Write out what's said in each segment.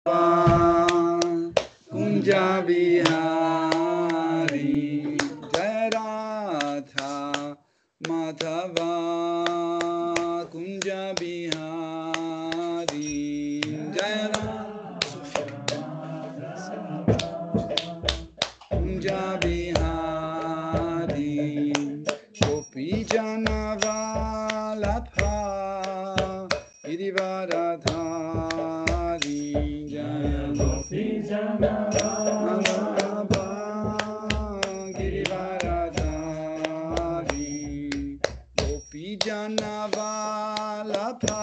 Kunja Bihari Jai Radha Madhava Kunja Bihari Jai Kunja Bihari Gopi Janavalabha Girivaradhari Jaya Gopi Janavalabha Girivaradhari Gopi Janavalabha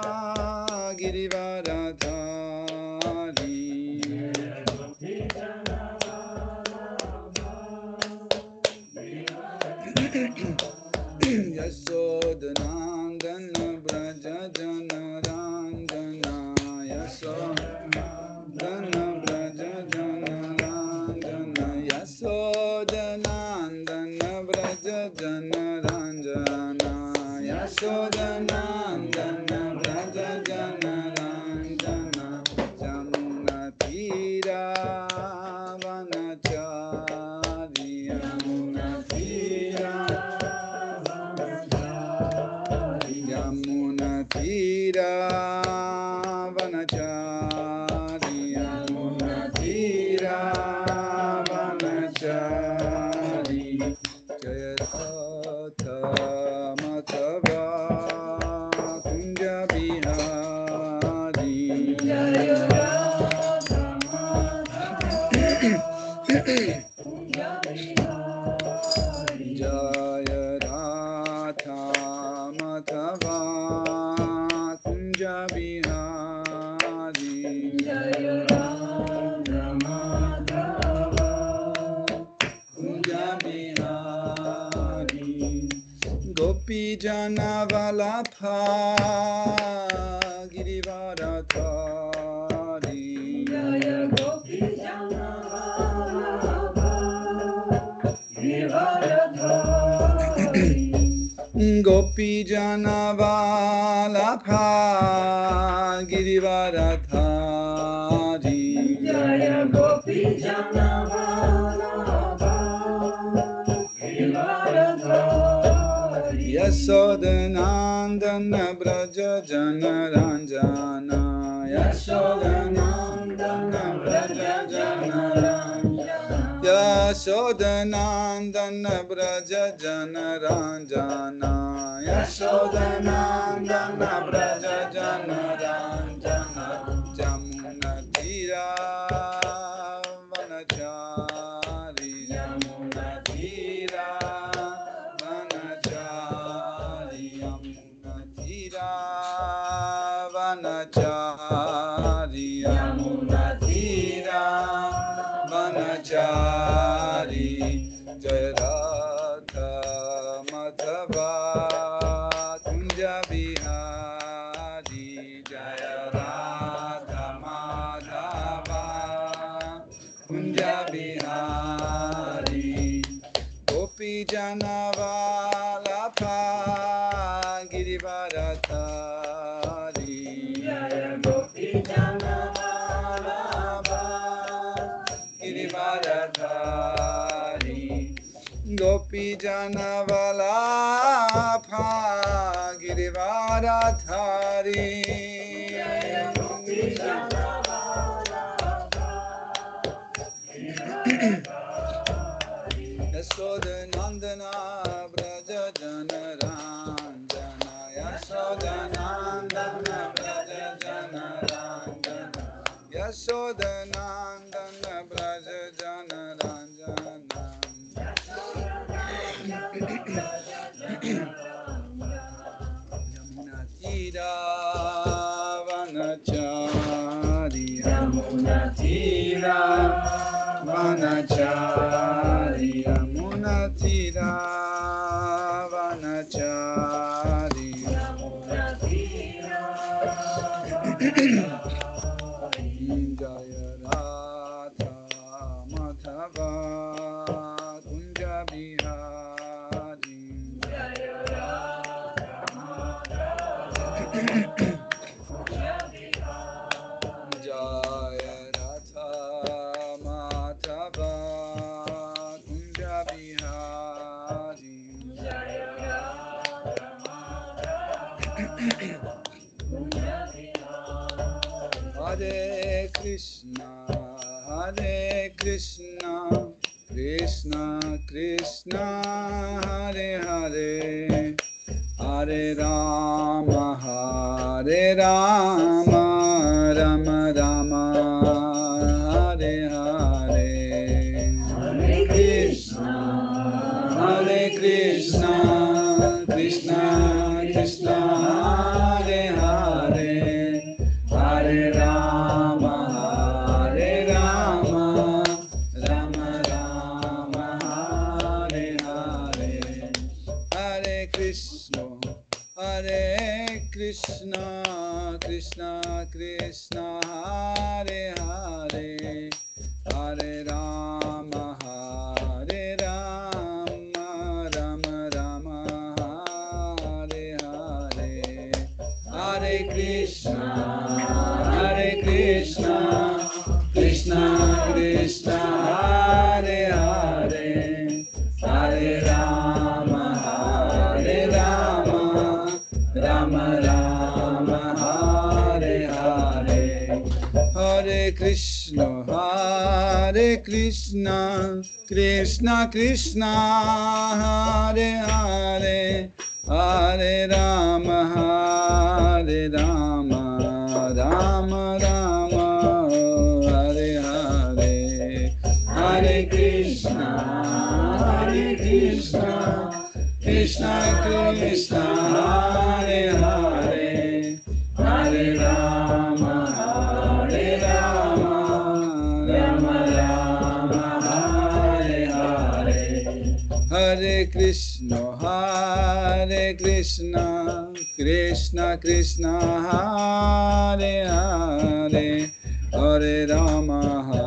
Girivaradhari Yasodhanandana Braja Janaranjana Yasodhana Braja Janaranjana Yasodhanandana Braja Janaranjana Yasodhanandana Braja Janaranjana Jamuna Tira Vanachari Yamuna Tira Yamuna Tira Vanachari Yamuna Tira Vanachari Jaya Radha Madhava Kunja Bihari Jaya Radha Jaya Radha Madhava Kunja Bihari Jaya Radha Madhava Kunja Bihari Gopi Janavalabha Girivaradhari Jaya Gopi Janavalabha Girivaradhari Gopi Janavalabha Girivaradhari Jaya Gopi Janavalabha Girivaradhari Yasodhanandana Braja Janaranjana Yasodhanandana Braja Janaranjana Yasodhanandana Braja Janaranjana Yasodhanandana Braja Janaranjana Jamuna Tira Vanachari Jamuna Tira Vanachari Yamuna Tira Vanachari Yamuna Tira Vanachari Jaya Radha Madhava Kunja Bihari Jaya Radha Madhava Kunja Bihari Gopi Janavalabha Girivaradhari Jaya Gopi Janavalabha Girivaradhari Gopi Janavalabha Girivaradhari Jaya Gopi Janavalabha Yasodhanandana Braja Janaranjana Yasodhanandana Braja Janaranjana Yasodhanandana Braja Janaranjana Yamuna Tira Vanachari Yamuna Tira Vanachari Yamuna Tira Vanachari Yamuna Tira Jaya Radha Madhava Kunja Bihari Jaya Radha Madhava Kunja Bihari Jaya Hare Krishna, Krishna Krishna, Hare Hare, Hare Rama, Rama Rama, Hare Hare. Hare Krishna, Krishna Krishna, Hare Hare, Hare Rama, Rama Rama, Hare Hare. Hare Krishna, Krishna Krishna, Hare Hare, Hare Rama, Rama Rama, Hare Hare. Hare Krishna, Krishna Krishna, Hare Hare, Hare Rama, Rama Rama, Hare Hare. Hare Krishna, Krishna Krishna, Hare Hare, Hare Rama, Rama Rama, Hare Hare. Hare Krishna, Krishna Krishna, Hare Hare, Hare Rama, Rama Rama, Hare Hare. Hare Krishna, Krishna Krishna, Hare Hare, Hare Rama,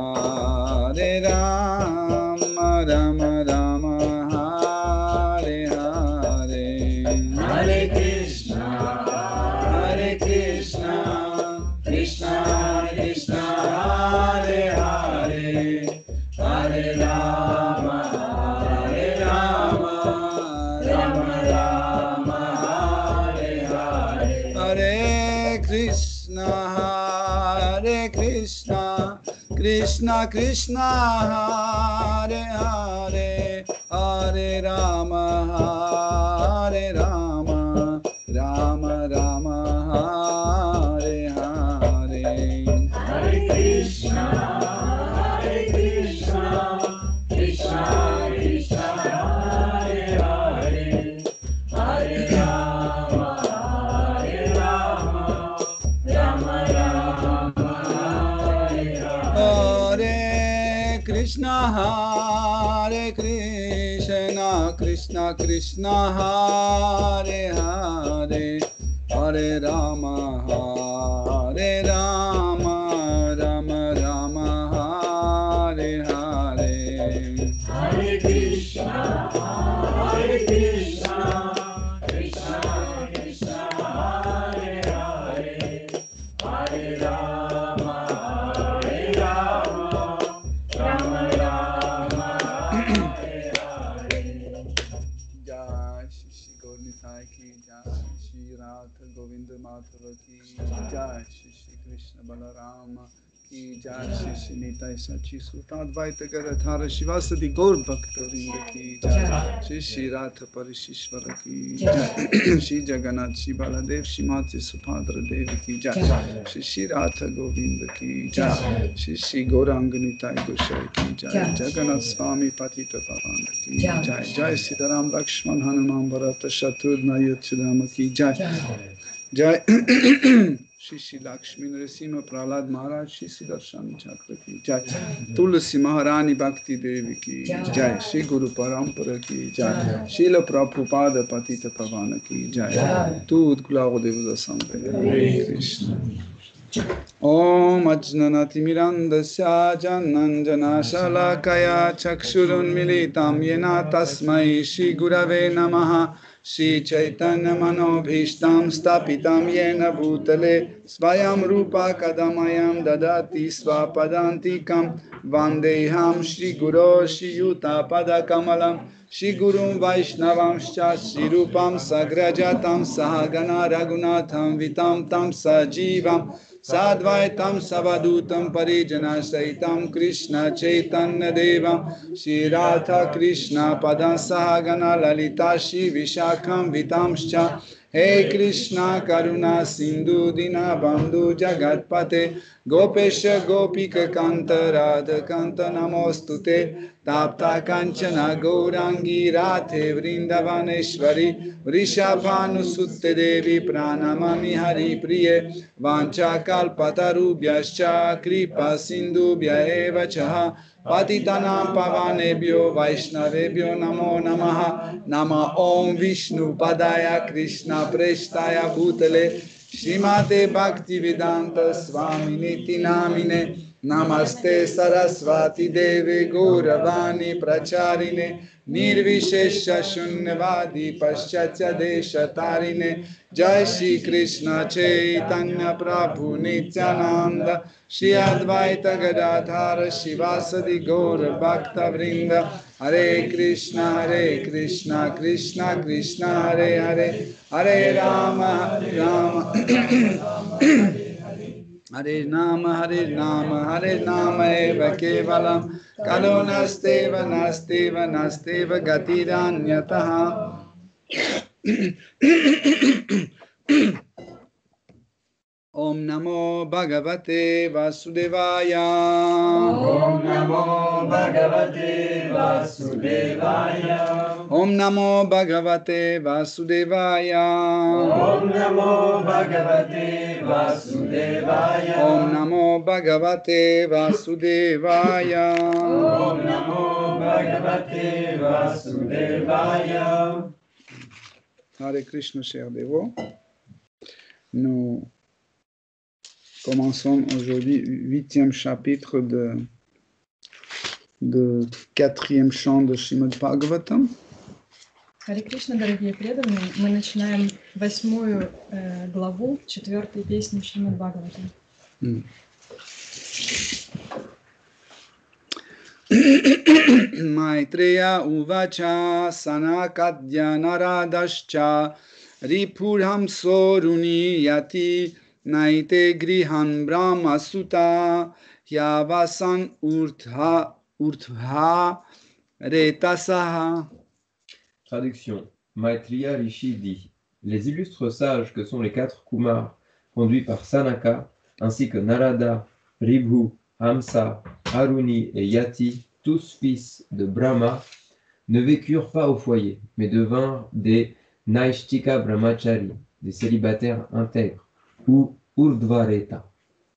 Rama Rama, Hare Hare. Hare Krishna, Krishna Krishna, Hare Hare, Hare Rama, Rama Rama, Hare Hare. Hare Krishna, Krishna Krishna, Hare Hare, Hare Rama, Rama Rama, Hare Hare. Hare Krishna, Krishna Krishna, Hare Hare, Hare Rama, Rama Rama, Hare Hare. Hare Krishna, Krishna Krishna, Hare Hare, Hare Rama, Rama Rama, Hare Hare. Hare Krishna, Krishna Krishna, Hare Hare, Hare Rama, Rama Rama, Hare Hare. Jai Shri Gaur Nitai ki Jai, Shri Radha Govinda Madhava ki Jai, Shri Krishna Balarama ki Jai, Shri Nitai Sachi Sutadvaita Gadadhara Shivasati Gaur Bhaktavinda ki Jai, Shri Radha Parishishvara ki Jai, Shri Jagannath Shri Baladev Shri Mati Subhadra Devi ki Jai, Shri Radha Govinda ki Jai, Shri Gauranga Nitai Gosai ki Jai, Jagannath Swami Patita Pavana ki Jai, Jai Sitaram Lakshman Hanuman Bharata Shatrugna Yudhishthira ki Jai, Jai Shri Lakshmi Narasimha Prahlad Maharaj Shri Sudarshan Chakra ki Jai, Tulsi Maharani Bhakti Devi ki Jai, Shri Guru Parampara ki Jai, Srila Prabhupada Patita Pavana ki Jai, Tu Udgula Devada Samveda. Hare Krishna. Om Ajnanati Mirandasya Jananjana Shalakaya Chakshurun Militam Yena Tasmai Shri Gurave Namaha. Shri Chaitanya Manobhishtam Stapitam Yena Bhutale Svayam Rupa Kadamayam Dadati Svapadantikam Vandeham Shri Guru Shri Yuta Padakamalam Shri Gurum Vaishnavamscha Shri Rupam Sagrajatam Sahagana Raghunatham Vitam Tam Sajivam Sadvaitam Savadutam Parijana Saitam Krishna Chaitanya Devam Shri Radha Krishna Padam Sahagana Lalita Shri Vishakam Vitamscha Hey Krishna Karuna Sindhu Dina Bandhu Jagatpate Gopesha Gopika Kanta Radha Kanta Namostute Tapta Kanchana Gaurangi Radhe Vrindavaneshwari Vrishabhanusutte Devi Pranamami Hari Priye Vancha Kalpatarubhyascha Kripa Sindhubhya Eva Chaha Patitanam Pavanebhyo Vaishnavebhyo Namo Namaha Nama Om Vishnu Padaya Krishna Prestaya Bhutale Shrimate Bhaktivedanta Swami Niti Namine Namaste Saraswati Deve Gauravani Pracharine Nirvishesha Shunyavadi Paschatya Desha Tarine Jai Shri Krishna Chaitanya Prabhu Nityananda Shri Advaita Gadadhara Shivasadi Gaura Bhakta Vrinda Hare Krishna Krishna Krishna Hare Hare Hare Rama Hare Rama Hare Rama Eva Kevalam Kalo Nasteva Gatiranyataha Om Namo Bhagavate Vasudevaya Om Namo Bhagavate Vasudevaya Om Namo Bhagavate Vasudevaya Om Namo Bhagavate Vasudevaya Om Namo Bhagavate Vasudevaya Om Namo Bhagavate Vasudevaya. Hare Krishna, chers dévots. Nous commençons aujourd'hui 8e chapitre de 4e chant de Srimad Bhagavatam. Харе Кришна, дорогие преданные, мы начинаем 8 главу 4-й песни Шримад Бхагаватам. Maitreya uvacha sanakadya naradascha ripurham soruni yati naite grihan brahma sutta yavasan urtha retasaha. Traduction. Maitreya Rishi dit: les illustres sages que sont les 4 Kumars, conduits par Sanaka, ainsi que Narada, Ribhu, Hamsa, Aruni et Yati, tous fils de Brahma, ne vécurent pas au foyer, mais devinrent des Naishtika Brahmachari, des célibataires intègres, ou Urdhvareta.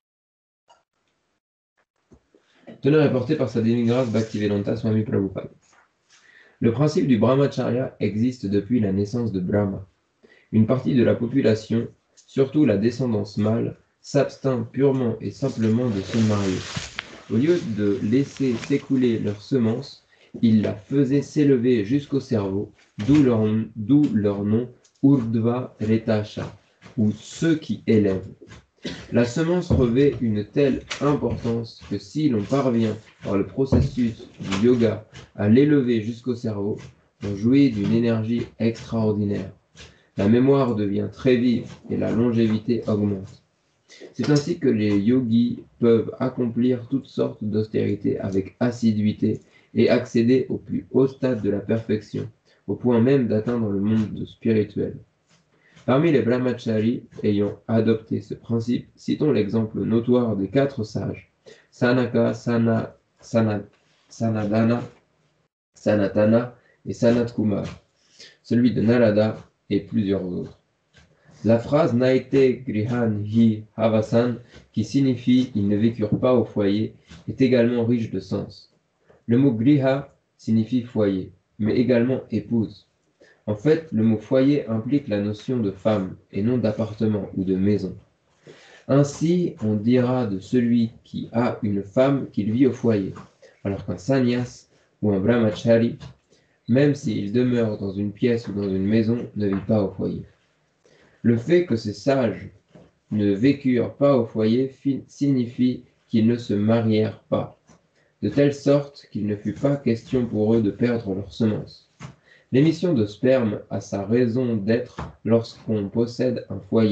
Teneur est porté par sa démigrase Bhaktivedanta Swami Prabhupada. Le principe du brahmacharya existe depuis la naissance de Brahma. Une partie de la population, surtout la descendance mâle, s'abstint purement et simplement de se marier. Au lieu de laisser s'écouler leur semence, ils la faisaient s'élever jusqu'au cerveau, d'où leur nom Urdhva Retasha, ou ceux qui élèvent. La semence revêt une telle importance que si l'on parvient par le processus du yoga à l'élever jusqu'au cerveau, on jouit d'une énergie extraordinaire. La mémoire devient très vive et la longévité augmente. C'est ainsi que les yogis peuvent accomplir toutes sortes d'austérités avec assiduité et accéder au plus haut stade de la perfection, au point même d'atteindre le monde spirituel. Parmi les brahmacharis ayant adopté ce principe, citons l'exemple notoire des 4 sages, Sanaka, Sanadana, Sanatana et Sanat Kumar, celui de Narada et plusieurs autres. La phrase Naite Grihan Hi Havasan, qui signifie « ils ne vécurent pas au foyer », est également riche de sens. Le mot Griha signifie foyer, mais également épouse. En fait, le mot foyer implique la notion de femme et non d'appartement ou de maison. Ainsi, on dira de celui qui a une femme qu'il vit au foyer, alors qu'un sannyas ou un brahmachari, même s'il demeure dans une pièce ou dans une maison, ne vit pas au foyer. Le fait que ces sages ne vécurent pas au foyer signifie qu'ils ne se marièrent pas, de telle sorte qu'il ne fut pas question pour eux de perdre leur semence. L'émission de sperme a sa raison d'être lorsqu'on possède un foyer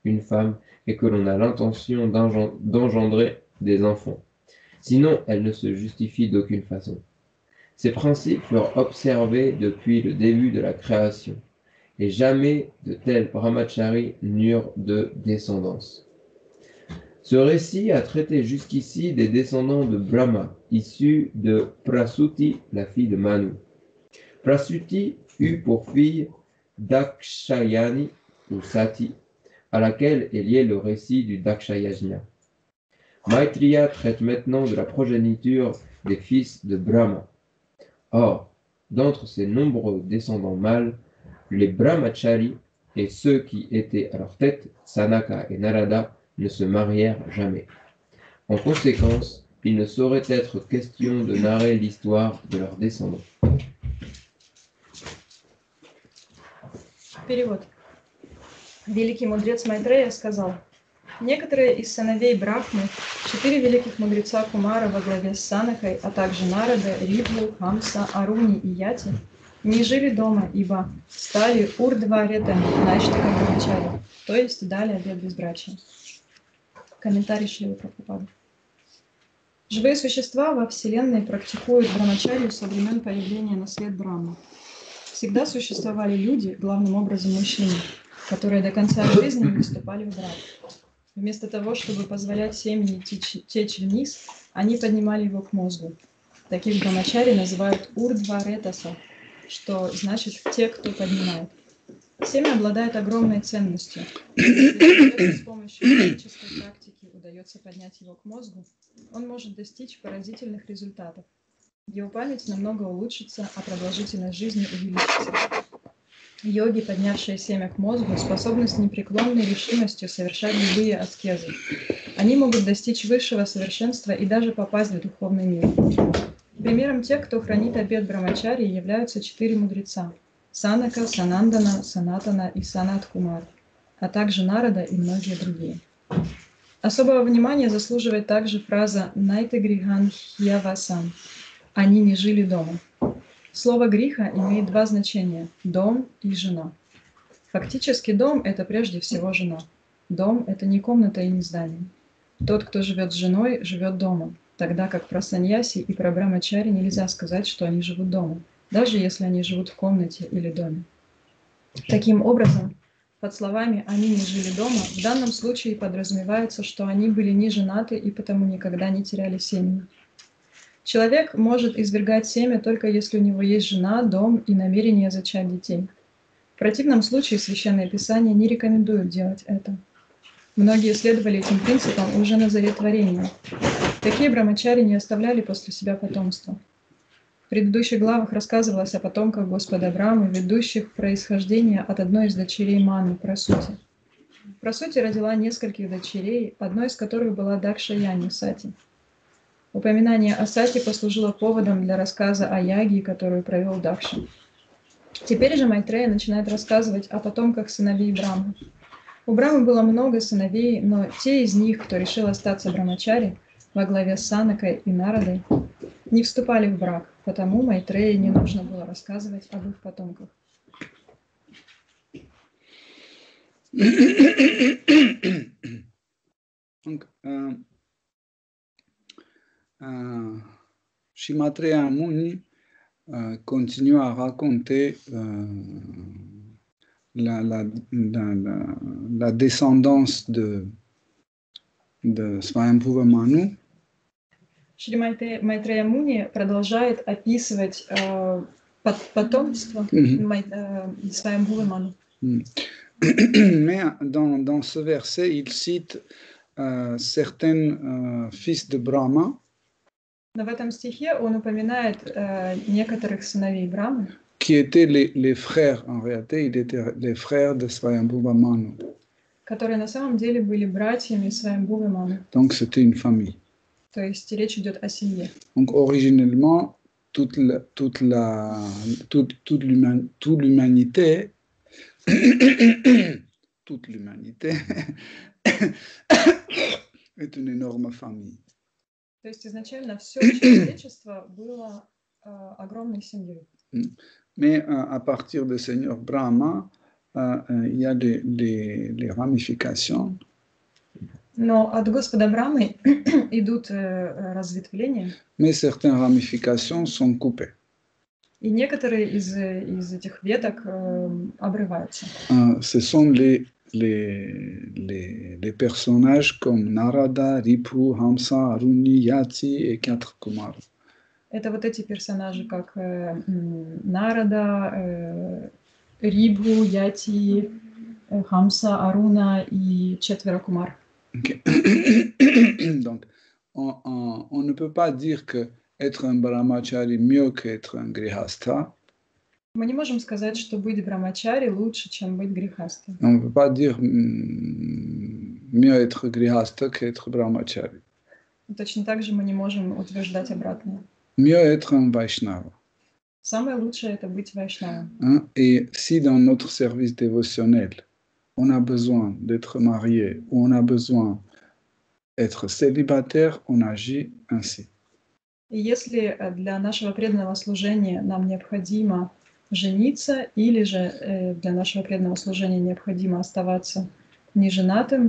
une femme et que l'on a l'intention d'engendrer des enfants. Sinon, elle ne se justifie d'aucune façon. Ces principes furent observés depuis le début de la création, et jamais de tels brahmacharis n'eurent de descendance. Ce récit a traité jusqu'ici des descendants de Brahma, issus de Prasuti, la fille de Manu. Prasuti eut pour fille Dakshayani ou Sati, à laquelle est lié le récit du Dakshayajna. Maitreya traite maintenant de la progéniture des fils de Brahma. Or, d'entre ces nombreux descendants mâles, les brahmacharis et ceux qui étaient à leur tête, Sanaka et Narada, ne se marièrent jamais. En conséquence, il ne saurait être question de narrer l'histoire de leurs descendants. Перевод. Великий мудрец Майтрея сказал: некоторые из сыновей Брахмы, 4 великих мудреца Кумара во главе с Санакой, а также Нарада, Ридву, Хамса, Аруни и Яти, не жили дома, ибо стали урдваретами, начатым брамачари, то есть дали обет безбрачия. Комментарий Шрилы Прабхупады. Живые существа во Вселенной практикуют брамачарию со времен появления на свет Брахмы. Всегда существовали люди, главным образом мужчины, которые до конца жизни не вступали в брак. Вместо того, чтобы позволять семени течь вниз, они поднимали его к мозгу. Таких брамачари называют урдваретаса, что значит «те, кто поднимает». Семя обладает огромной ценностью. Если с помощью физической практики удается поднять его к мозгу, он может достичь поразительных результатов. Его память намного улучшится, а продолжительность жизни увеличится. Йоги, поднявшие семя к мозгу, способны с непреклонной решимостью совершать любые аскезы. Они могут достичь высшего совершенства и даже попасть в духовный мир. Примером тех, кто хранит обет брамачари, являются 4 мудреца – Санака, Санандана, Санатана и Санат-Кумар, а также Нарада и многие другие. Особого внимания заслуживает также фраза «Найтагрихан хьявасан» – «они не жили дома». Слово «гриха» имеет 2 значения – «дом» и «жена». Фактически дом – это прежде всего жена. Дом – это не комната и не здание. Тот, кто живет с женой, живет дома, тогда как про саньяси и про брамачари нельзя сказать, что они живут дома, даже если они живут в комнате или доме. Таким образом, под словами «они не жили дома» в данном случае подразумевается, что они были не женаты и потому никогда не теряли семени. Человек может извергать семя только если у него есть жена, дом и намерение зачать детей. В противном случае Священное Писание не рекомендует делать это. Многие следовали этим принципам уже на заре творения. Такие брамачари не оставляли после себя потомства. В предыдущих главах рассказывалось о потомках Господа Брамы, ведущих происхождение от одной из дочерей Маны, Прасути. Прасути родила нескольких дочерей, одной из которых была Дакшаяни, Сати. Упоминание о Сати послужило поводом для рассказа о яге, которую провел Дакша. Теперь же Майтрея начинает рассказывать о потомках сыновей Брамы. У Брамы было много сыновей, но те из них, кто решил остаться брамачари, во главе с Санакой и Нарадой, не вступали в брак, потому Майтрея не нужно было рассказывать об их потомках. Shri Maitreya Muni continue à raconter la descendance de Swayambhuva Manu. Шри Майтрея Муни продолжает описывать потомство Сваямбхувы Ману. Mais dans ce verset, il cite certains fils de Brahma. Но в этом стихе он упоминает некоторых сыновей Брамы, qui étaient les frères, en réalité, ils étaient les frères de Swayambhuva Manu. которые на самом деле были братьями Сваямбхувы Маны. Donc c'était une famille. То есть речь идет о семье. Donc originellement, toute l'humanité est une énorme famille. То есть изначально все человечество было огромной семьей. Mais à partir de Seigneur Brahma, il y a les ramifications. Но от Господа Брамы идут разветвления, Mais certaines ramifications sont coupées. и некоторые из этих веток обрываются. Ce sont les personnages comme Narada, Ripu, Hamsa, Aruni, Yati et 4 Kumara. Это вот эти персонажи, как Нарада, Рибху, Яти, Хамса, Аруна и 4 Кумар. Okay. Donc, on ne peut pas dire que être un brahmachari mieux qu'être un grihastha. Мы не можем сказать, что быть брамачари лучше, чем быть грехастой. On ne peut pas dire mieux être grihastha qu'être brahmachari. Точно так же мы не можем утверждать обратное. Mieux être un vaishnava. Самое лучшее – это быть вайшнавом. Hein? Et si dans notre service dévotionnel, on a besoin d'être marié ou on a besoin d'être célibataire, on agit ainsi. И если для нашего преданного служения нам необходимо жениться, или же для нашего преданного служения необходимо оставаться неженатым,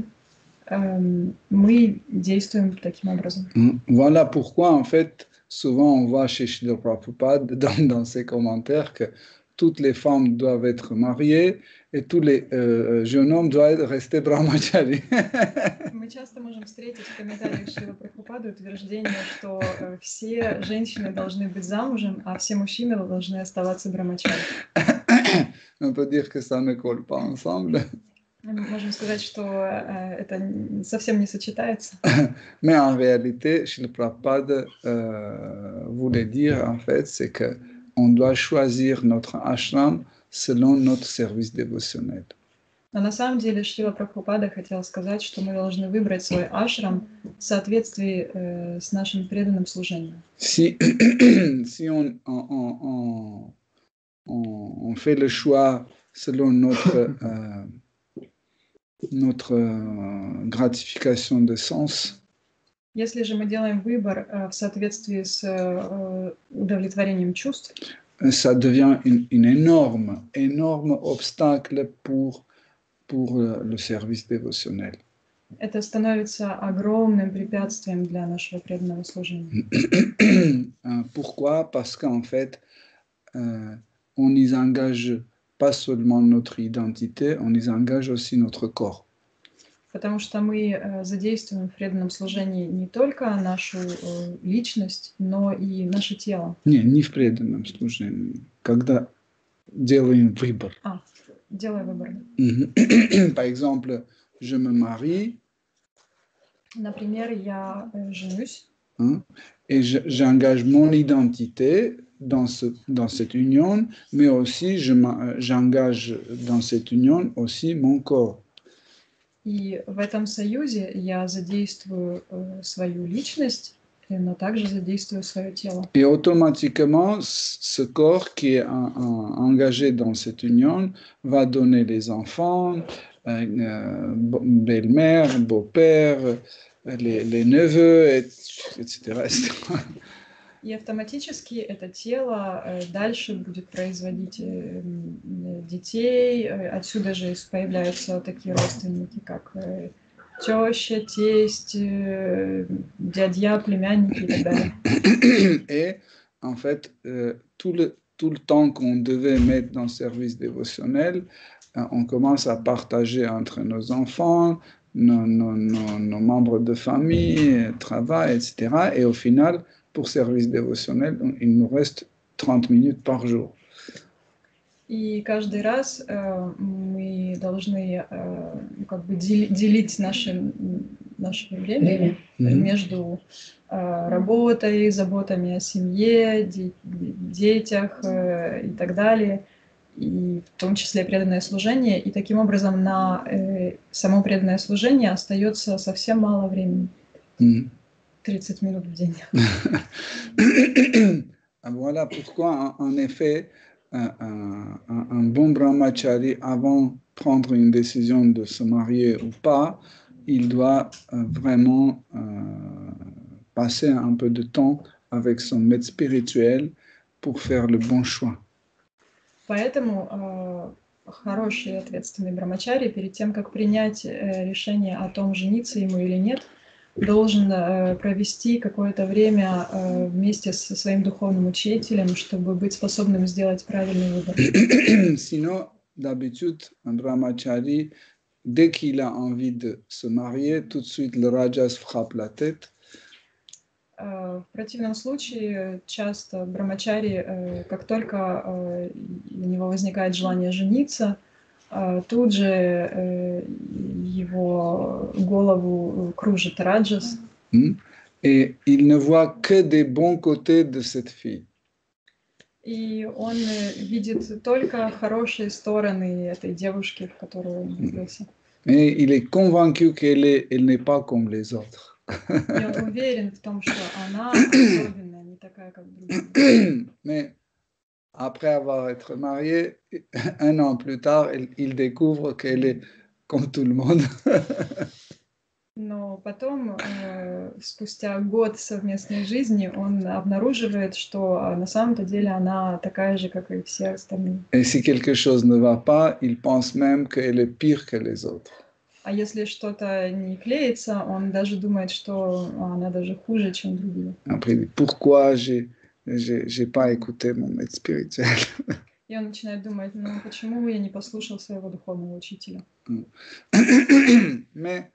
мы действуем таким образом. Voilà pourquoi, en fait, souvent on voit chez Srila Prabhupada dans ses commentaires que toutes les femmes doivent être mariées et tous les jeunes hommes doivent rester brahmachari. Мы часто можем встретить в комментариях Шрила Прабхупады утверждение, что все женщины должны быть замужем, а все мужчины должны оставаться брамачари. On peut dire que ça ne colle pas ensemble. Мы можем сказать, что это совсем не сочетается. Mais en réalité, Srila Prabhupada voulait dire, en fait, c'est que on doit choisir notre ashram selon notre service dévotionnel. Но на самом деле Шрила Прабхупада хотел сказать, что мы должны выбрать свой ашрам в соответствии с нашим преданным служением. Si on fait le choix selon notre gratification de sens, Если же мы делаем выбор в соответствии с удовлетворением чувств, ça devient une énorme obstacle pour le service dévotionnel. это становится огромным препятствием для нашего преданного служения. Pourquoi? Parce qu'en fait, on y engage pas seulement notre identité, on y engage aussi notre corps. Потому что мы задействуем в преданном служении не только нашу личность, но и наше тело. Не в преданном служении, когда делаем выбор. Делая выбор. Par exemple, je me marie. Например, я женюсь. Et j'engage mon identité dans cette union, mais aussi j'engage dans cette union aussi mon corps. И в этом союзе я задействую свою личность, но также задействую свое тело. Et automatiquement, ce corps qui est engagé dans cette union va donner les enfants, belle-mère, beau-père, les neveux, etc. И автоматически это тело дальше будет производить детей. Отсюда же появляются такие родственники, как теща, тесть, дядья, племянники и так далее. Et en fait, tout le temps qu'on devait mettre dans le service dévotionnel, on commence à partager entre nos enfants, nos membres de famille, travail, etc. Et au final, pour service dévotionnel, il nous reste 30 minutes par jour. И каждый раз мы должны как бы делить наше время между работой, заботами о семье, детях и так далее, и в том числе преданное служение. И таким образом на само преданное служение остается совсем мало времени. 30 minutes в день. Voilà pourquoi, en effet, un bon brahmachari, avant de prendre une décision de se marier ou pas, il doit vraiment passer un peu de temps avec son maître spirituel pour faire le bon choix. Поэтому хороший ответственный брамачари перед тем, как принять решение о том, жениться ему или нет, должен провести какое-то время вместе со своим духовным учителем, чтобы быть способным сделать правильный выбор. Sinon, d'habitude, un brahmachari, dès qu'il a envie de se marier, tout de suite le rajas frappe la tête. В противном случае часто брамачари, как только у него возникает желание жениться, тут же его голову кружит раджас. Et il ne voit que des bons côtés de cette fille. И он видит только хорошие стороны этой девушки, в которую он влюбился. Et il est convaincu elle n'est pas comme les autres. И он уверен в том, что она особенная, не такая, как другие. Mais après avoir été marié, un an plus tard, il découvre qu'elle est comme tout le monde. Но потом, спустя год совместной жизни, он обнаруживает, что на самом-то деле она такая же, как и все остальные. Et si quelque chose ne va pas, il pense même qu'elle est pire que les autres. А если что-то не клеится, он даже думает, что она даже хуже, чем другие. Après, il dit, pourquoi j'ai pas écouté mon maître spirituel? И он начинает думать, ну почему я не послушал своего духовного учителя? Mais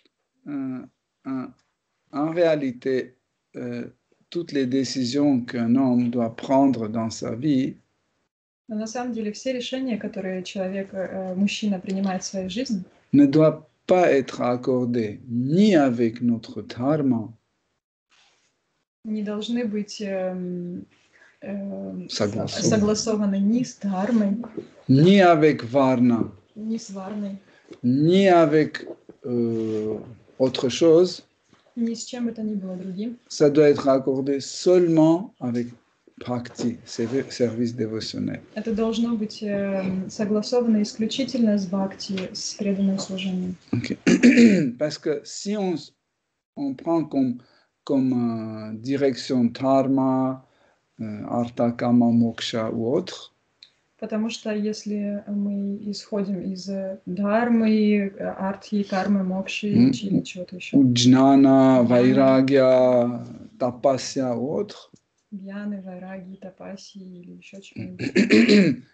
en réalité, toutes les décisions qu'un homme doit prendre dans sa vie, Но на самом деле все решения, которые человек, мужчина принимает в своей жизни, ne doivent pas être accordées ni avec notre dharma, не должны быть согласованы, согласованы ни с дхармой, ni avec varna, ни с варной, ni avec autre chose. ни с чем бы то ни было другим. Ça doit être accordé seulement avec bhakti, service dévotionnel. Это должно быть согласовано исключительно с бхакти, с преданным служением. Okay. Parce que si on prend comme direction dharma, artha, kama, moksha ou autre, Потому что если мы исходим из дхармы, артхи, кармы, мокши или чего-то еще, ou jnana, vairagya, tapasya ou autre, бьяны, вайраги, тапаси или еще чего-нибудь,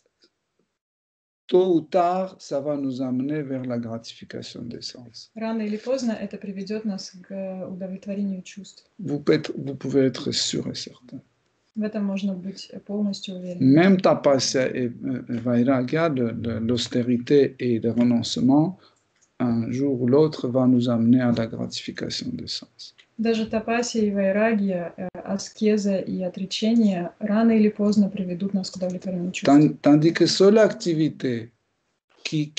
tôt ou tard, ça va nous amener vers la gratification des sens. рано или поздно это приведет нас к удовлетворению чувств. Vous pouvez être sûr et certain. В этом можно быть полностью уверенным. Même tapasya et vairagya, de l'austérité et le renoncement, un jour ou l'autre va nous amener à la gratification des sens. Даже тапасия и вайрагия, аскеза и отречение рано или поздно приведут нас к удовлетворению чувств. Tandis que seule activité qui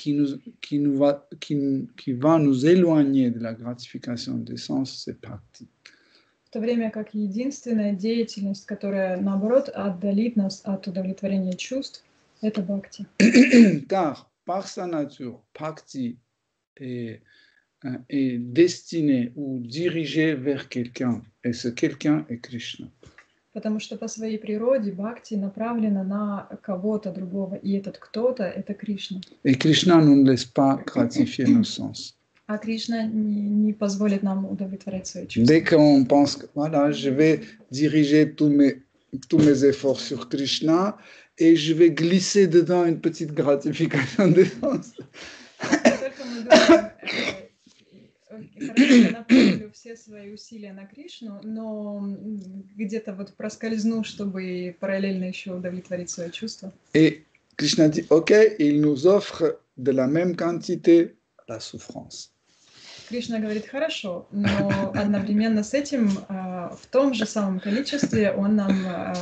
va nous éloigner de la gratification des sens, c'est bhakti. В то время как единственная деятельность, которая, наоборот, отдалит нас от удовлетворения чувств, это бхакти. Car par sa nature, bhakti est destiné ou dirigé vers quelqu'un, et ce quelqu'un est Krishna. Потому что по своей природе бхакти направлена на кого-то другого, и этот кто-то — это Кришна. Et Krishna ne nous laisse pas gratifier nos sens. А Кришна не позволит нам удовлетворять свои чувства. Dès qu'on pense que voilà, je vais diriger tous mes efforts sur Krishna et je vais glisser dedans une petite gratification des sens. Только мы думаем, хорошо, я направлю все свои усилия на Кришну, но где-то вот проскользну, чтобы параллельно еще удовлетворить свои чувства. Et Krishna dit, ok, il nous offre de la même quantité la souffrance. Кришна говорит, хорошо, но одновременно с этим в том же самом количестве он нам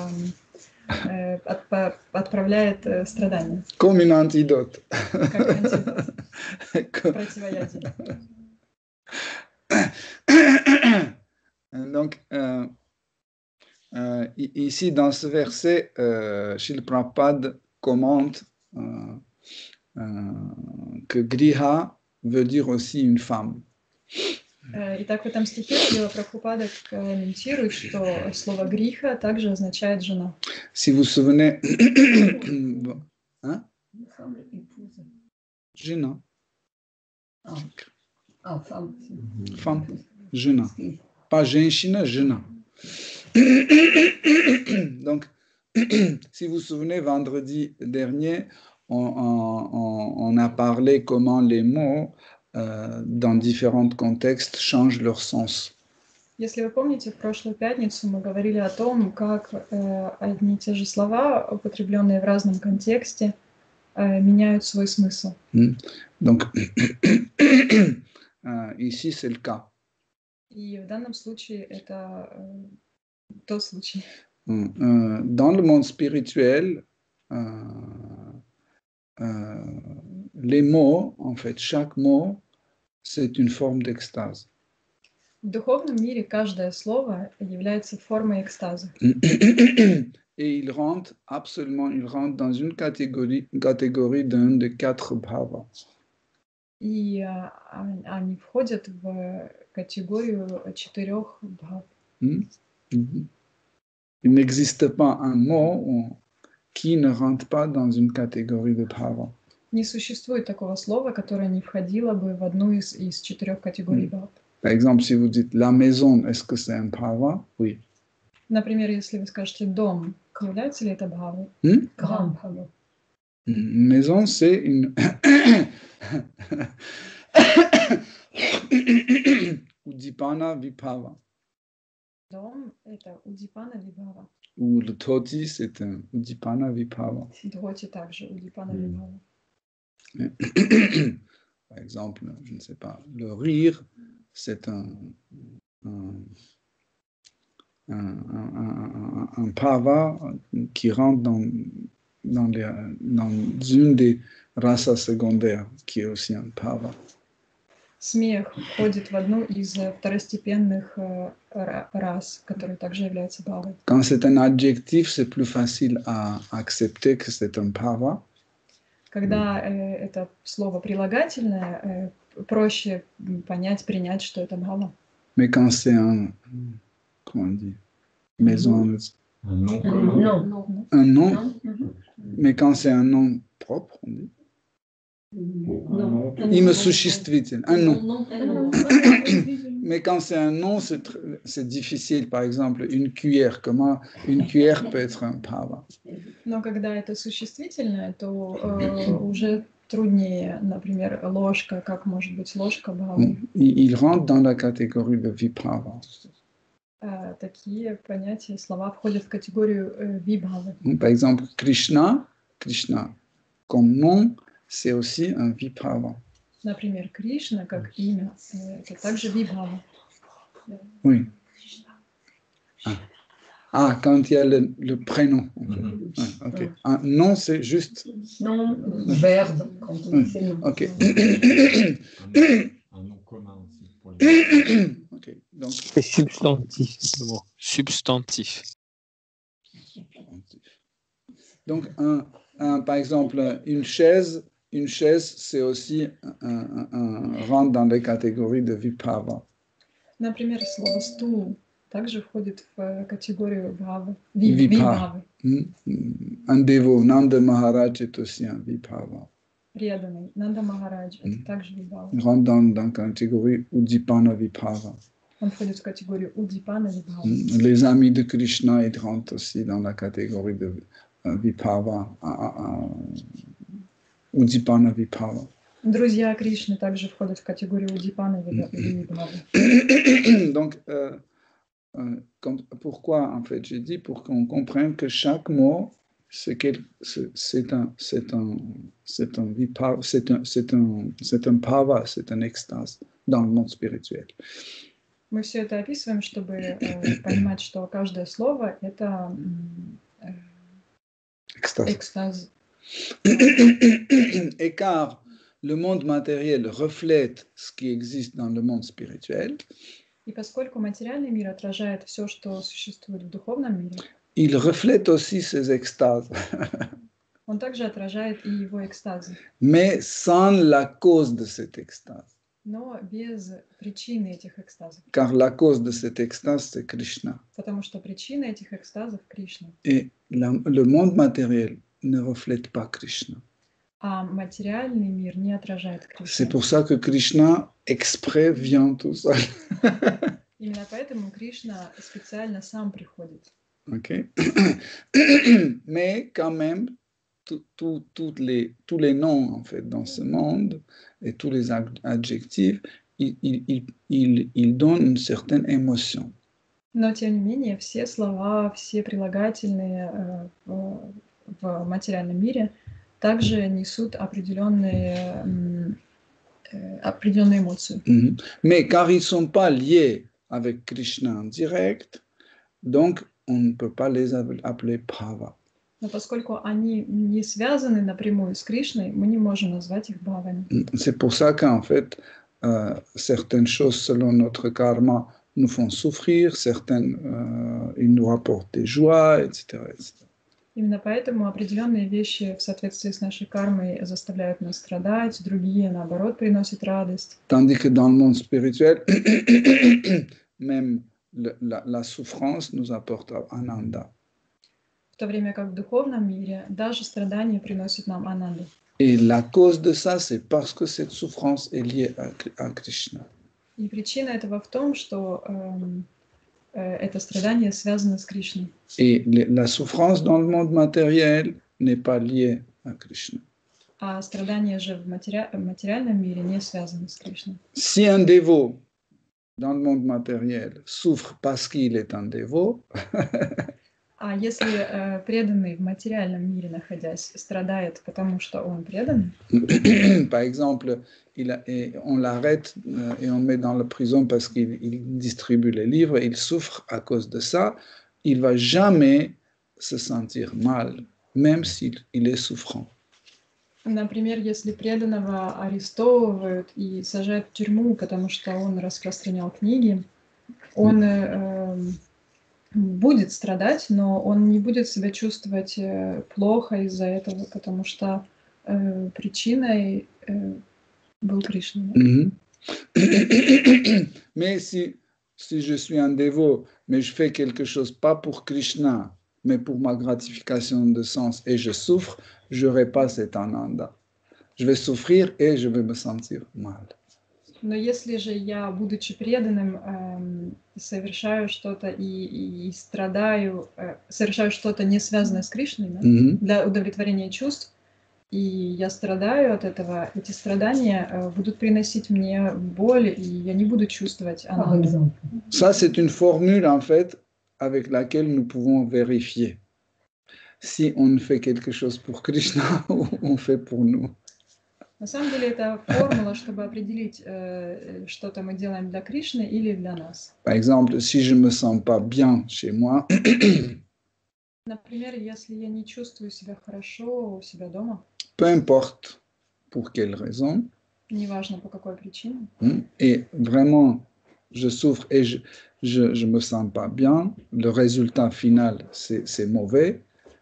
отправляет страдания. Comme une antidote. Как антидот, противоядие. Donc, ici, dans ce verset, Srila Prabhupada commente que Griha veut dire aussi une femme. Итак, в этом стихе Шрила Прабхупада комментирует, что слово «гриха» также означает «жена». Si vous vous souvenez, hein? Il me semble épouse. Jena. Femme. Femme. Jena. Si. Pas Jenshina, Jena. Donc, si vous vous souvenez, vendredi dernier, on a parlé comment les mots, dans différents contextes, changent leur sens. Если вы помните, в прошлую пятницу мы говорили о том, как одни и те же слова, употребленные в разном контексте, меняют свой смысл. Donc, ici, c'est le cas. И в данном случае это тот случай. Dans le monde spirituel, les mots, en fait, chaque mot, c'est une forme d'extase. В духовном мире каждое слово является формой экстаза. Et il rentre dans une catégorie d'un des 4 bhava. И они входят в категорию 4 бхав. Il n'existe pas un mot qui ne rentre pas dans une catégorie de bhava. Не существует такого слова, которое не входило бы в одну из 4 категорий бхав. Par exemple, si vous dites la maison, est-ce que c'est un bhava? Oui. Например, если вы скажете «дом», является ли это бхавой? Grand bhava. Maison, c'est une Udipana Vibhava. Дом – это удипана вибхава. Ou le Dhoti, c'est un Udipana Vibhava. Дхоти также удипана вибхава. Par exemple, je ne sais pas, le rire, c'est un bhava qui rentre dans une des races secondaires, qui est aussi un bhava. Смех входит в одну из второстепенных рас, которые также являются бхавой. Quand c'est un adjectif, c'est plus facile à accepter que c'est un bhava. Когда это слово прилагательное, проще понять, принять, что это бхава. Mais quand c'est un, comment on dit, maison, Un nom Non. un nom, mais quand c'est un nom propre, on dit, Non. imesouchistvitel, un nom. Non. Mais quand c'est un nom, c'est difficile. Par exemple, une cuillère, comment une cuillère peut être un bhava? Но когда это существительное, то уже труднее. Например, ложка, как может быть ложка бхавой? Il rentre dans la catégorie de vibhava. Такие понятия, слова входят в категорию вибхавы. Par exemple, Krishna, comme nom, c'est aussi un vibhava. Например, Кришна, как имя, это также вибхава. Oui. Quand il y a le prénom. En fait. Okay. Un nom, c'est juste. Non, verbe, quand on dit c'est non. Ok. Un nom commun aussi pour les. Ok. Donc. C'est substantif, le mot. Substantif. Donc, par exemple, une chaise, c'est aussi rentre dans les catégories de vibhava. Например, слово «стул» также входит в категорию бхавы. Vibhava. Un dévot, Nanda Maharaj est aussi un vibhava. Преданный. Нанда Махарадж – это также вибхава. Il rentre dans la catégorie Udipana Vibhava. Он входит в категорию удипана вибхава. Les amis de Krishna, ils rentrent aussi dans la catégorie de Vibhava, Udipana Vibhava. Друзья Кришны также входят в категорию удипана вибхавы. Donc, pourquoi, en fait, j'ai dit pour qu'on comprenne que chaque mot, c'est un vibhava, c'est un bhava, c'est un extase dans le monde spirituel. Мы все это описываем, чтобы понимать, что каждое слово – это экстаз. Et car le monde matériel reflète ce qui existe dans le monde spirituel, И поскольку материальный мир отражает все, что существует в духовном мире, il reflète aussi ses extases, он также отражает и его экстазы, mais sans la cause de cette extase. но без причины этих экстазов. Car la cause de cette extase, c'est Krishna. Потому что причина этих экстазов – Кришна. Et le monde matériel ne reflète pas Krishna. а материальный мир не отражает C'est Кришну. pour ça que Krishna exprès vient tout seul. Именно поэтому Кришна специально сам приходит. Ok. Mais quand même, tous les noms en fait dans ce monde et tous les adjectifs, ils donnent une certaine émotion. Но, тем не менее, все слова, все прилагательные в материальном мире также несут определенные эмоции. Mhm. Mais car ils ne sont pas liés avec Krishna en direct, donc on ne peut pas les appeler bhava. Но поскольку они не связаны напрямую с Кришной, мы не можем назвать их бхавами. C'est pour ça qu'en fait, certaines choses selon notre karma nous font souffrir, certaines, ils nous rapportent des joies, etc., etc. Именно поэтому определенные вещи в соответствии с нашей кармой заставляют нас страдать, другие, наоборот, приносят радость. Tandis que dans le monde spirituel, même la souffrance nous apporte ananda. В то время как в духовном мире даже страдания приносят нам ананду. Et la cause de ça, c'est parce que cette souffrance est liée à Krishna. И причина этого в том, что это страдание связано с Кришной. Et la souffrance dans le monde matériel n'est pas liée à Krishna. А страдания же в материальном мире не связаны с Кришной. Si un dévot dans le monde matériel souffre parce qu'il est un dévot, А если преданный в материальном мире, находясь, страдает, потому что он предан, par exemple, on l'arrête et on le met dans la prison parce qu'il distribue les livres, il souffre à cause de ça, il ne va jamais se sentir mal, même s'il est souffrant. например, если преданного арестовывают и сажают в тюрьму, потому что он распространял книги, он будет страдать, но он не будет себя чувствовать плохо из-за этого, потому что причиной был Кришна. Mm-hmm. Mais si je suis un dévot, mais je fais quelque chose pas pour Krishna, mais pour ma gratification de sens, et je souffre, je n'aurai pas cet ananda. Je vais souffrir et je vais me sentir mal. Но если же я, будучи преданным, совершаю что-то и страдаю, совершаю что-то не связанное с Кришной, да, для удовлетворения чувств, и я страдаю от этого, эти страдания будут приносить мне боль, и я не буду чувствовать ананду. Ça, c'est une formule, en fait, avec laquelle nous pouvons vérifier si on fait quelque chose pour Krishna ou on fait pour nous. На самом деле это формула, чтобы определить, что-то мы делаем для Кришны или для нас. Par exemple, si je me sens pas bien chez moi, Например, если я не чувствую себя хорошо у себя дома, peu importe pour quelle raison, неважно по какой причине, et vraiment je souffre et je me sens pas bien, le résultat final c'est mauvais.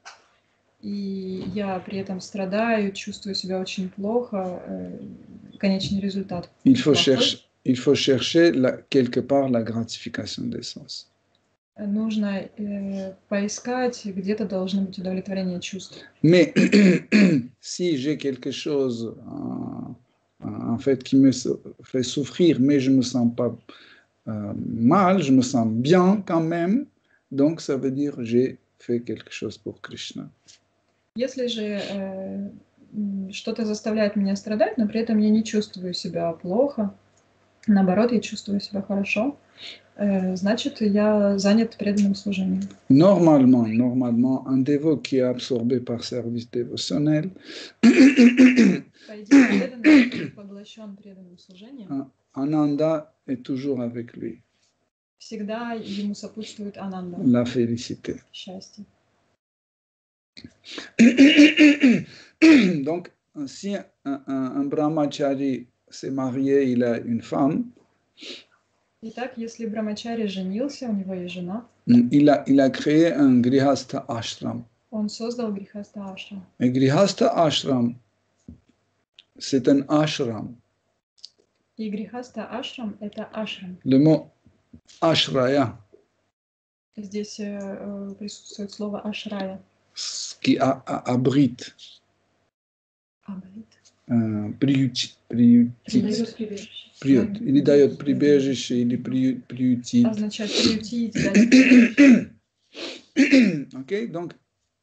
И я при этом страдаю, чувствую себя очень плохо, конечный результат. Il faut chercher quelque part la gratification des sens. Нужно поискать, где-то должно быть удовлетворение чувств. Mais si j'ai quelque chose en fait qui me fait souffrir, mais je me sens pas mal, je me sens bien quand même, donc ça veut dire j'ai fait quelque chose pour Krishna. Если же что-то заставляет меня страдать, но при этом я не чувствую себя плохо, наоборот, я чувствую себя хорошо, значит, я занят преданным служением. Normalement, un dévot qui est absorbé par service dévotionnel, По идее, преданный, поглощен преданным служением, Ananda est toujours avec lui, всегда ему сопутствует ананда, la félicité. счастье. Donc, si un brahmachari s'est marié, il a une femme, Итак, если Брамачари женился, у него есть жена, il a créé un grihastha ashram. он создал Грихаста Ашрам. Et grihastha ashram, c'est un ashram. И Грихаста Ашрам — это ашрам. Le mot ashraya, Здесь присутствует слово ашрая, qui abrite. приютить. Приют. Или дает прибежище, или приютит. Означает приютить, дать прибежище. Ok, donc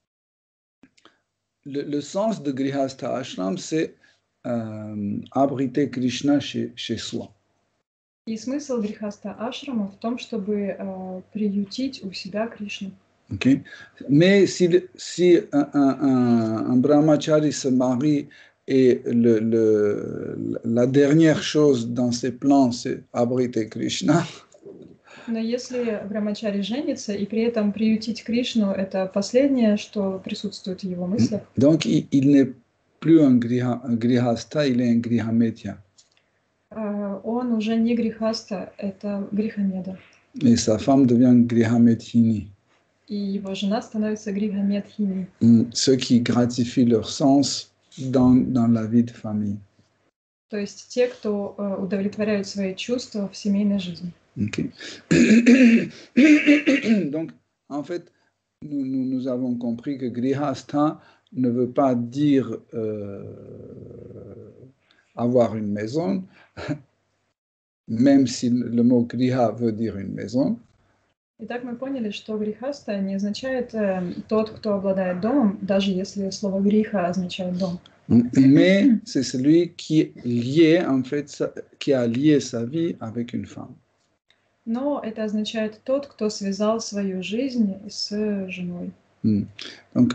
le sens de Grihastha Ashram, c'est abriter Krishna chez soi. И смысл грехаста ашрама в том, чтобы приютить у себя Кришну. Okay. Mais si un brahmachari se marie et la dernière chose dans ses plans, c'est abriter Krishna, Но если брамачари женится, и при этом приютить Кришну, это последнее, что присутствует в его мыслях, donc il n'est plus un grihastha, il est un grihametya. Он уже не грехаста, это грехамеда. Et sa femme devient grihamethini. И его жена становится грехамедхини. Ceux qui gratifient leur sens dans la vie de famille. То есть те, кто удовлетворяют свои чувства в семейной жизни. Okay. Donc, en fait, nous avons compris que grihastha ne veut pas dire avoir une maison, même si le mot griha veut dire une maison. Итак, мы поняли, что грехаста не означает тот, кто обладает домом, даже если слово гриха означает дом. Mais c'est celui qui est lié, en fait, qui a lié sa vie avec une femme. Но это означает тот, кто связал свою жизнь с женой. Donc,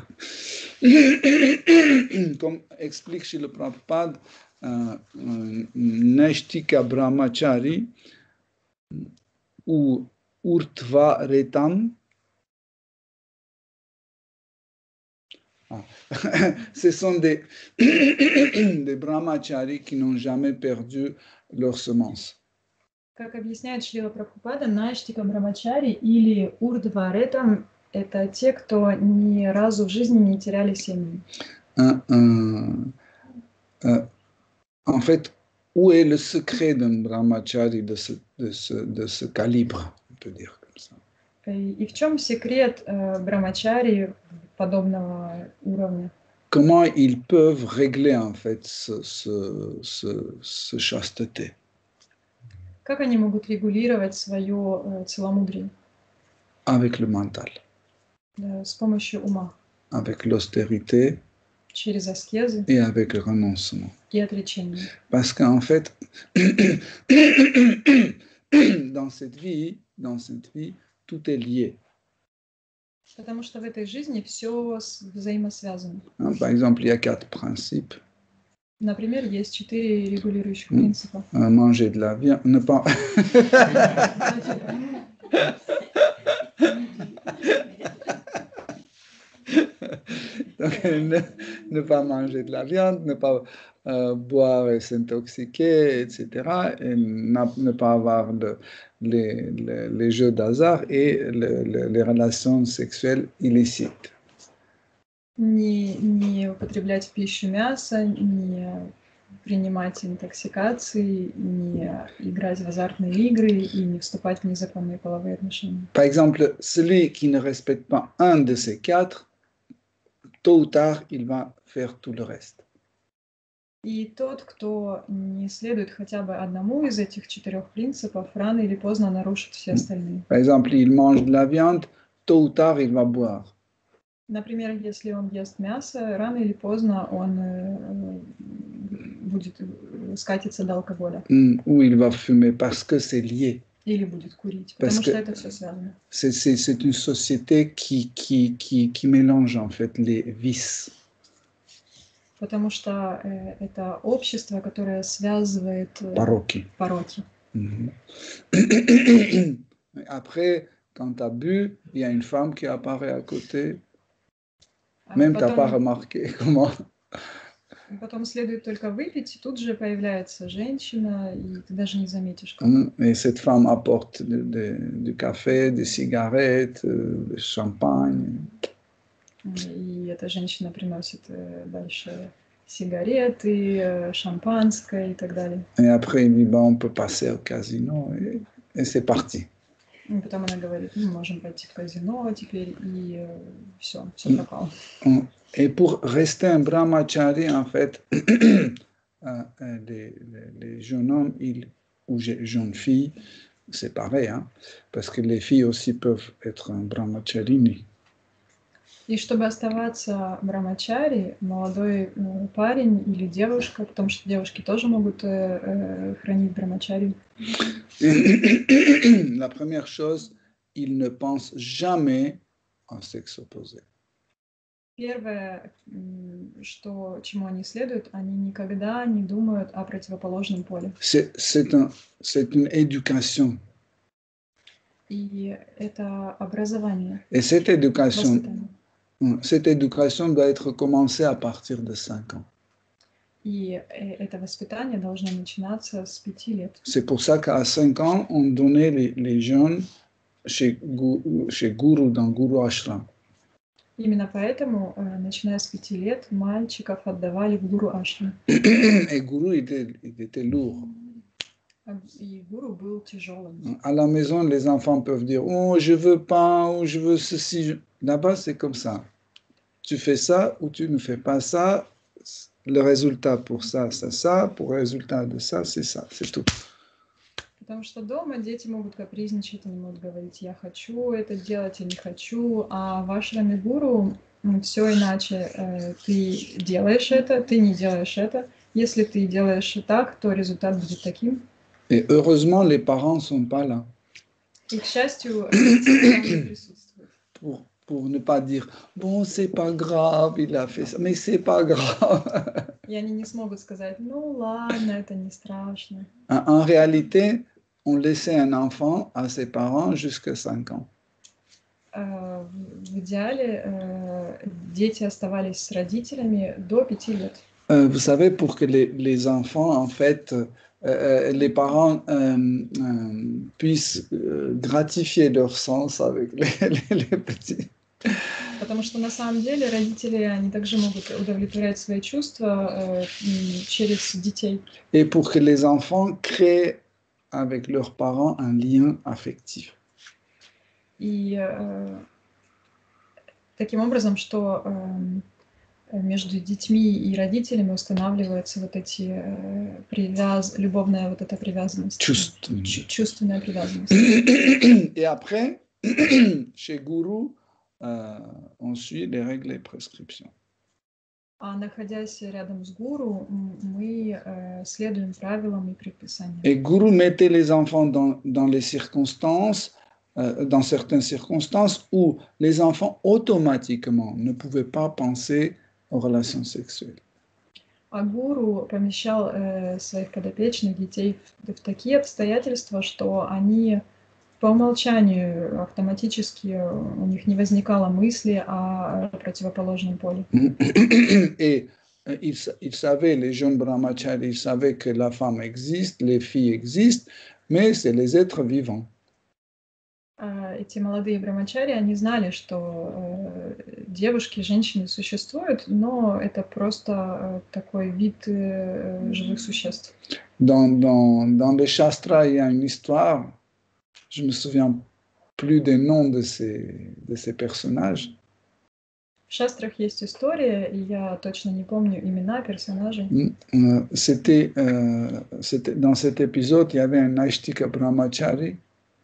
comme explique chez le Prabhupada, Naishtika Brahmachari ou Urtva Retam, ce sont des brahmacharis qui n'ont jamais perdu leur semence. Как объясняет Шрила Прабхупада, Наштика Брамачари или Урдваретам – это те, кто ни разу в жизни не теряли семьи. En fait, où est le secret d'un brahmachari de ce calibre, on peut dire comme ça. И в чем секрет брамачари подобного уровня? Comment ils peuvent régler en fait ce chasteté? Как они могут регулировать свое целомудрие? Avec le mental. С помощью ума. Avec l'austérité. Через аскезы. Et avec le renoncement. И отречение. Parce qu'en fait, dans cette vie, tout est lié. Потому что в этой жизни все взаимосвязано. Par exemple, il y a 4 principes. Например, есть 4 регулирующих принципа. Manger de la viande, ne pas... Donc, ne pas manger de la viande, ne pas boire et s'intoxiquer, etc. Et ne pas avoir les jeux d'hasard et les relations sexuelles illicites. Не употреблять в пищу мясо, не принимать интоксикации, не играть в азартные игры и не вступать в незаконные половые отношения. Par exemple, celui qui ne respecte pas un de ces 4, tôt ou tard, il va faire tout le reste. И тот, кто не следует хотя бы одному из этих 4 принципов, рано или поздно нарушит все остальные. Par exemple, il mange de la viande, tôt ou tard, il va boire. Например, если он ест мясо, рано или поздно он будет скатиться до алкоголя. Ou il va fumer parce que c'est lié. Или будет курить, потому что это все связано. C'est une société qui mélange en fait les vices. Потому что это общество, которое связывает пороки. Après, quand tu as bu, il y a une femme qui apparaît à côté. Même tu n'as pas remarqué comment. Потом следует только выпить, и тут же появляется женщина, и ты даже не заметишь, как. Et cette femme apporte du café, des cigarettes, du champagne. И эта женщина приносит дальше сигареты, шампанское и так далее. Et après, il dit, on peut passer au casino, et c'est parti. И потом она говорит, мы можем пойти в казино теперь, и все пропало. Et pour rester un brahmachari, en fait, les jeunes hommes ou jeunes filles, c'est pareil, hein, parce que les filles aussi peuvent être un brahmacharini. И чтобы оставаться брамачари, молодой парень или девушка, потому что девушки тоже могут хранить брамачари. La première chose, ils ne pensent jamais en sexe opposé. Первое, чему они следуют, они никогда не думают о противоположном поле. C'est une éducation. И это образование. Et cette éducation Воспитание. doit être commencée à partir de 5 ans. И это воспитание должно начинаться с 5 лет. C'est pour ça qu'à 5 ans, on donnait les jeunes chez Guru, dans Guru Ashram. Именно поэтому, начиная с 5 лет, мальчиков отдавали в гуру ашрам. Et Guru, il était lourd. И гуру был тяжелым. À la maison, les enfants peuvent dire « Oh, je veux pas, ou je veux ceci. » Là-bas, c'est comme ça. Tu fais ça ou tu ne fais pas ça. Le résultat pour ça, c'est ça. Pour le résultat de ça, c'est ça. C'est tout. Потому что дома дети могут капризничать, они могут говорить, я хочу это делать, я не хочу, а в ашраме гуру все иначе. Ты делаешь это, ты не делаешь это. Если ты делаешь так, то результат будет таким. Et heureusement, les parents ne sont pas là. И, к счастью, родители там не присутствуют. Pour ne pas dire, bon, c'est pas grave, il a fait ça, mais c'est pas grave. И они не смогут сказать, ну ладно, это не страшно. En réalité, on laissait un enfant à ses parents jusqu'à 5 ans. В idéale, дети оставались с родителями до 5 лет. Vous savez, pour que les enfants, en fait, les parents puissent gratifier leur sens avec les petits. Потому что на самом деле родители, они также могут удовлетворять свои чувства через детей. Et pour que les enfants créent avec leurs parents un lien affectif. И таким образом, что между детьми и родителями устанавливается вот эти любовная вот эта привязанность. Чувственная привязанность. Et après, chez Guru, on suit les règles et prescriptions. А находясь рядом с гуру, мы следуем правилам и предписаниям. Et Guru mettait les enfants dans les circonstances, dans certaines circonstances où les enfants automatiquement ne pouvaient pas penser aux relations sexuelles. А гуру помещал своих подопечных детей в такие обстоятельства, что они по умолчанию автоматически у них не возникало мысли о противоположном поле. Et ils savaient, les jeunes brahmacharis, ils savaient que la femme existe, les filles existent, mais c'est les êtres vivants. Эти молодые брамачари, они знали, что девушки, женщины существуют, но это просто такой вид живых существ. Dans les shastras, il y a une histoire, je ne me souviens plus des noms de ces personnages. В шастрах есть история, и я точно не помню имена персонажей. C'était dans cet épisode, il y avait un Naishtika brahmachari.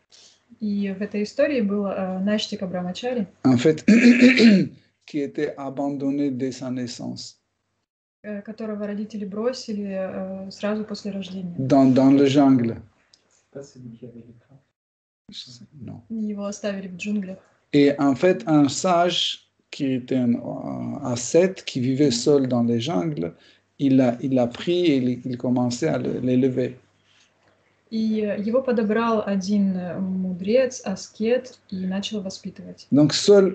И в этой истории был Наштика Брамачари, En fait, qui était abandonné dès sa naissance. которого родители бросили сразу после рождения. Dans le jungle. Pas celui qui avait les crânes. Non. Его оставили в джунглях. Et en fait, un sage qui était un ascète qui vivait seul dans les jungles, il l'a pris et il commençait à l'élever. И его подобрал один мудрец, аскет, и начал воспитывать. Donc, seul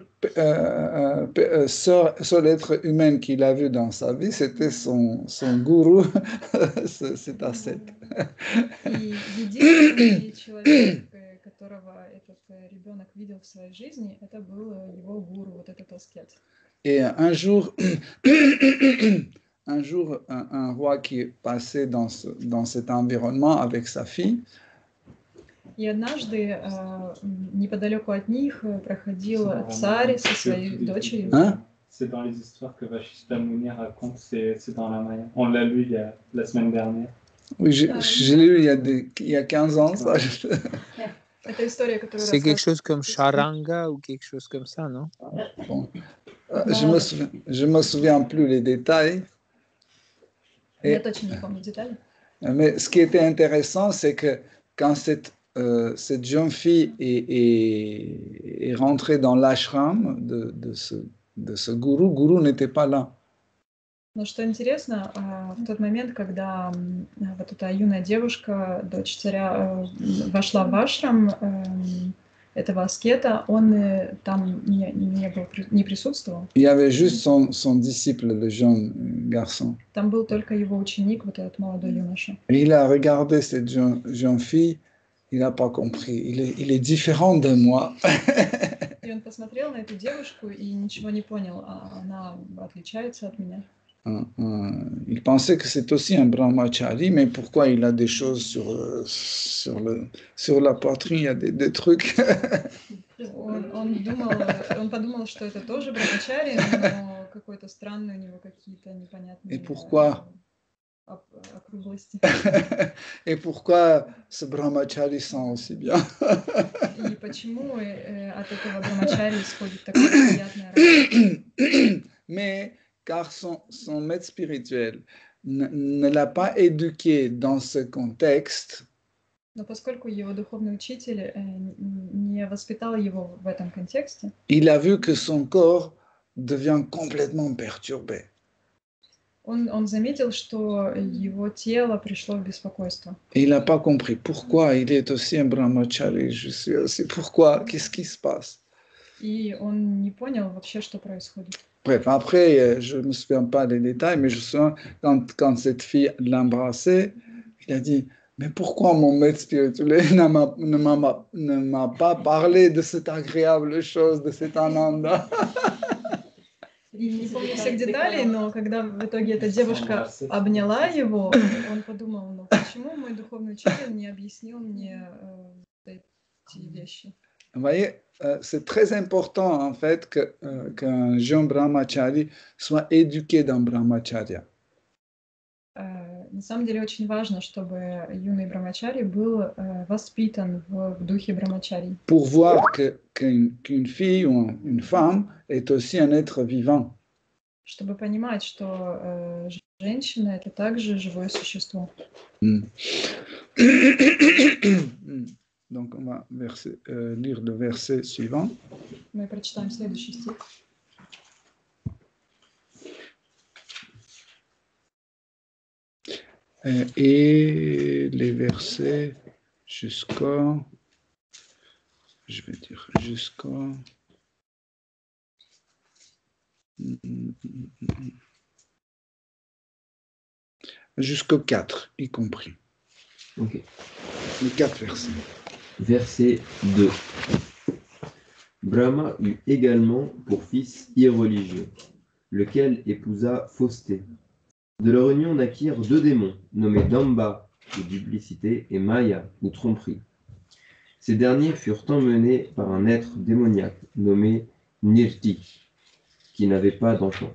être humain qu'il a vu dans sa vie, c'était son gourou, cet ascète. И единственный человек, которого этот ребенок видел в своей жизни, это был его гуру, вот этот аскет. Et un jour, un roi qui passait dans cet environnement avec sa fille, И однажды неподалеку от них проходил царь со своей дочерью. Hein? C'est dans les histoires que Vashishta Muni raconte, c'est dans la Maya. On l'a lu la semaine dernière. Oui, je l'ai lu il y a 15 ans, ça. Это история, которую C'est quelque рассказывает. chose comme charanga ou quelque chose comme ça, non? Bon. Je me souviens plus les détails. Я точно не помню детали. Mais ce qui était intéressant, c'est que quand cette jeune fille est rentrée dans l'ashram de ce gourou n'était pas là. Но что интересно, в тот момент, когда вот эта юная девушка, дочь царя, вошла в ашрам этого аскета, он там не присутствовал. Il y avait juste son disciple, le jeune garçon. Там был только его ученик, вот этот молодой юноша. Et il a regardé cette jeune fille, il n'a pas compris. Il est différent de moi. И он посмотрел на эту девушку и ничего не понял, она отличается от меня. Il pensait que c'est aussi un brahmachari, mais pourquoi il a des choses sur la poitrine, il y a des trucs. Он подумал, что это тоже брахмачари, но какой-то странный у него какие-то непонятные округлости. Et pourquoi ce brahmachari sent aussi bien? И почему от этого брахмачари исходит такое приятное аромат? Mais car son maître spirituel ne l'a pas éduqué dans ce contexte. Но поскольку его духовный учитель не воспитал его в этом контексте, il a vu que son corps devient complètement perturbé. Он заметил, что его тело пришло в беспокойство. Et il n'a pas compris pourquoi il est aussi un brahmachari, je suis aussi. Pourquoi? Qu'est-ce qui se passe? И он не понял вообще, что происходит. Bref, après, je ne me souviens pas des détails, mais je me souviens quand cette fille l'a embrassé, il a dit, mais pourquoi mon maître spirituel ne m'a pas parlé de cette agréable chose, de cet ananda? И не помню всех деталей, но когда в итоге эта девушка обняла его, он подумал, ну почему мой духовный учитель не объяснил мне эти вещи? Vous voyez, c'est très important en fait qu'un jeune brahmachari soit éduqué dans brahmacharya. На самом деле очень важно, чтобы юный брахмачари был воспитан в духе брахмачари. Pour voir qu'une fille ou une femme est aussi un être vivant. Чтобы понимать, что женщина это также живое существо. Donc on va lire le verset suivant. Мы прочитаем следующий стих. Et les versets jusqu'au jusqu'au 4, y compris. Ok. Les 4 versets. Verset 2. Brahma eut également pour fils irreligieux, lequel épousa Fausté. De leur union naquirent 2 démons, nommés Damba, ou duplicité, et Maya, ou tromperie. Ces derniers furent emmenés par un être démoniaque, nommé Nirti, qui n'avait pas d'enfant.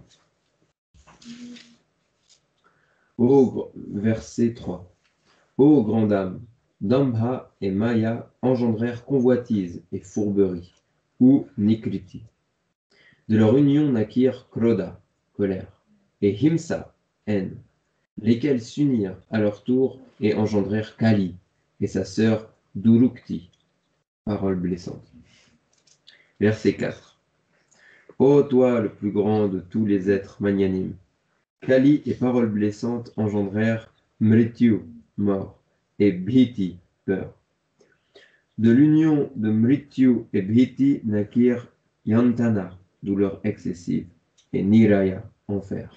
Verset 3. Ô grande âme, Dambha et Maya engendrèrent convoitise et fourberie, ou Nikriti. De leur union naquirent Krodha, colère, et Himsa, haine, lesquels s'unirent à leur tour et engendrèrent Kali et sa sœur Durukti, parole blessante. Verset 4. Ô toi, le plus grand de tous les êtres magnanimes, Kali et parole blessante engendrèrent Mrityu, mort, et Bhiti, peur. De l'union de Mrityu et Bhiti naquirent Yantana, douleur excessive, et Niraya, enfer.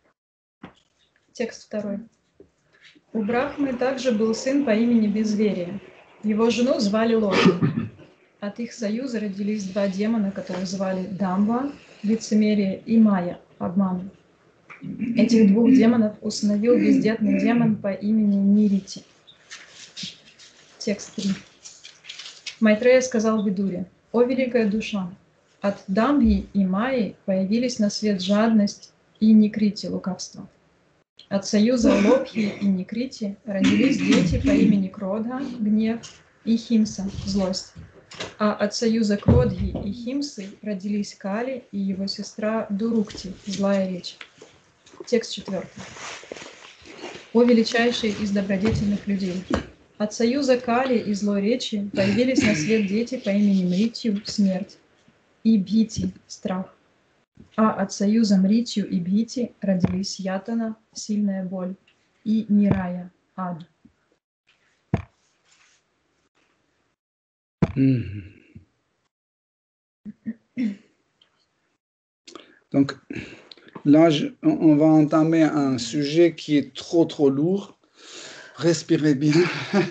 Текст 2. У Брахмы также был сын по имени Безверие. Его жену звали Лошадь. От их союза родились 2 демона, которых звали Дамба, лицемерие, и Майя, обман. Этих 2 демонов усыновил бездетный демон по имени Нирити. Текст 3. Майтрея сказал Видуре: «О великая душа, от Дамбхи и Майи появились на свет жадность и Никрити, лукавство. От союза Лобхи и Никрити родились дети по имени Кродха, гнев, и Химса, злость. А от союза Кродхи и Химсы родились Кали и его сестра Дурукти, злая речь». Текст 4. «О величайший из добродетельных людей! От союза Кали и злой речи появились на свет дети по имени Мритью, смерть, и Бхити, страх. А от союза Мритью и Бхити родились Ятана, сильная боль, и Нирая, ад». Donc là, on va entamer un sujet qui est trop lourd. Respirez bien.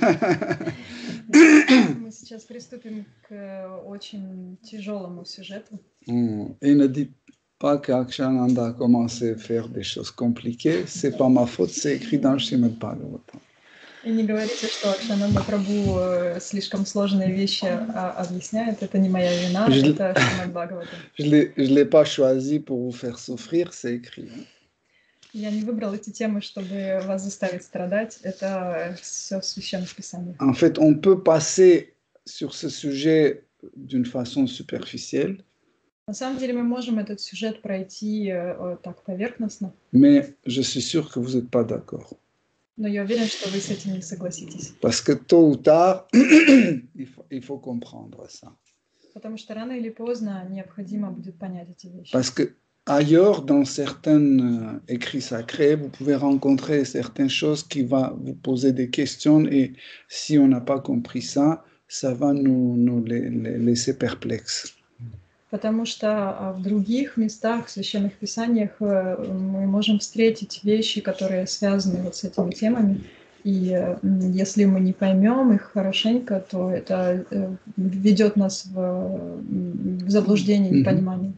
Мы сейчас приступим к очень тяжелому сюжету. Et ne dites pas qu'Akshananda a commencé à faire des choses compliquées. C'est pas ma faute, c'est écrit dans le Srimad Bhagavatam. И не говорите, что Акшананда Прабху слишком сложные вещи объясняет. Это не моя вина, это Шримад Бхагаватам. Je l'ai pas choisi pour vous faire souffrir, c'est écrit. Я не выбрал эти темы, чтобы вас заставить страдать. Это все в Священных Писаниях. En fait, on peut passer sur ce sujet d'une façon superficielle. На самом деле мы можем этот сюжет пройти так поверхностно. Mais je suis sûr que vous n'êtes pas d'accord. Но я уверен, что вы с этим не согласитесь. Parce que tôt ou tard, il faut comprendre ça. Потому что рано или поздно необходимо будет понять эти вещи. Parce que ailleurs, dans certains écrits sacrés, vous pouvez rencontrer certaines choses qui vont vous poser des questions et si on n'a pas compris ça, ça va nous laisser perplexes. Потому что в других местах, в Священных Писаниях, мы можем встретить вещи, которые связаны вот с этими темами. И если мы не поймем их хорошенько, то это ведет нас в заблуждение, непонимание.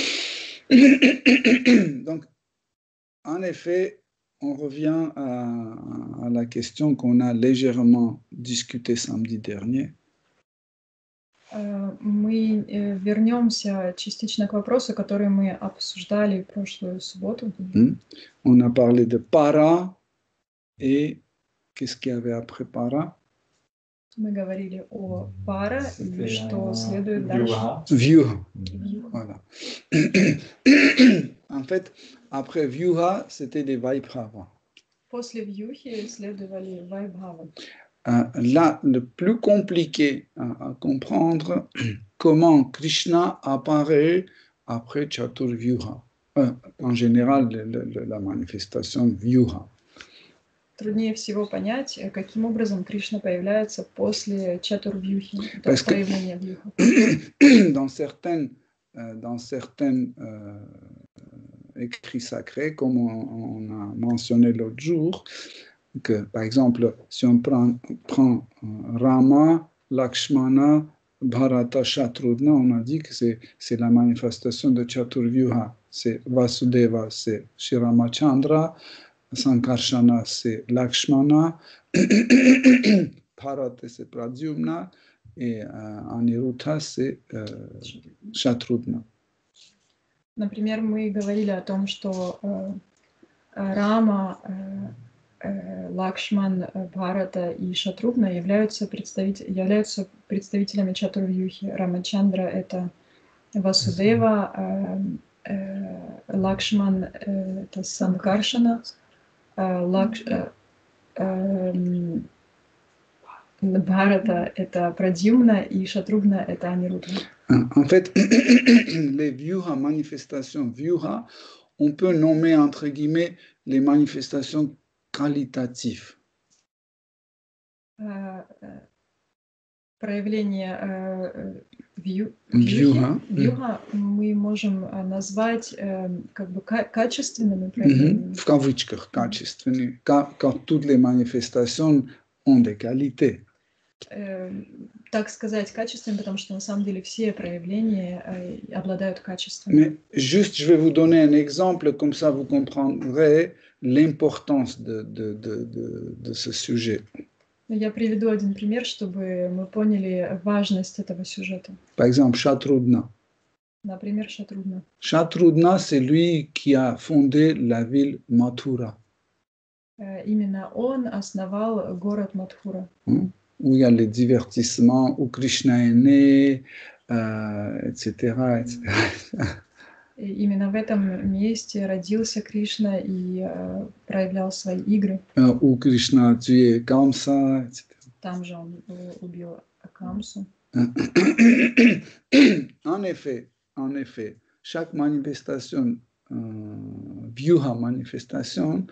Donc, en effet, on revient à la question qu'on a légèrement discutée samedi dernier. Мы вернемся частично к вопросу, который мы обсуждали в прошлую субботу. On a parlé de para et qu'est-ce qu'il y avait après para? Мы говорили о пара и что следует дальше. Vyuha. Voilà. En fait, après Vyuha, c'était les Vaibhava. После вьюхи следовали вайбхавы. Là, le plus compliqué à comprendre, comment Krishna apparaît après Chaturvyuha. En général, la manifestation Vyuha. Труднее всего понять, каким образом Кришна появляется после Чатурвьюхи, проявления вьюха. Dans certains écrits sacrés, comme on a mentionné l'autre jour, que, par exemple, si on prend Rama, Lakshmana, Bharata, Shatrudna, on a dit que c'est la manifestation de Chaturvyuha. C'est Vasudeva, c'est Shri Ramachandra, Sankarshana, c'est Lakshmana, Bharata, c'est Pradyumna, et Aniruddha, c'est Shatrudna. Например, мы говорили о том, что Рама, Лакшман, Бхарата и Шатрудна являются представителями Чатурвьюхи. Рамачандра — это Васудева, Лакшман — это Санкаршана, Бхарата — это Прадьюмна, и Шатрудна — это Анирудха. En fait, les Vyuha, manifestations Vyuha, on peut nommer entre guillemets les manifestations qualitatives. Проявление Vyuha мы можем назвать как бы качественными проявлениями. В кавычках качественные, car toutes les manifestations ont des qualités. Так сказать, качественными, потому что на самом деле все проявления обладают качеством. Mais juste, je vais vous donner un exemple, comme ça vous comprendrez l'importance de ce sujet. Я приведу один пример, чтобы мы поняли важность этого сюжета. Par exemple, Shatrugna. Например, Шатрудна. Shatrugna, c'est lui qui a fondé la ville Mathura, Именно он основал город Мадхура, où il y a les divertissements, où Krishna est né, etc., etc. И именно в этом месте родился Кришна и проявлял свои игры. Où Krishna a tué Kamsa, etc. Там же он убил Акамсу. En effet, chaque manifestation, vyuha manifestation,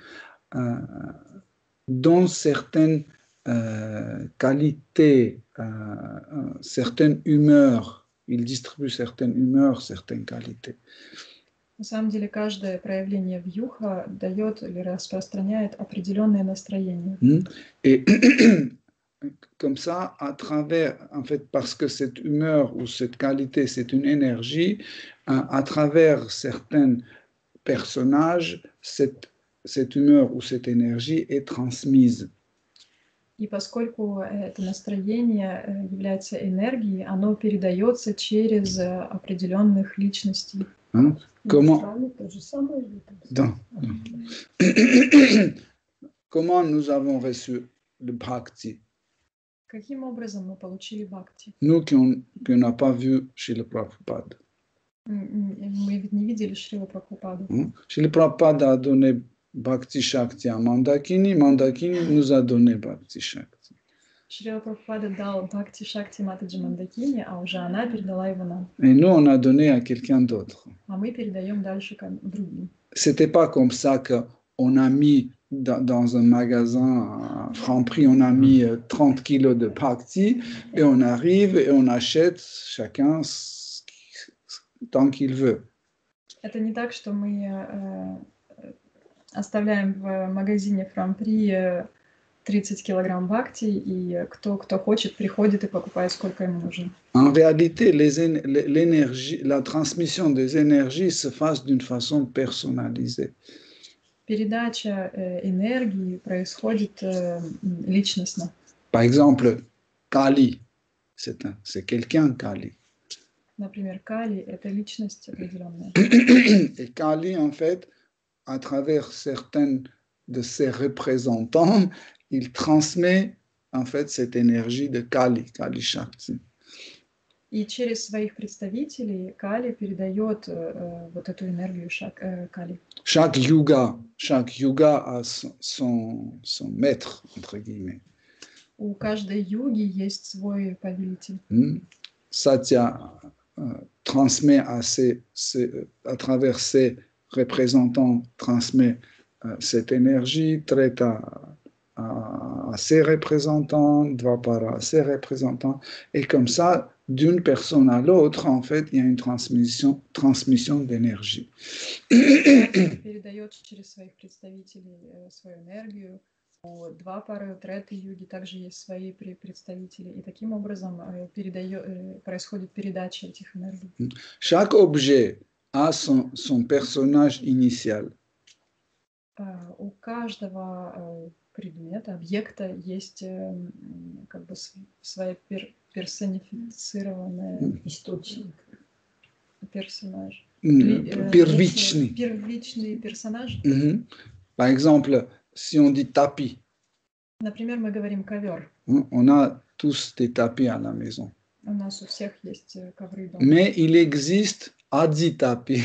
donne certaines qualités, certaines humeurs. Il distribue certaines humeurs, certaines qualités. На самом деле каждое проявление вьюха дает или распространяет определенное настроение. Et comme ça, à travers, en fait, parce que cette humeur ou cette qualité, c'est une énergie, à travers certains personnages, cette humeur ou cette énergie est transmise. И поскольку это настроение является энергией, оно передается через определенных личностей. Hein? Comment, То же самое или там? non, non. Comment nous avons reçu le bhakti? Каким образом мы получили бхакти? Nous qui n'a pas vu chez le Prabhupada. Мы ведь не видели Шрила Прабхупаду. Chez le Prabhupada a donné Bhakti Shakti à Mandakini, Mandakini nous a donné Bhakti Shakti. Шрила Прабхупада дал Бхакти Шакти Матаджи Мандакини, а уже она передала его нам. Et nous, on a donné à quelqu'un d'autre. А мы передаем дальше другим. C'était pas comme ça qu'on a mis dans un magasin à Franprix, on a mis 30 kilos de Bhakti et on arrive et on achète chacun tant qu'il veut. Это не так, что мы оставляем в магазине Фрампри 30 килограмм бхакти, и кто хочет, приходит и покупает, сколько ему нужно. En réalité, l'énergie, la transmission des énergies se fait d'une façon personnalisée. Передача энергии происходит личностно. Par exemple, Kali, c'est quelqu'un, Kali. Например, Кали – это личность определенная. Et Kali, en fait, à travers certains de ses représentants, il transmet en fait cette énergie de Kali, Kali Shakti. И через своих представителей Кали передает вот эту энергию Кали. Chaque yuga a son maître, entre guillemets. У каждой юги есть свой повелитель. Satya transmet à travers ses représentants, transmet cette énergie, Treta à ses représentants, Dvapara à ses représentants, et comme ça, d'une personne à l'autre, en fait, il y a une transmission d'énergie. Передает через своих представителей свою энергию. У Двапары, у Треты юги также есть свои представители, и таким образом происходит передача этих энергий. Chaque objet a son personnage initial. У каждого предмета, объекта есть как бы своя персонифицированная Источник. персонаж. Первичный персонаж. Par exemple, si on dit tapis, Например, мы говорим ковер. On a tous des tapis à la maison. У нас у всех есть ковры дома. Mais il existe Adi tapis.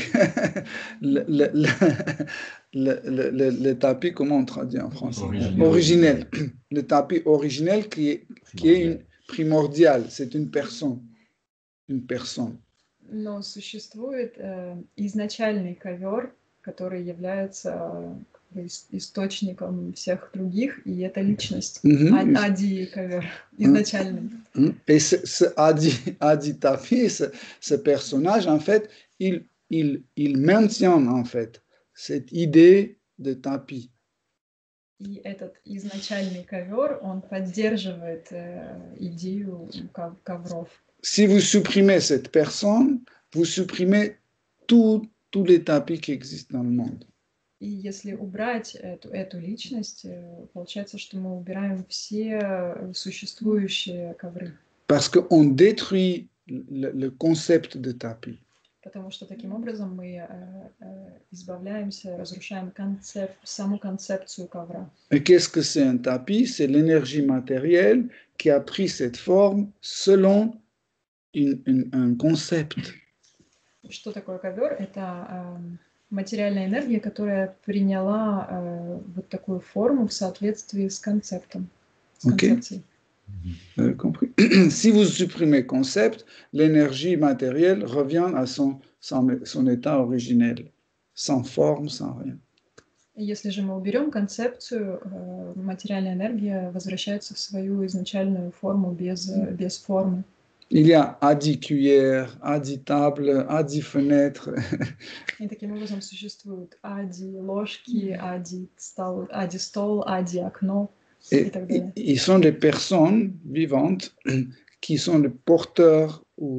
Le tapis, comment on traduit en français? Originel. Le tapis originel qui est primordial. C'est une personne. Une personne. Но существует изначальный ковер, который является источником всех других, и это личность. Ади ковер, изначальный. Et ce Adi tapis, ce personnage, en fait, il maintient, en fait, cette idée de tapis. И этот изначальный ковер, он поддерживает идею ковров. Si vous supprimez cette personne, vous supprimez tous les tapis qui existent dans le monde. И если убрать эту личность, получается, что мы убираем все существующие ковры. Parce qu'on détruit le concept de tapis. Потому что таким образом мы избавляемся, разрушаем саму концепцию ковра. Et qu'est-ce que c'est un tapis? C'est l'énergie matérielle qui a pris cette forme selon un concept. Что такое ковер? Это материальная энергия, которая приняла вот такую форму в соответствии с концептом, с концепцией. Vous avez compris? Si vous supprimez concept, l'énergie matérielle revient à son état originel, sans forme, sans rien. Если же мы уберем концепцию, материальная энергия возвращается в свою изначальную форму без формы. Il y a à 10 cuillères, à 10 tables, à 10 fenêtres. И таким образом существуют ади ложки, ади стол, ади окно. Et ils sont des personnes vivantes qui sont les porteurs ou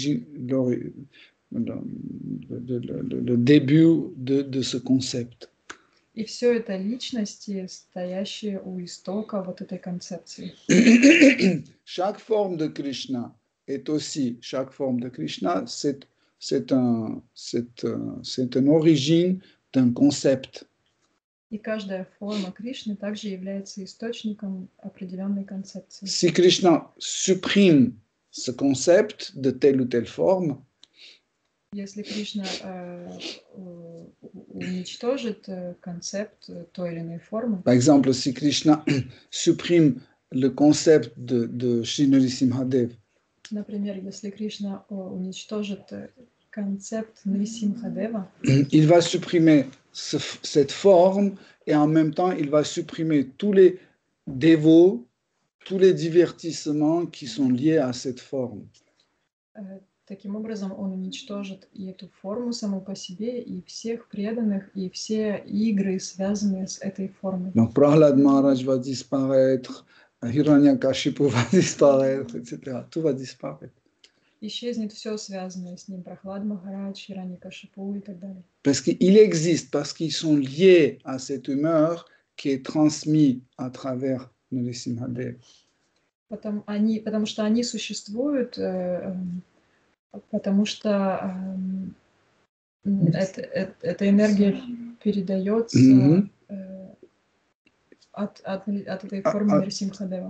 le début de ce concept. И все это личности, стоящие у истока вот этой концепции. Chaque forme de Krishna est aussi, chaque forme de Krishna, c'est une origine d'un concept. И каждая форма Кришны также является источником определенной концепции. Si Krishna supprime ce concept de telle ou telle forme, если Кришна уничтожит концепт той или иной формы, par exemple, si Krishna supprime le concept de Shri Nrsimhadev, например, если Кришна уничтожит концепт Нрисимхадева, il va supprimer cette forme et en même temps, il va supprimer tous les dévots, tous les divertissements qui sont liés à cette forme. Таким образом, он уничтожит и эту форму саму по себе, и всех преданных, и все игры, связанные с этой формой. Donc, Prahlad Maharaj va disparaître, Hiranyakashipu va disparaître, etc. Tout va disparaître. Исчезнет все связанное с ним, Прахлад Махарадж, Хираньякашипу и так далее. Parce qu'il existe, parce qu'ils sont liés à cette humeur qui est transmise à travers Nrsimhadev. Потому что они существуют, потому что эта энергия передается от этой формы Нрисимхадева.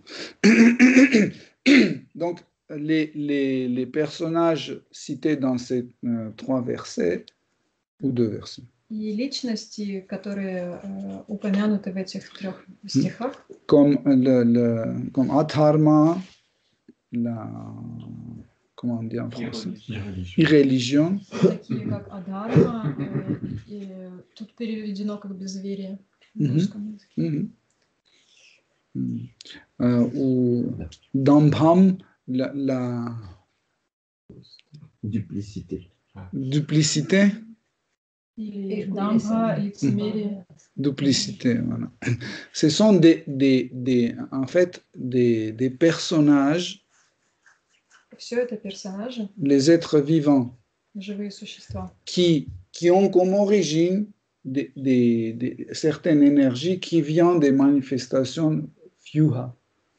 Donc, les personnages cités dans ces 3 versets, ou 2 versets, И личности, которые упомянуты в этих 3 стихах, comme Adharma, comment on dit en français? Irréligion. такие как Адхарма, и тут переведено как безверие в русском языке. Ou Dambham, la Duplicité. Duplicité. Или Дамбха, лицемерие. Duplicité, voilà. Ce sont en fait des personnages, Все это персонажи, les êtres vivants, живые существа, qui ont comme origine certaines énergies qui viennent des manifestations vyuha.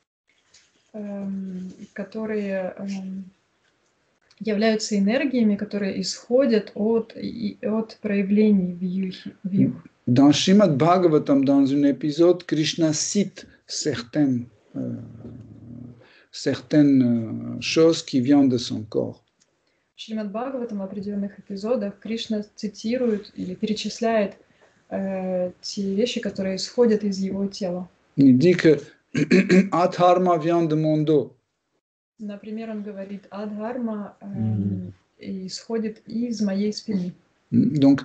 которые являются энергиями, которые исходят от проявлений вьюх. Dans Srimad Bhagavatam, dans un épisode, Krishna cite certaines choses qui viennent de son corps. В Шримад Бхагаватам в определенных эпизодах Кришна цитирует или перечисляет те вещи, которые исходят из его тела. Il dit que Adharma vient de mon dos. Например, он говорит, Адхарма исходит из моей спины. Donc,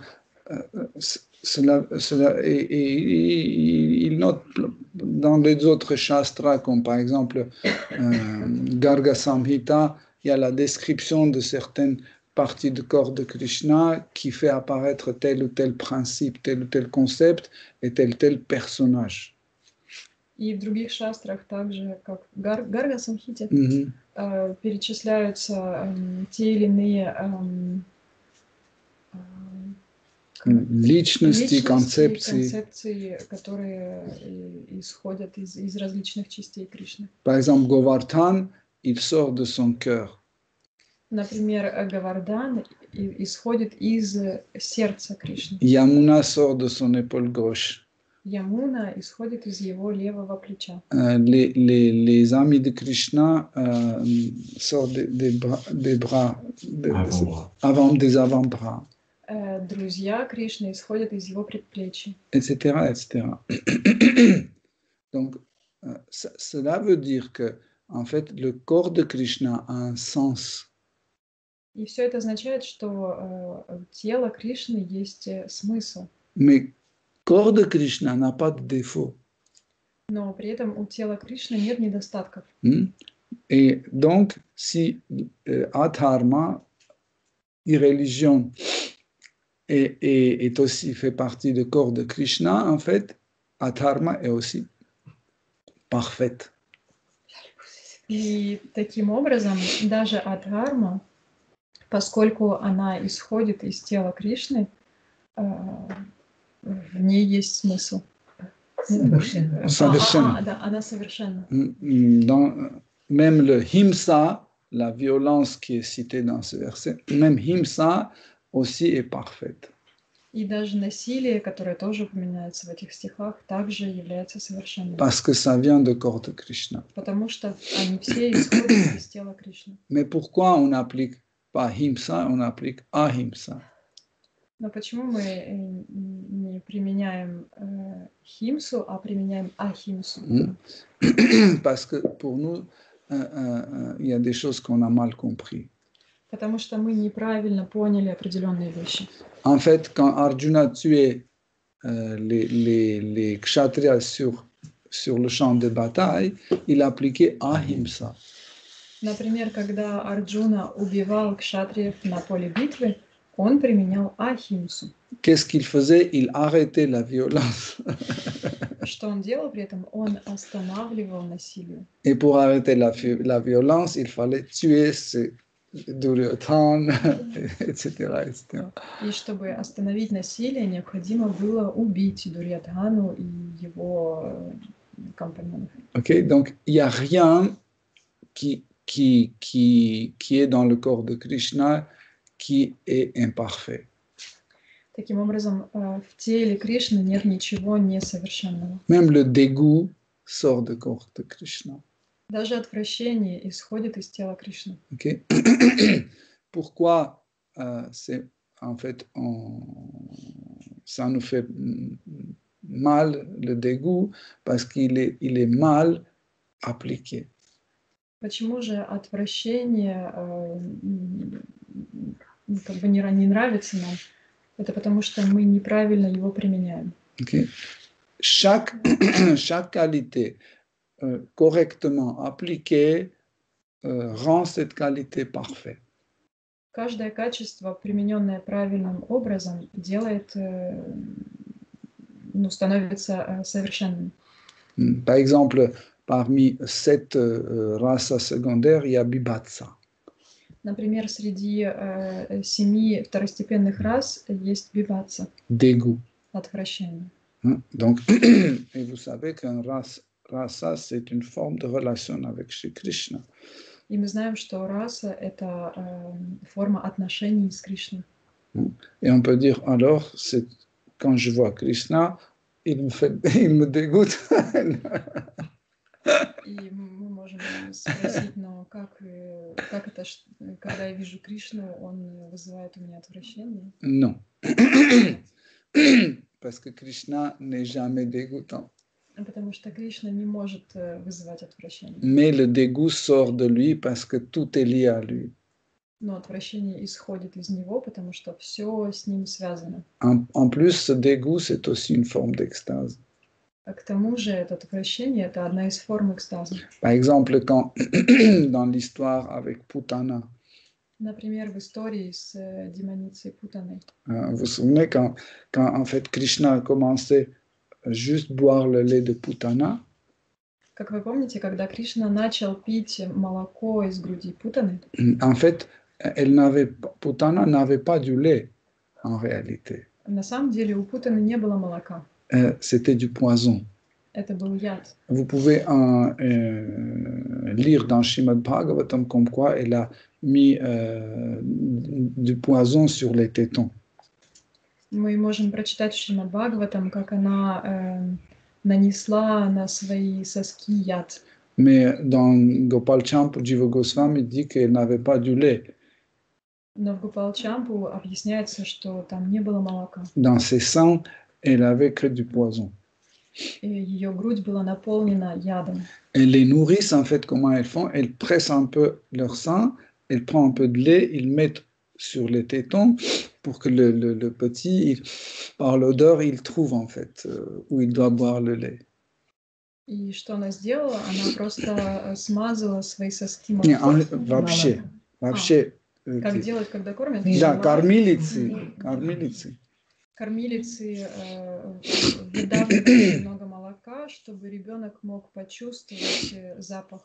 il note dans les autres shastras, comme par exemple Garga Samhita, il y a la description de certaines parties du corps de Krishna qui fait apparaître tel ou tel principe, tel ou tel concept et tel personnage. И в других шастрах, также как Гарга Самхите, перечисляются те или иные личности, концепции. концепции, которые исходят из различных частей Кришны. Par exemple, Govardhan, il sort de son cœur. Например, Говардан исходит из сердца Кришны. Yamuna sort de son épaule gauche. Ямуна исходит из его левого плеча. Les amis de Krishna sortent des bras, des avant-bras, Друзья Кришны исходят из его предплечий. etc., etc. Donc, cela veut dire que, en fait, le corps de Krishna a un sens. И все это означает, что тело Кришны есть смысл. Mais corps de Krishna n'a pas de défaut. Но при этом у тела Кришны нет недостатков. Et donc, si Adharma, irréligion, est aussi fait partie du corps de Krishna, en fait, Adharma est aussi parfaite. И таким образом, даже Адхарма, поскольку она исходит из тела Кришны, в ней есть смысл. Совершенно. Да, она совершенна. Même le himsa, la violence qui est citée dans ce verset, même himsa aussi est parfaite. И даже насилие, которое тоже упоминается в этих стихах, также является совершенным. Parce que ça vient du corps de Krishna. Потому что они все исходят из тела Кришны. Mais pourquoi on n'applique pas himsa, on applique ahimsa? Но почему мы не применяем химсу, а применяем ахимсу? Parce que pour nous, il y a des choses qu'on a mal compris. Потому что мы неправильно поняли определенные вещи. En fait, quand Arjuna tuait les kshatriyas sur le champ de bataille, il appliquait ahimsa. Например, когда Арджуна убивал кшатриев на поле битвы, он применял ахимсу. Qu'est-ce qu'il faisait? Il arrêtait la violence. Что он делал при этом? Он останавливал насилие. Et pour arrêter la violence, il fallait tuer ces Duryodhan, etc., etc. И чтобы остановить насилие, необходимо было убить Дурьодхану и его компаньонов. Okay? Donc, il n'y a rien qui est dans le corps de Krishna qui est imparfait. Таким образом, в теле Кришны нет ничего несовершенного. Même le dégoût sort du corps de Krishna. Даже отвращение исходит из тела Кришны. Okay? Pourquoi c'est en fait ça nous fait mal le dégoût? Parce qu'il est mal appliqué. Почему же отвращение как бы не нравится нам? Это потому что мы неправильно его применяем. Okay? Chaque qualité correctement appliquée rend cette qualité parfaite. Каждое качество, примененное правильным образом, делает, становится совершенным. Par exemple, parmi 7 races secondaires, il y a Bibhatsa. Например, среди 7 второстепенных рас есть бибатса. Dégoût. Отвращение. Donc, et vous savez qu'un rasa, c'est une forme de relation avec Shri Krishna. И мы знаем, что раса — это форма отношений с Кришной. Et on peut dire, alors, quand je vois Krishna, il me dégoûte. И мы можем спросить, но как это, когда я вижу Кришну, он вызывает у меня отвращение? Non. Parce que Krishna n'est jamais dégoûtant. Потому что Кришна не может вызывать отвращение. Mais le dégoût sort de lui parce que tout est lié à lui. Но отвращение исходит из него, потому что все с ним связано. En plus, ce dégoût, c'est aussi une forme d'extase. А к тому же это отвращение — это одна из форм экстаза. Par exemple, quand dans l'histoire avec Putana, Например, в истории с демоницей Путаной. Vous vous souvenez quand en fait Krishna a commencé juste boire le lait de Putana, Как вы помните, когда Кришна начал пить молоко из груди Путаны, en fait, Putana n'avait pas du lait en réalité. На самом деле у Путаны не было молока. C'était du poison. Это был яд. Vous pouvez lire dans Srimad Bhagavatam comme quoi elle a mis du poison sur les tétons. Мы можем прочитать в Шримад Бхагаватам, как она нанесла на свои соски яд. Mais dans Gopal Champu, Jiva Goswami dit qu'elle n'avait pas du lait. Но в Гопал-чампу объясняется, что там не было молока. Dans ses seins, elle avait que du poison. И ее грудь была наполнена ядом. Et les nourrices, en fait, comment elles font? Elles pressent un peu leur sein, elles prennent un peu de lait, ils mettent sur les tétons pour que le petit, par l'odeur, il trouve, en fait, où il doit boire le lait. И что она сделала? Она просто смазала свои соски Не, молоком. вообще. Как делать, когда кормят? Да, кормилицы. Кормилицы выдавливают много молока, чтобы ребенок мог почувствовать запах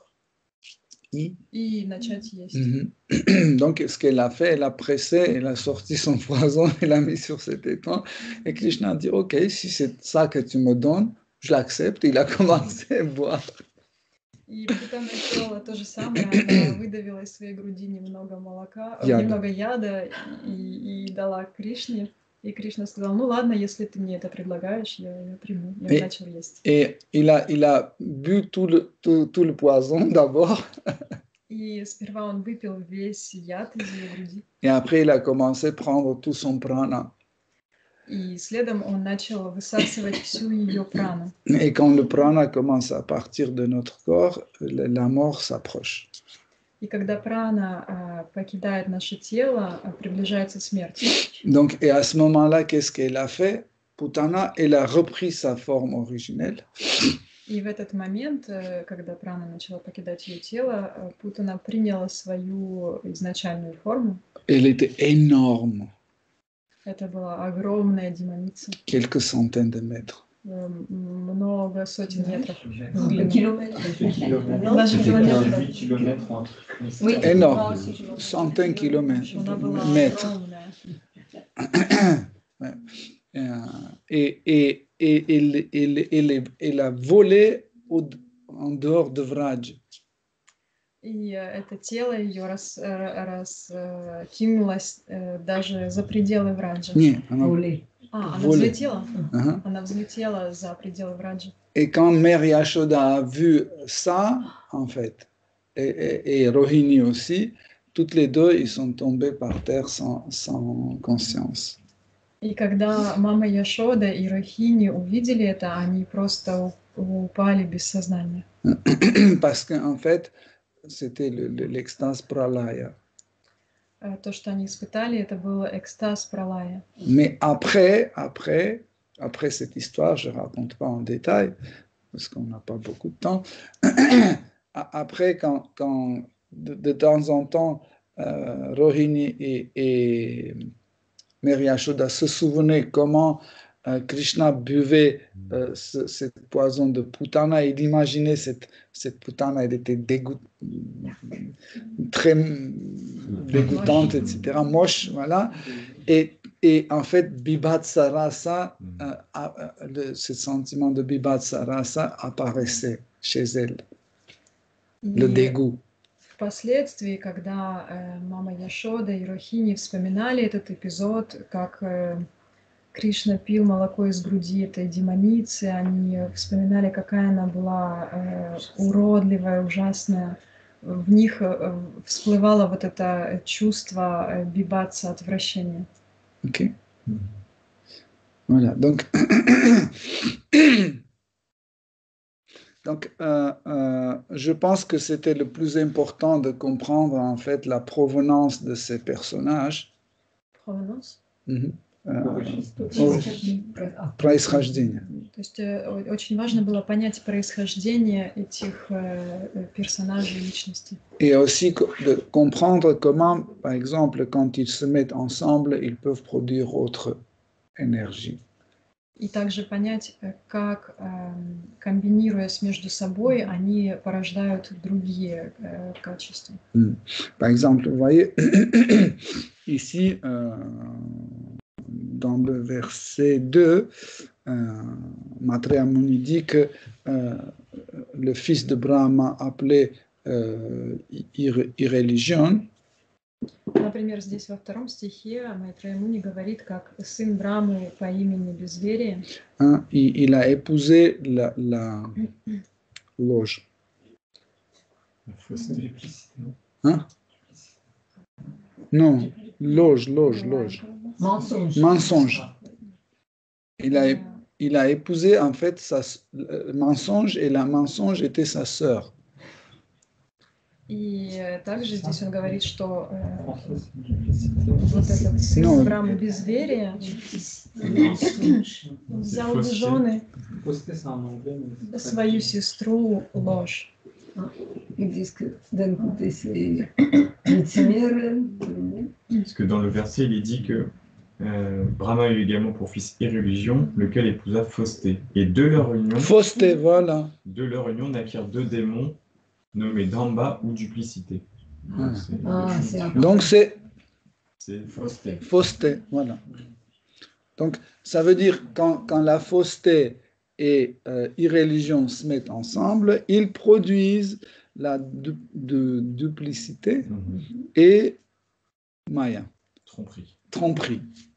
и начать есть. Donc, ce qu'elle a fait, elle a pressé, elle a sorti son poison, elle a mis sur ses tétons. Et Krishna a dit, ok, si c'est ça que tu me donnes, je l'accepte. Il a commencé à boire. И Путана сделала то же самое, она выдавила из своей груди немного молока, немного яда и дала Кришне. И Кришна сказал, ну ладно, если ты мне это предлагаешь, я приму. И он начал есть. Et il a bu tout le poison d'abord. И сперва он выпил весь яд из ее груди. Et après, il a commencé à prendre tout son prana. И следом он начал высасывать всю ее прану. Et quand le prana commence à partir de notre corps, la mort s'approche. И когда прана покидает наше тело, приближается смерть. Donc, et à ce moment-là, qu'est-ce qu'elle a fait? Putana, elle a repris sa forme originelle. И в этот момент, когда прана начала покидать ее тело, Путана приняла свою изначальную форму. Elle était énorme. Это была огромная демоница. Quelques centaines de mètres. Много сотен метров. Даже километров. 8 километров, un truc comme ça. Oui. Énorme. Centaines de kilomètres. Она была Mètres. огромная. Et elle a volé en dehors de Vraj. И это тело ее раскинулось даже за пределы Враджа. Не, она она volé. взлетела? Uh-huh. Она взлетела за пределы Враджа. Et quand Mère Yashoda a vu ça, en fait, et Rohini aussi, toutes les deux, ils sont tombés par terre sans conscience. И когда мама Яшода и Рохини увидели это, они просто упали без сознания. Parce qu'en fait, c'était l'extase pralaya. То, что они испытали, это был экстаз пралая. Mais après cette histoire, je ne raconte pas en détail, parce qu'on n'a pas beaucoup de temps. Après, quand de temps en temps, Rohini et Mère Yashoda se souvenaient comment Krishna buvait ce poison de Putana, et d'imaginer cette Putana, elle était très dégoûtante, etc., moche, voilà. Et en fait, Bibhatsa Rasa, ce sentiment de Bibhatsa Rasa apparaissait chez elle, le dégoût. Впоследствии, когда мама Яшода и Рохини вспоминали этот эпизод, как Кришна пил молоко из груди этой демоницы, они вспоминали, какая она была уродливая, ужасная. В них всплывало вот это чувство бибатса, отвращения. Ok. Voilà, donc, je pense que c'était le plus important de comprendre en fait la provenance de ces personnages. Provenance? Происхождение. То есть очень важно было понять происхождение этих персонажей, личностей. Et aussi de comprendre comment, par exemple, quand ils se mettent ensemble, ils peuvent produire autre énergie. И также понять, как, комбинируясь между собой, они порождают другие качества. Par exemple, vous voyez, ici, dans le verset 2, Maitreya Muni dit que le fils de Brahma appelé irreligion. Например, здесь во втором стихе Майтрея Муни говорит, как сын Брамы по имени Безверие. Il a épousé la loge. La fausseté, duplicité. Hein? Non, loge. Mensonge. Il a épousé en fait le mensonge et la mensonge était sa sœur. И также здесь он говорит, что вот этот сын Брамы Безверия взял в жены свою сестру ложь. Ils disent que d'un côté c'est лицемерие. Parce que dans le verset, il est dit que Brahma eut également pour fils Irreligion, lequel épousa fausseté. Et de leur union, Fausseté, voilà. De leur union naquirent deux démons nommés Damba ou duplicité. Donc c'est fausseté. Fausseté, voilà. Donc ça veut dire quand la fausseté et irreligion se mettent ensemble, ils produisent la duplicité et Maya. Tromperie.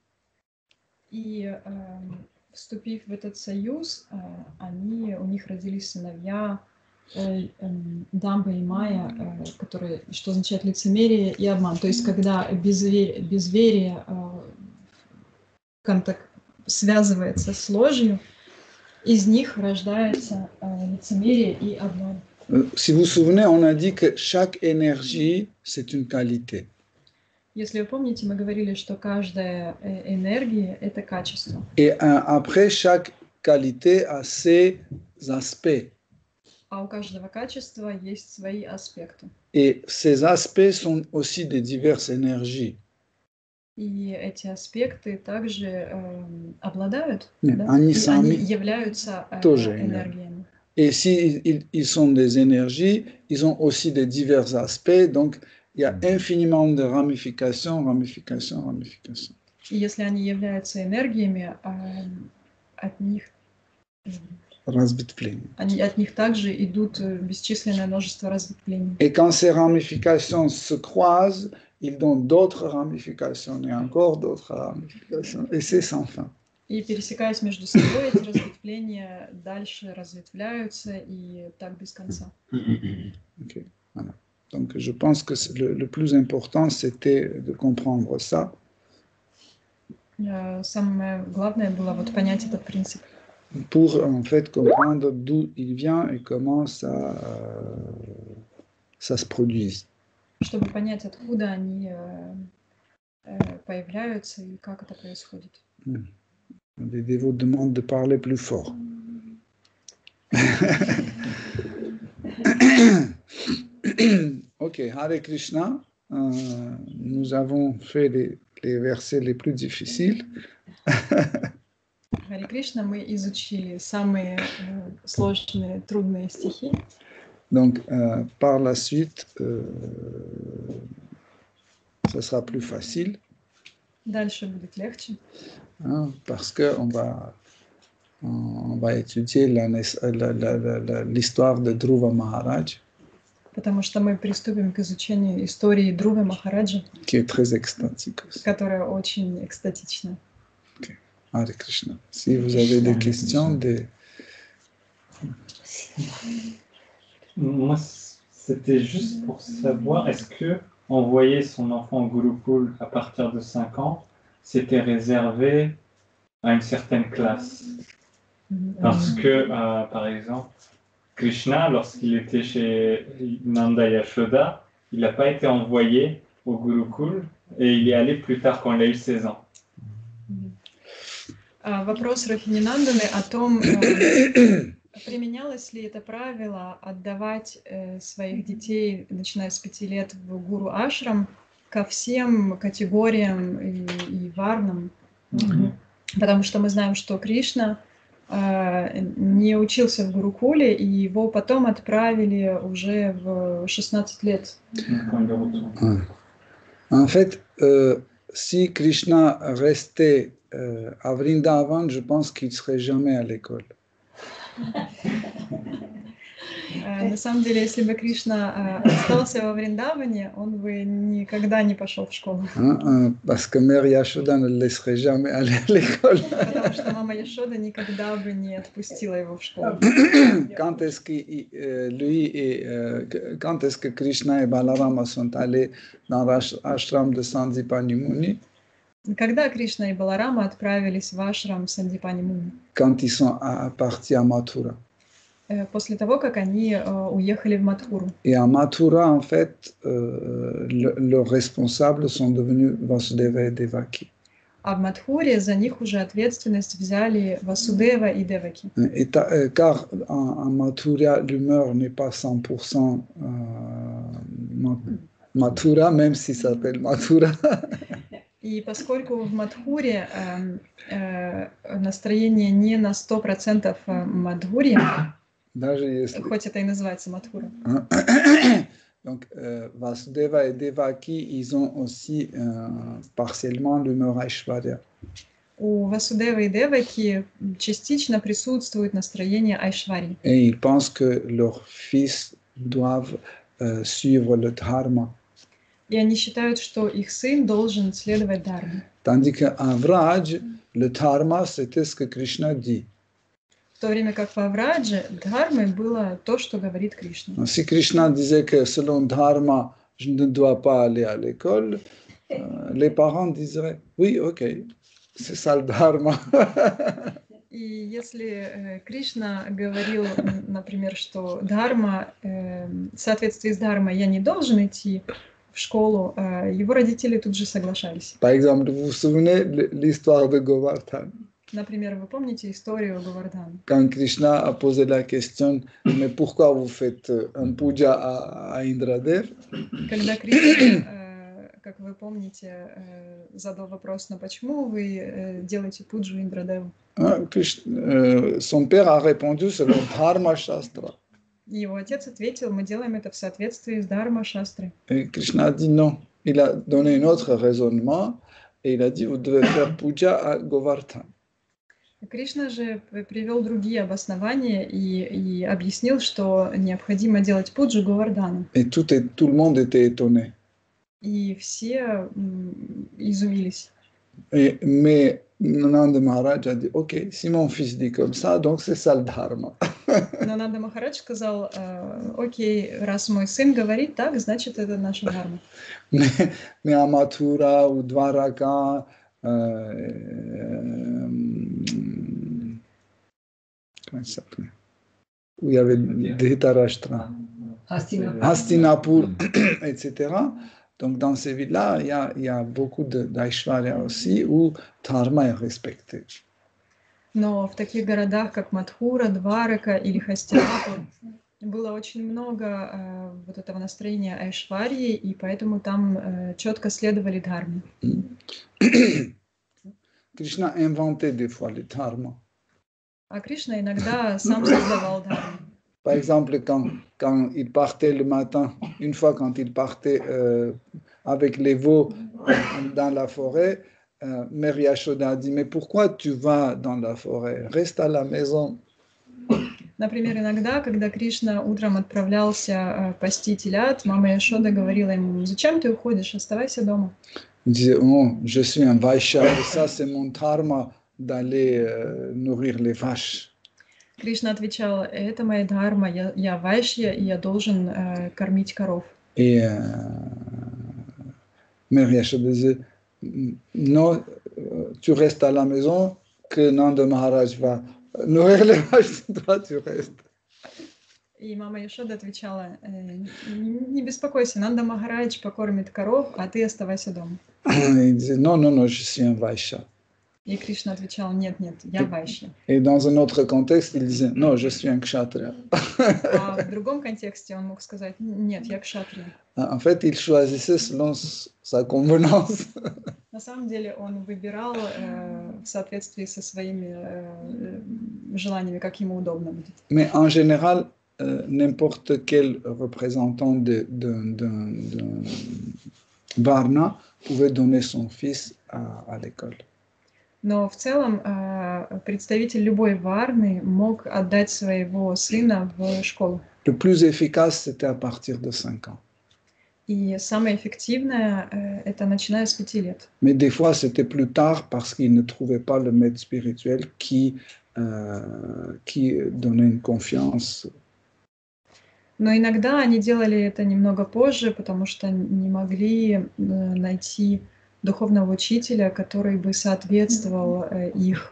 И вступив в этот союз, у них родились сыновья Дамба и Майя, которые, что означает лицемерие и обман. То есть, когда безверие связывается с ложью, из них рождается лицемерие и обман. Si vous vous souvenez, on a dit que chaque énergie, c'est une qualité. Если вы помните, мы говорили, что каждая энергия – это качество. Et après, chaque qualité a ses aspects. А у каждого качества есть свои аспекты. Et ces aspects sont aussi des diverses énergies. И эти аспекты также обладают, они являются энергиями. Et si ils sont des énergies, ils ont aussi des divers aspects, donc il y a infiniment de ramifications. И если они являются энергиями, от них также идут бесчисленное множество разветвлений. Et quand ces ramifications se croisent, ils donnent d'autres ramifications et encore d'autres ramifications, et c'est sans fin. И пересекаясь между собой, эти разветвления дальше разветвляются и так без конца. Okay, voilà. Donc je pense que le plus important, c'était de comprendre ça. Самое главное было вот понять этот принцип. Pour en fait comprendre d'où il vient et comment ça se produit. Чтобы понять, откуда они появляются и как это происходит. Les dévots demandent de parler plus fort. Ok, Hare Krishna. Nous avons fait les versets les plus difficiles. Харе Кришна, мы изучили самые сложные, трудные стихи. Donc, par la suite, ça sera plus facile. Дальше будет легче. Parce qu'on va étudier l'histoire de Dhruva Maharaj. Потому что мы приступим к изучению истории Друвы Махараджа, qui est très extatique aussi. Которая очень экстатична. Okay. Hare Krishna. Si vous avez des questions, Moi, c'était juste pour savoir, est-ce que envoyer son enfant au Gurukul à partir de 5 ans, c'était réservé à une certaine classe? Parce que, par exemple, Krishna, lorsqu'il était chez Nanda Yashoda, il n'a pas été envoyé au Gurukul et il y est allé plus tard quand il a eu 16 ans. Вопрос Рафининанданы о том, применялось ли это правило отдавать своих детей, начиная с 5 лет, в гуру ашрам ко всем категориям и варнам. Потому что мы знаем, что Кришна не учился в Гурукуле, и его потом отправили уже в 16 лет. En fait, si Krishna restait à Vrindavan, je pense qu'il ne serait jamais à l'école. На самом деле, если бы Кришна остался во Вриндаване, он бы никогда не пошел в школу. Parce que Mère Yashoda ne le laisserait jamais aller à l'école. Потому что мама Яшода никогда бы не отпустила его в школу. Quand est-ce que Krishna et Balarama sont allés dans l'ashram de Sandipani Muni? Когда Кришна и Баларама отправились в ашрам Сандипани Муни? Quand ils sont partis à Mathura. После того, как они уехали в Мадхуру. Et à Mathura, en fait, leurs responsables sont devenus Vasudeva et Devaki. А в Мадхуре за них уже ответственность взяли Васудева и Деваки. Car en Mathura, l'humeur n'est pas 100% Mathura, même si ça s'appelle Mathura. И поскольку в Мадхуре настроение не на 100% Мадхурья, хоть это и называется Мадхура. Donc, Vasudeva et Devaki, ils ont aussi partiellement l'humeur Aishwarya. У Васудева и Деваки частично присутствует настроение Айшвари. Et ils pensent que leurs fils doivent suivre le dharma. И они считают, что их сын должен следовать дхарме. Tandis qu'en Vraj, le dharma, c'était ce que Krishna dit. В то время как во Врадже дхармой было то, что говорит Кришна. Si Krishna disait que selon dharma, je ne dois pas aller à l'école, les parents diraient, oui, ok, c'est ça le dharma. И если Кришна говорил, например, что дхарма, в соответствии с дхармой я не должен идти в школу, его родители тут же соглашались. Par exemple, vous vous souvenez l'histoire de Govardhan? Например, вы помните историю Говардхана? Quand Krishna a posé la question, mais pourquoi vous faites un puja à Indradev? Когда Кришна, как вы помните, задал вопрос, но почему вы делаете пуджу Индрадеву? Son père a répondu selon Dharma Shastra. Его отец ответил, мы делаем это в соответствии с Дхарма Шастрой. Et Krishna a dit non. Il a donné un autre raisonnement et il a dit vous devez faire puja à Govardhan. Кришна же привел другие обоснования и объяснил, что необходимо делать пуджу Говардхану. Et tout le monde était étonné. И все изумились. Mais Nanda Maharaj a dit, ok, si mon fils dit comme ça, donc c'est ça le dharma. Но Нанда Махарадж сказал, окей, раз мой сын говорит так, значит это наша дхарма. Mais à Mathura ou Dwaraka, comment ça s'appelait? Où il y avait Dhritarashtra, Hastinapur, etc. Donc dans ces villes-là, il y a beaucoup d'Aishwarya aussi, où dharma est respecté. Но в таких городах, как Мадхура, Дварака или Хастинапур, было очень много вот этого настроения Айшварьи, и поэтому там четко следовали дхарме. Krishna inventait des fois les dharma. А Кришна иногда сам создавал дхарму. Par exemple, quand il partait le matin, une fois quand il partait avec les veaux dans la forêt, Mère Yashoda a dit, mais pourquoi tu vas dans la forêt? Reste à la maison. Например, иногда, когда Кришна утром отправлялся пасти телят, мама Яшода говорила ему, зачем ты уходишь, оставайся дома. Il disait, oh, je suis un vaishya, et ça c'est mon dharma d'aller nourrir les vaches. Кришна отвечал, это моя дхарма, я вайшья, и я должен кормить коров. Et Mère Yashoda disait, non, tu restes à la maison, que Nanda Maharaj va nourrir les vaches, toi tu restes. И мама Яшода отвечала, не беспокойся, Нанда Махарадж покормит коров, а ты оставайся дома. Il disait, non, non, non, je suis un vaishya. И Кришна отвечал, нет, нет, я вайшья. Et dans un autre contexte, il disait, non, je suis un kshatriya. А в другом контексте он мог сказать, нет, я кшатрия. En fait, il choisissait selon sa convenance. На самом деле он выбирал в соответствии со своими желаниями, как ему удобно будет. Mais en général, n'importe quel représentant Varna pouvait donner son fils à l'école. Но в целом представитель любой варны мог отдать своего сына в школу. Le plus efficace, c'était à partir de 5 ans. И самое эффективное это начиная с 5 лет. Mais des fois, c'était plus tard parce qu'ils ne trouvaient pas le maître spirituel qui donnait une confiance. Но иногда они делали это немного позже, потому что не могли найти духовного учителя, который бы соответствовал их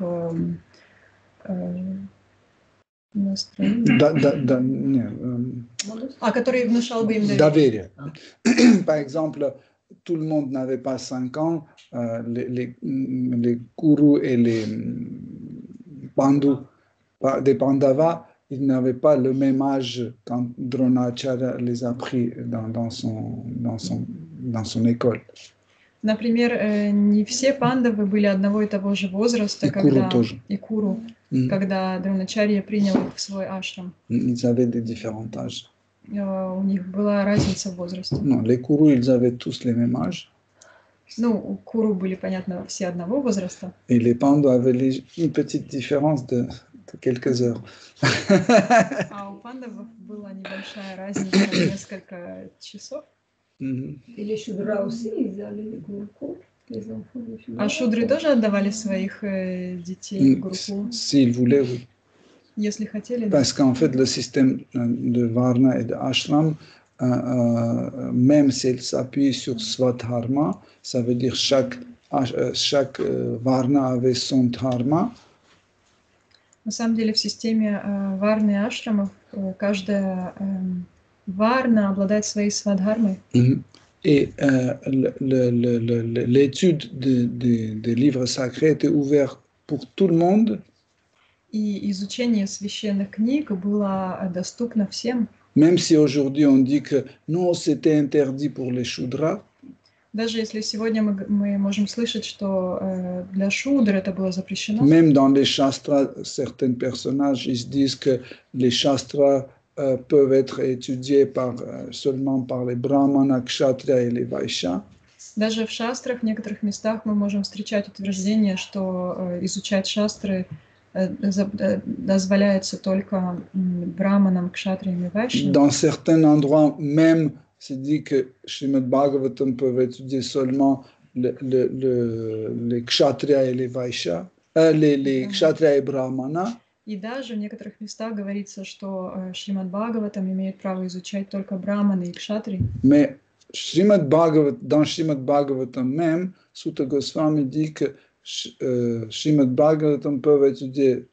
настроению. Который внушал бы им доверие. Par exemple, tout le monde n'avait pas 5 ans, les gourous et les bandus des Pandavas, ils n'avaient pas le même âge quand Dronacharya les a pris dans son école. Например, не все пандавы были одного и того же возраста, и Куру, когда Дроначарья принял их в свой ашрам. Ils avaient des différents âges. У них была разница в возрасте. Non, les Kurus, ils avaient tous les mêmes âges. Ну, у Куру были, понятно, все одного возраста. Et les Pandus avaient une petite différence de quelques heures. А у пандавов была небольшая разница, несколько часов. Et les Shudras aussi, ils allaient les Gurukul, les enfants des Shudras. А шудры тоже отдавали своих детей в Гурукул? S'ils voulaient, oui. Если хотели, да. Parce qu'en fait, le système de Varna et de Ashram, même s'il s'appuie sur Swadharma, ça veut dire chaque Varna avait son Dharma. На самом деле в системе варны и ашрамов каждая варна обладает своей свадхармой. Et l'étude des livres sacrés était ouverte pour tout le monde. И изучение священных книг было доступно всем. Même si aujourd'hui on dit que non, c'était interdit pour les Shudras. Даже если сегодня мы можем слышать, что для шудр это было запрещено. Même dans les shastras, certains personnages ils disent que les shastras peuvent être étudiés seulement par les brahmanas, kshatriya et les vaishya. Даже в шастрах в некоторых местах мы можем встречать утверждение, что изучать шастры дозволяется только браманам, кшатриям и вайшям. Dans certains endroits même, c'est dit que Srimad Bhagavatam peuvent étudier seulement les kshatriya et les vaishya, les kshatriya et brahmana. И даже в некоторых местах говорится, что Шримад Бхагаватам имеет право изучать только браманы и кшатри. Mais dans Srimad Bhagavatam même, Sutta Goswami dit que Srimad Bhagavatam peut étudier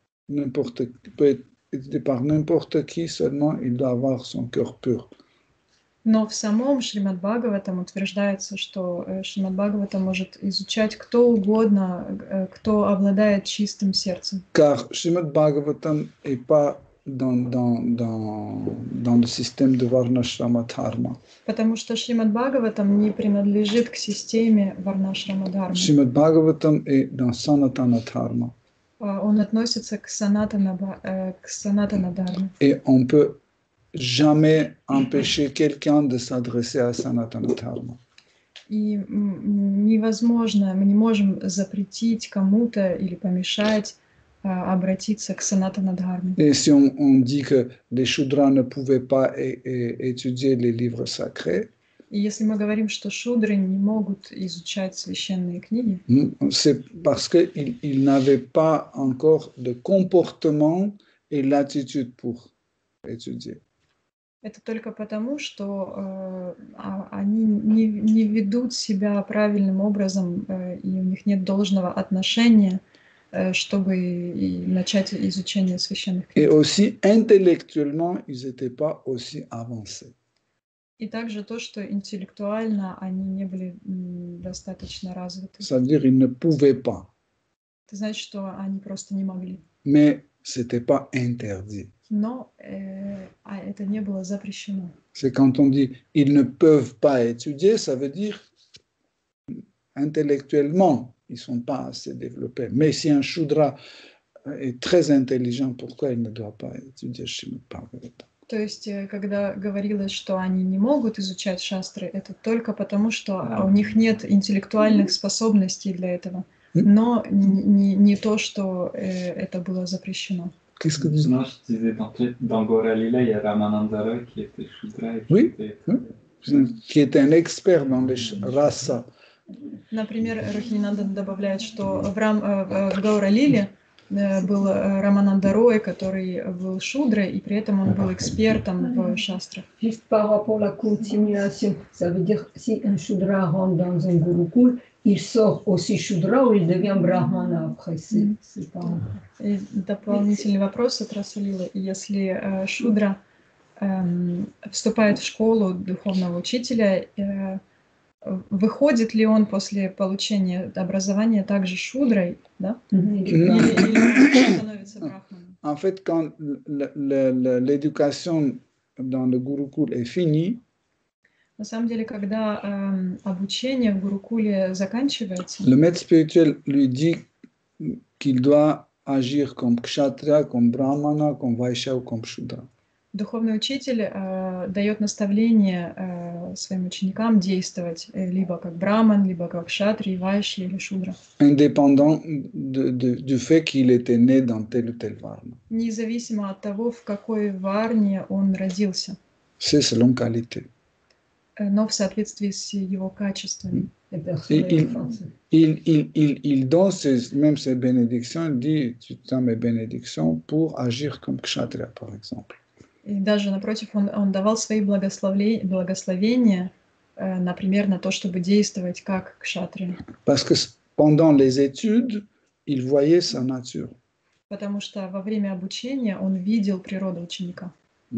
par n'importe qui, seulement il doit avoir son cœur pur. Но в самом Шримад Бхагаватам утверждается, что Шримад Бхагаватам может изучать кто угодно, кто обладает чистым сердцем. Car Srimad Bhagavatam n'est pas dans le système de Varnashrama Dharma. Потому что Шримад Бхагаватам не принадлежит к системе Варнашрама Дхармы. Srimad Bhagavatam est dans Sanatana Dharma. Он относится к Санатана Дхарме. Et on peut jamais empêcher quelqu'un de s'adresser à Sanatana Dharma. И невозможно, мы не можем запретить кому-то или помешать обратиться к Санатана Дхарме. Et si on dit que les Shudras ne pouvaient pas étudier les livres sacrés, И если мы говорим, что шудры не могут изучать священные книги, c'est parce qu'ils n'avaient pas encore de comportement et l'attitude pour étudier. это только потому, что они не ведут себя правильным образом, и у них нет должного отношения, чтобы начать изучение священных Et книг. aussi, intellectuellement, ils n'étaient pas aussi avancés. И также то, что интеллектуально они не были достаточно развиты. Ça veut dire ils ne pouvaient pas, Это значит, что они просто не могли. mais ce n'était pas interdit. Но это не было запрещено. C'est quand on dit ils ne peuvent pas étudier, ça veut dire intellectuellement, ils ne sont pas assez développés. Mais si un Shudra est très intelligent, pourquoi il ne doit pas étudier Srimad Bhagavatam? То есть, когда говорилось, что они не могут изучать шастры, это только потому, что у них нет интеллектуальных способностей для этого, но не то, что это было запрещено. Qu'est-ce que vous... Non, je disais, dans Goralila, il y a Ramanandara qui était Shudra et qui Oui, était... qui est un expert dans les rasa. Например, Рахининанда добавляет, что в Гауралиле был Рамананда Рой, который был шудрой, и при этом он был экспертом в шастрах. Juste par rapport à la continuation, ça veut dire si un Shudra rentre dans un Gurukul, il sort aussi Shudra ou il devient Brahmana après. C'est pas... И дополнительный вопрос от Расалилы. Если шудра вступает в школу духовного учителя, выходит ли он после получения образования также шудрой, да? Или становится брахманом? En fait, quand l'éducation dans le Gurukul est finie, На самом деле, когда обучение в Гурукуле заканчивается, le maître spirituel lui dit qu'il doit agir comme kshatriya, comme brahmana, comme vaishya ou comme shudra. духовный учитель дает наставление своим ученикам действовать либо как браман, либо как кшатри, вайшья или шудра. Indépendant du fait qu'il était né dans tel ou tel varna. Независимо от того, в какой варне он родился, C'est selon qualité. но в соответствии с его качествами. Il donne même ses bénédictions, il dit, tu as mes bénédictions pour agir comme kshatriya, par exemple. И даже, напротив, он давал свои благословения, например, на то, чтобы действовать как кшатрия. Parce que pendant les études, il voyait sa nature. Потому что во время обучения он видел природу ученика.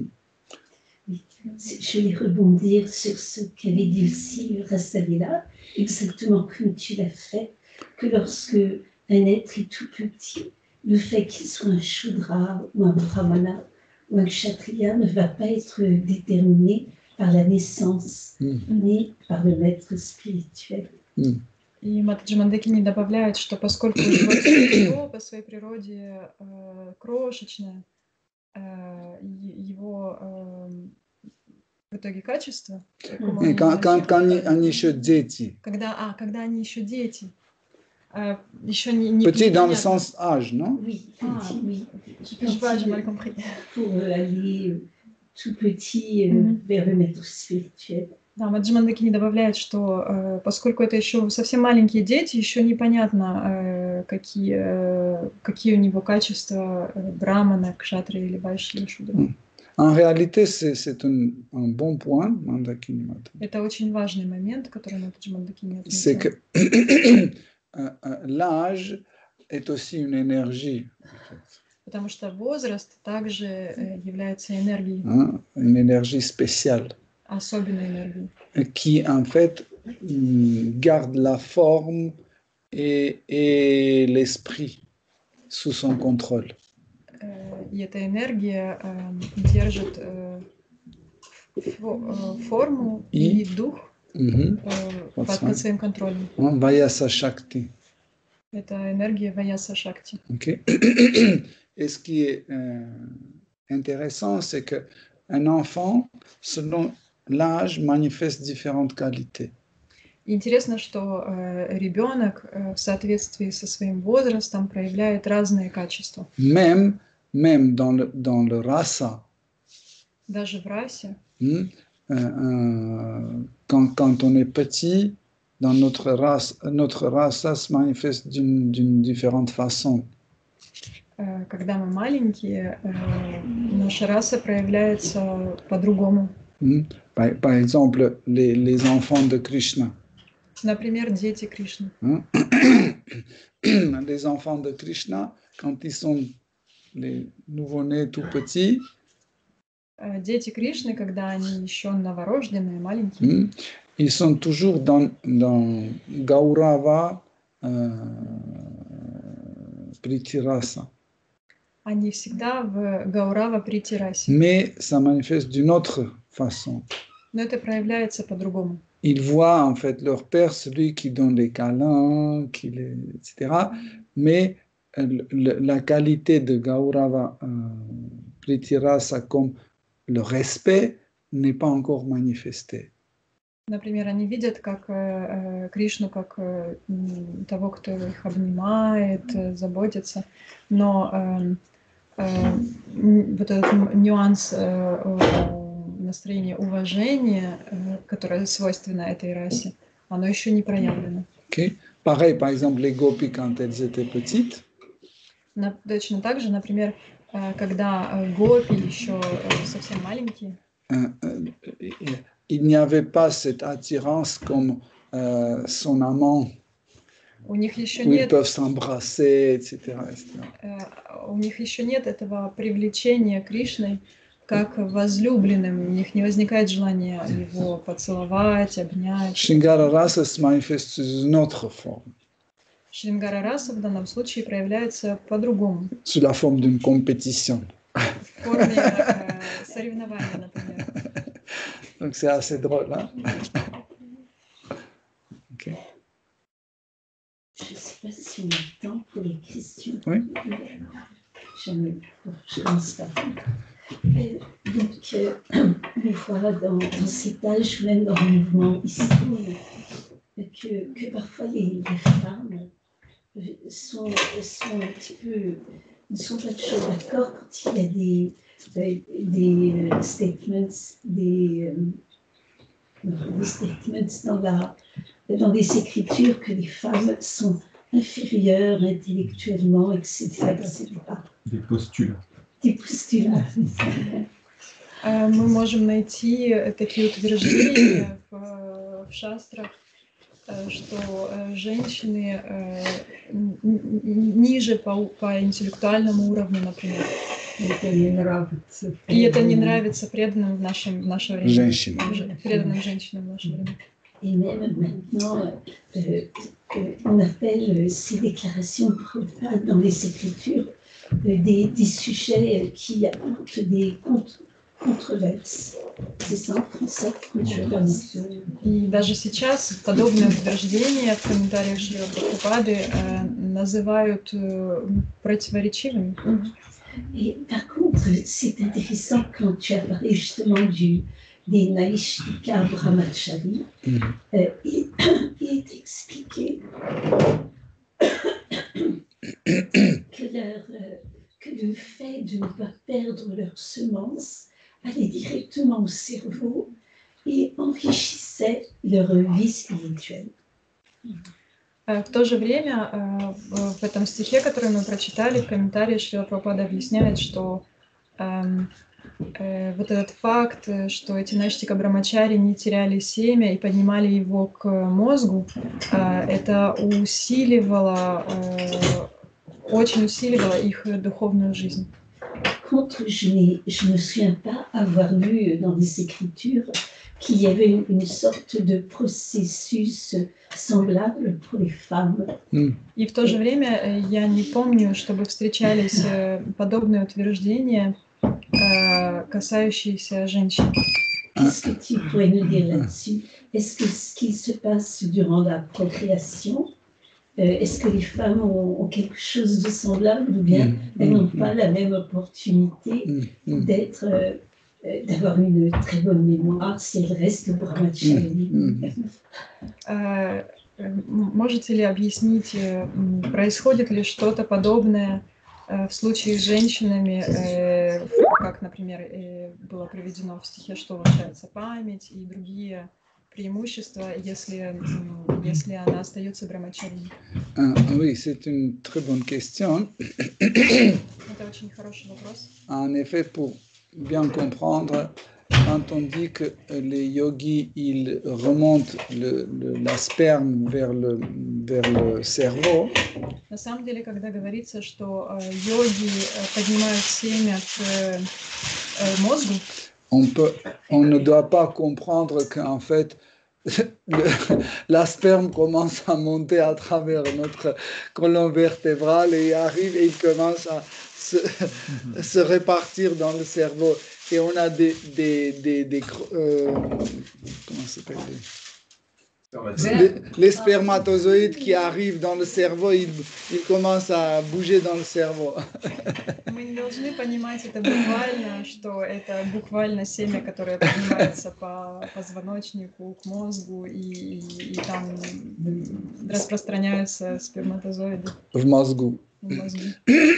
Je vais rebondir sur ce qu'avait dit aussi Rasalila, exactement comme tu l'as fait, que lorsque un être est tout petit, le fait qu'il soit un Shudra ou un Brahmana ou un Kshatriya ne va pas être déterminé par la naissance ni par le maître spirituel. И Матаджи Мандакини добавляет, что поскольку его естество по своей природе крошечное, его в итоге качество, Quand они еще дети. когда они еще дети, еще не Petit dans le sens âge, non? Oui, petit, oui. Je sais pas, j'ai mal compris. Pour aller tout petit vers le maître spirituel. Да, Матаджи Мандакини добавляет, что поскольку это еще совсем маленькие дети, еще непонятно, какие у него качества брамана, кшатри или вайшья или шудра. En réalité, c'est un bon point, Mandakini Mata. Это очень важный момент, который Матаджи Мандакини отметил. C'est que l'âge est aussi une énergie. Потому что возраст также является энергией, Une énergie spéciale. особенной энергией, Qui en fait garde la forme et l'esprit sous son contrôle. И эта энергия держит форму и дух под своим контролем. Vayasa Shakti. Это энергия Ваяса Шакти. Okay. Et ce qui est intéressant, c'est qu'un enfant, selon l'âge, manifeste différentes qualités. Интересно, что ребенок в соответствии со своим возрастом проявляет разные качества. Même dans le rasa. Даже в расе. Quand on est petit, dans notre rasa se manifeste d'une différente façon. Когда мы маленькие, наша раса проявляется по-другому. Par exemple, les enfants de Krishna. Например, дети Кришны. Les enfants de Krishna, quand ils sont les nouveau-nés tout petits, дети Кришны, когда они еще новорожденные, маленькие, ils sont toujours dans Gaurava Pritirasa. Они всегда в Гаурава Притирасе. Mais ça manifeste d'une autre façon. Но это проявляется по-другому. Ils voient en fait leur père, celui qui donne les câlins, etc. Mais la qualité de Gaurava Pritirasa comme le respect n'est pas encore manifesté. Например, они видят как Кришну как того, кто их обнимает, заботится, но вот этот нюанс настроения уважения, которое свойственно этой расе, оно еще не проявлено. Okay? Pareil, par exemple, les gopis, quand elles étaient petites, Точно так же, например, когда гопи еще совсем маленькие, il n'y avait pas cette attirance comme son amant, у них еще où ils нет, peuvent s'embrasser, etc., etc. у них еще нет этого привлечения Кришной как возлюбленным, у них не возникает желания его поцеловать, обнять. Shringara Rasa se manifeste sous une autre forme, Шрингара раса в данном случае проявляется по-другому, sous la forme d'une compétition. в форме соревнования, например. Donc c'est assez drôle, hein? Okay. Je ne sais pas si on a le temps pour les questions. Oui. Je commence par donc, on voit dans cet âge, même dans le mouvement islamique, que parfois les femmes sont un petit peu, ne sont pas toujours d'accord quand il y a des statements, des statements dans des écritures que les femmes sont inférieures intellectuellement, etc. Des postulats. Des postulats. Мы можем найти такие утверждения в шастрах, что женщины ниже по интеллектуальному уровню, например. Это не нравится. И это не нравится преданным в наше время. Женщинам. Преданным женщинам в наше время. Et même maintenant, on appelle ces déclarations dans les Écritures des sujets qui apportent des controverses. C'est ça en français, controverse. И даже сейчас подобные утверждения в комментариях Шрила Прабхупады называют противоречивыми. Et par contre, c'est intéressant quand tu as parlé justement des Naishtika Brahmachari, il est expliqué que le fait de ne pas perdre leur semence allait directement au cerveau et enrichissait leur vie spirituelle. В то же время в этом стихе, который мы прочитали, в комментарии Шрила Прабхупада объясняет, что вот этот факт, что эти Наштика Брамачари не теряли семя и поднимали его к мозгу, это очень усиливало их духовную жизнь. Par contre, je ne me souviens pas avoir lu dans les Écritures qu'il y avait une sorte de processus semblable pour les femmes. И в то же время я не помню, чтобы встречались подобные утверждения, касающиеся женщин. Qu'est-ce que tu pourrais nous dire là-dessus? Est-ce que ce qui se passe durant la procréation, est-ce que les femmes ont quelque chose de semblable ou bien elles n'ont pas la même opportunité d'avoir une très bonne mémoire si elles restent brahmachari? Можете ли объяснить, происходит ли что-то подобное в случае с женщинами, как, например, было приведено в стихе, что улучшается память и другие преимущества, если она остается брамачари? Oui, c'est une très bonne question. Это очень хороший вопрос. En effet, pour bien comprendre, quand on dit que les yogis, ils remontent la sperme vers le cerveau, На самом деле, когда говорится, что йоги поднимают семя к мозгу, on ne doit pas comprendre qu'en fait, la sperme commence à monter à travers notre colonne vertébrale et arrive et il commence à se répartir dans le cerveau. Et on a comment ça s'appelle, Les spermatozoïdes qui arrivent dans le cerveau, ils commencent à bouger dans le cerveau. Мы не должны понимать это буквально, что это буквально семя, которое поднимается по позвоночнику к мозгу, и там распространяются сперматозоиды В мозгу. в мозгу.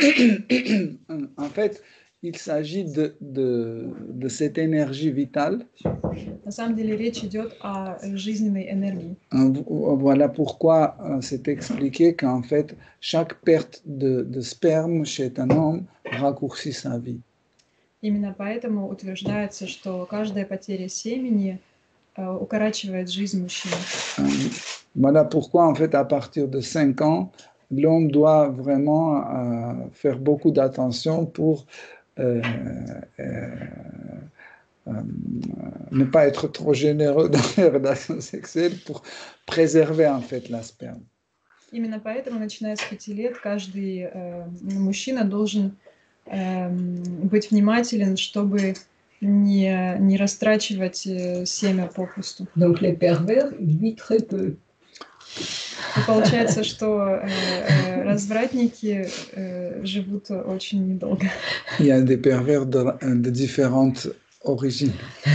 En fait, il s'agit de cette énergie vitale. На самом деле речь идет о жизненной энергии. Voilà pourquoi c'est expliqué qu'en fait, chaque perte de sperme chez un homme raccourcit sa vie. Именно поэтому утверждается, что каждая потеря семени укорачивает жизнь мужчины. Voilà pourquoi en fait, à partir de 5 ans, l'homme doit vraiment faire beaucoup d'attention pour ne pas être trop généreux dans les relations sexuelles pour préserver en fait la sperme. Именно поэтому, начиная с 5 лет, каждый мужчина должен быть внимателен, чтобы не растрачивать семя попусту. Donc les pervers, ils vivent très peu. И получается, что развратники живут очень недолго. Il y a des pervers de différentes origines.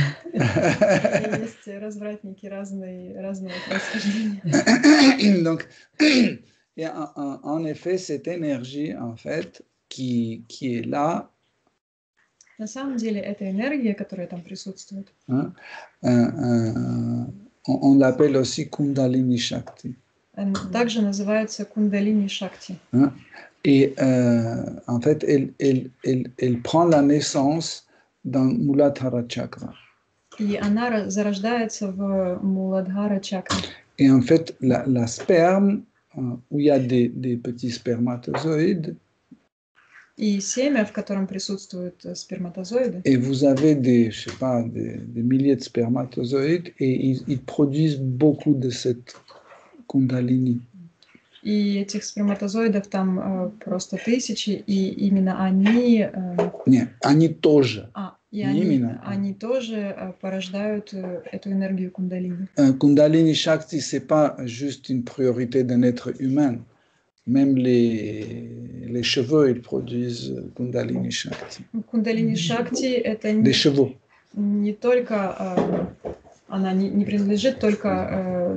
Есть развратники разного происхождения. Donc, et en effet, cette énergie, en fait, qui est là, На самом деле, эта энергия, которая там присутствует, hein, on l'appelle aussi Kundalini Shakti. также называется кундалини шакти. Hein. Et en fait, elle prend la naissance dans Muladhara Chakra. И она зарождается в Муладхара чакре. Et en fait, la sperme, où il y a des petits spermatozoïdes, И семя, в котором присутствуют сперматозоиды, et vous avez des milliers de spermatozoïdes, et ils produisent beaucoup de cette Kundalini. и этих сперматозоидов там просто тысячи, и именно они... Нет, они тоже. И они тоже порождают эту энергию кундалини. Kundalini Shakti, c'est pas juste une priorité d'un être humain. Même les cheveux, ils produisent Kundalini Shakti. Кундалини Шакти это Des chevaux. не только... Она не принадлежит только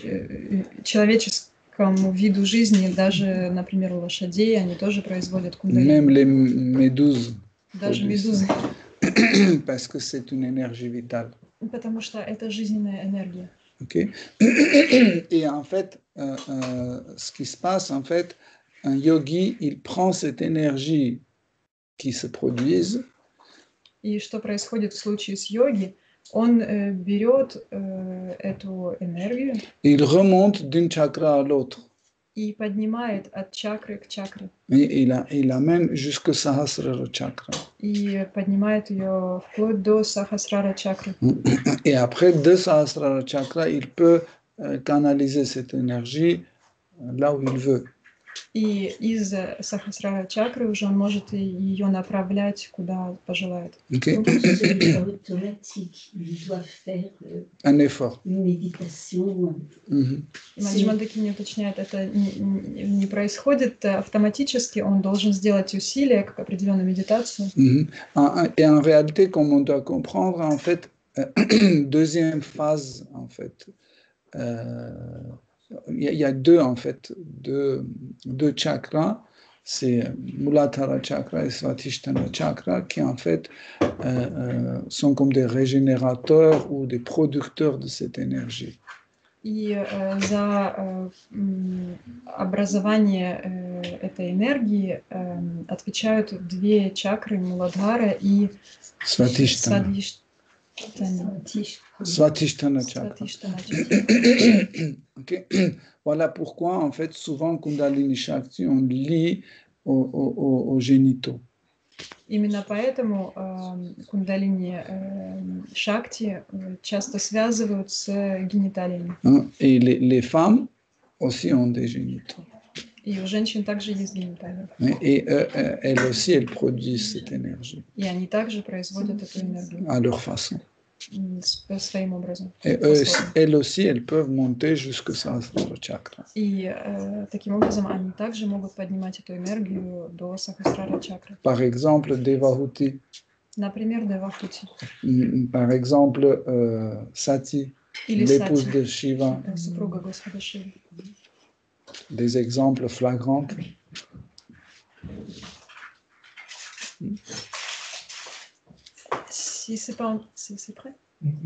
человеческому виду жизни, даже, например, у лошадей, они тоже производят кундалини. Même les méduses. Даже медузы. Parce que c'est une énergie vitale. Потому что это жизненная энергия. Okay. Et en fait, ce qui se passe, en fait, un yogi, il prend cette énergie qui se produise. И что происходит в случае с йоги? Он берет эту энергию. Il remonte d'une chakra à l'autre. И поднимает от чакры к чакре. Et il amène jusqu'au Sahasrara chakra. И поднимает ее вплоть до Сахасрара чакры. Et après, de Sahasrara chakra, il peut canaliser cette énergie là où il veut. И из Сахасрара чакры уже он может ее направлять куда пожелает. Okay. C'est automatique. Ils doivent faire Un effort. une méditation. Маджима Дакини уточняет, это не происходит автоматически, он должен сделать усилия, как определенную медитацию. Et en réalité, comme on doit comprendre, en fait, deuxième phase, en fait, il y a deux chakras, c'est Muladhara chakra et Svatisthana chakra, qui en fait sont comme des régénérateurs ou des producteurs de cette énergie. И за образование этой энергии отвечают две чакры, Муладхара и Svatisthana. Svatisthana chakra. Okay. Voilà pourquoi, en fait, souvent, Kundalini Shakti, on lie aux génitaux. Именно поэтому кундалини шакти часто связывают с гениталиями. Et les femmes aussi ont des génitaux. И у женщин также есть гениталии. Et elles aussi, elles produisent cette énergie. И они также производят эту энергию. À leur façon. своим образом. Et elles aussi, elles peuvent monter jusque Sahasrara chakra. И таким образом они также могут поднимать эту энергию до Сахасрара чакры. Par exemple, Devahuti. Например, Девахути. Par exemple, Sati, Или l'épouse Сати, de Shiva. супруга Господа Шивы. Des exemples flagrants. Si c'est pas, c'est prêt?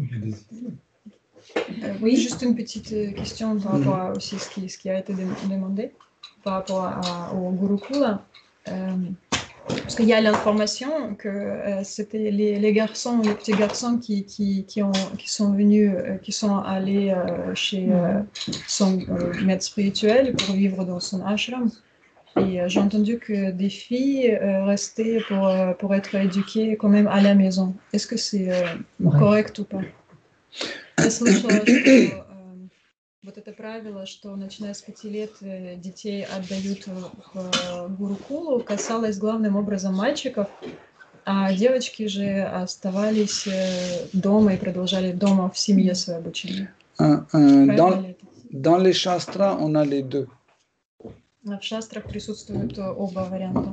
Oui. Juste une petite question par rapport à aussi ce qui a été demandé par rapport au Gurukula. Parce qu'il y a l'information que c'était les garçons, les petits garçons qui sont venus, qui sont allés chez son maître spirituel pour vivre dans son ashram. Et j'ai entendu que des filles restaient pour être éduquées quand même à la maison. Est-ce que c'est correct ou pas? Я слышала, что вот это правило, что начиная с 5 лет детей отдают в гурукулу, касалось главным образом мальчиков, а девочки же оставались дома и продолжали дома в семье свое обучение. Dans les shastras, on a les deux. В шастрах присутствуют оба варианта.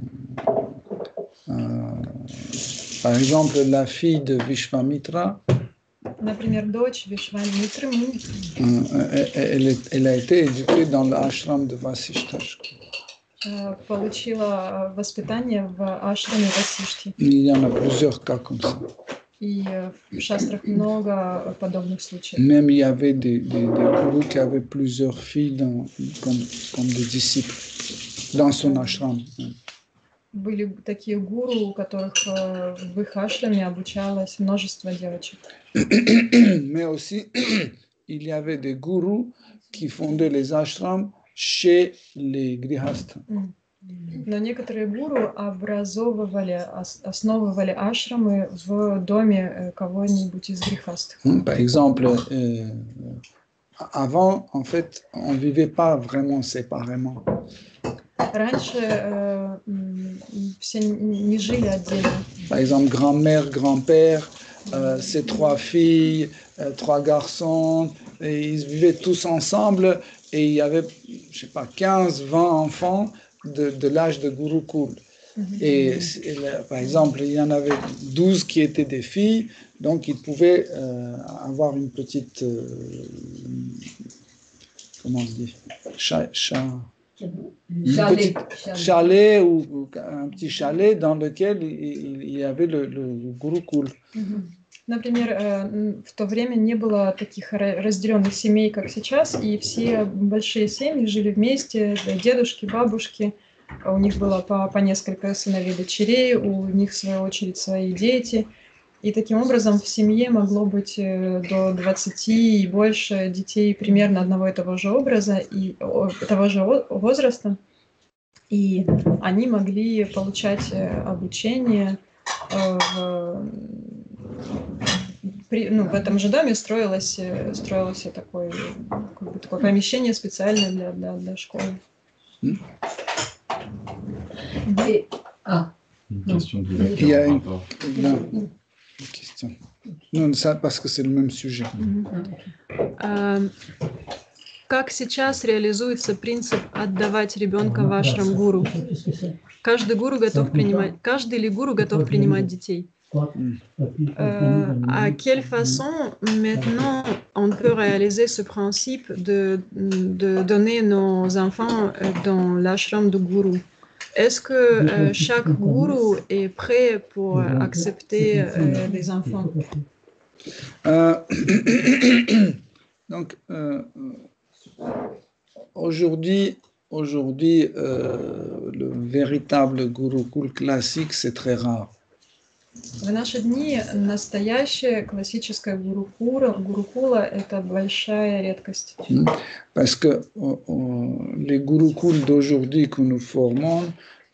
Par exemple, la fille de Vishvamitra, Например, дочь Вишвамитры, elle a été éduquée dans l'ashram de Vasishta. получила воспитание в ашраме Васишти. Il y en a plusieurs cas comme ça. И в шастрах много подобных случаев. Même il y avait des gurus qui avaient plusieurs filles comme des disciples dans son ashram. Были такие гуру, у которых в их ашраме обучалось множество девочек. Mais aussi, il y avait des gurus qui fondaient les ashrams chez les grihasthas. Но некоторые гуру основывали ашрамы в доме кого-нибудь из грихастх. Par exemple, avant, en fait, on ne vivait pas vraiment séparément. Раньше все не жили отдельно. Par exemple, grand-mère, grand-père, ses 3 filles, 3 garçons, et ils vivaient tous ensemble et il y avait, je sais pas, 15, 20 enfants de l'âge de Gurukul. Et par exemple, il y en avait 12 qui étaient des filles, donc ils pouvaient avoir une petite, comment on dit, chalet ou un petit chalet dans lequel il y avait le Gurukul. Например, в то время не было таких разделенных семей, как сейчас, и все большие семьи жили вместе, дедушки, бабушки, у них было по несколько сыновей, дочерей, у них, в свою очередь, свои дети. И таким образом в семье могло быть до 20 и больше детей примерно одного и того же образа, и того же возраста. И они могли получать обучение в этом же доме строилось такое помещение специальное для школы. Une question de Il y a une question. Non, ça parce que c'est le même sujet. Как сейчас реализуется принцип отдавать ребенка в ашрам гуру? Каждый ли гуру готов принимать детей? À quelle façon maintenant on peut réaliser ce principe de donner nos enfants dans l'ashram de gourou? Est-ce que chaque gourou est prêt pour accepter les enfants? Donc, aujourd'hui, le véritable Gurukul classique, c'est très rare. В наши дни настоящая классическая гурукула – это большая редкость. Parce que les gurukuls d'aujourd'hui que nous formons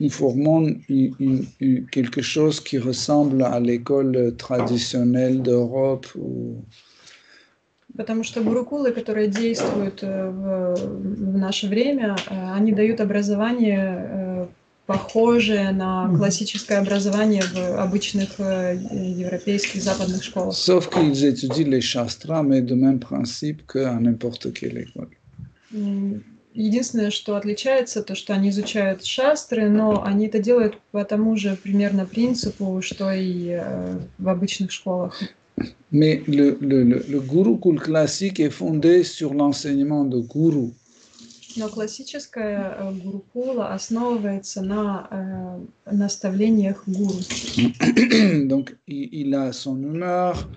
quelque chose qui ressemble à l'école traditionnelle d'Europe. Потому что гурукулы, которые действуют в наше время, они дают образование похожее на классическое образование в обычных европейских западных школах. Sauf qu'ils étudient les shastras, mais de même principe qu'à n'importe quelle école. Единственное, что отличается, то, что они изучают шастры, но они это делают по тому же примерно принципу, что и в обычных школах. Mais le Gurukul classique est fondé sur l'enseignement de Guru. Но классическая гурукула основывается на наставлениях гуру. Donc, il a son humeur,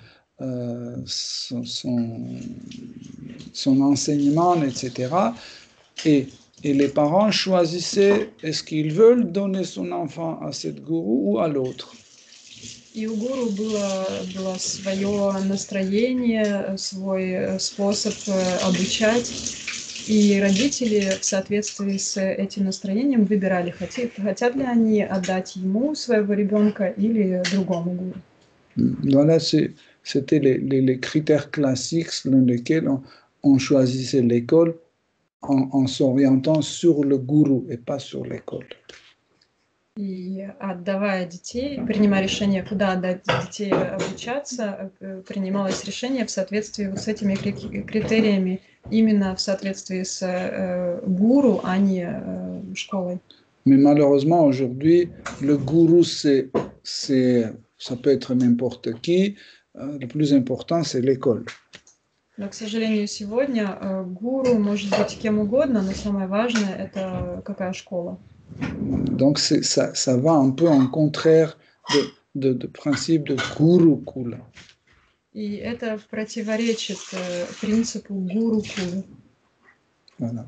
son enseignement, etc. Et les parents choisissaient est-ce qu'ils veulent donner son enfant à cette gourou ou à l'autre. И у гуру было свое настроение, свой способ обучать. И родители в соответствии с этим настроением выбирали, хотят ли они отдать ему своего ребенка или другому гуру. Voilà, c'était les critères classiques selon lesquels on choisissait l'école en s'orientant sur le gourou et pas sur l'école. И отдавая детей, принимая решение, куда отдать детей обучаться, принималось решение в соответствии вот с этими критериями, именно в соответствии с гуру, а не школой. Mais malheureusement, aujourd'hui, le gourou, ça peut être n'importe qui. Le plus important, c'est l'école. Но, к сожалению, сегодня гуру может быть кем угодно, но самое важное – это какая школа. Donc, ça va un peu en contraire de principe de Gurukula. И это противоречит принципу гурукулы. Voilà.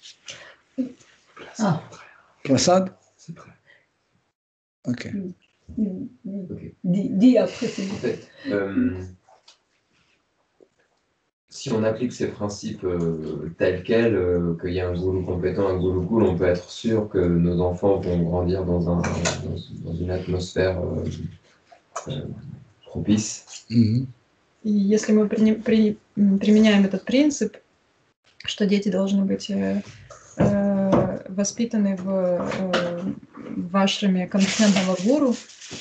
Ah. Prasad? C'est prêt. Ok. Dis après. En fait, si on applique ces principes tels quels, qu'il y a un gourou compétent, un gourou cool, on peut être sûr que nos enfants vont grandir dans une atmosphère propice. Mm-hmm. И если мы применяем этот принцип, что дети должны быть воспитаны в ашраме компетентного гуру,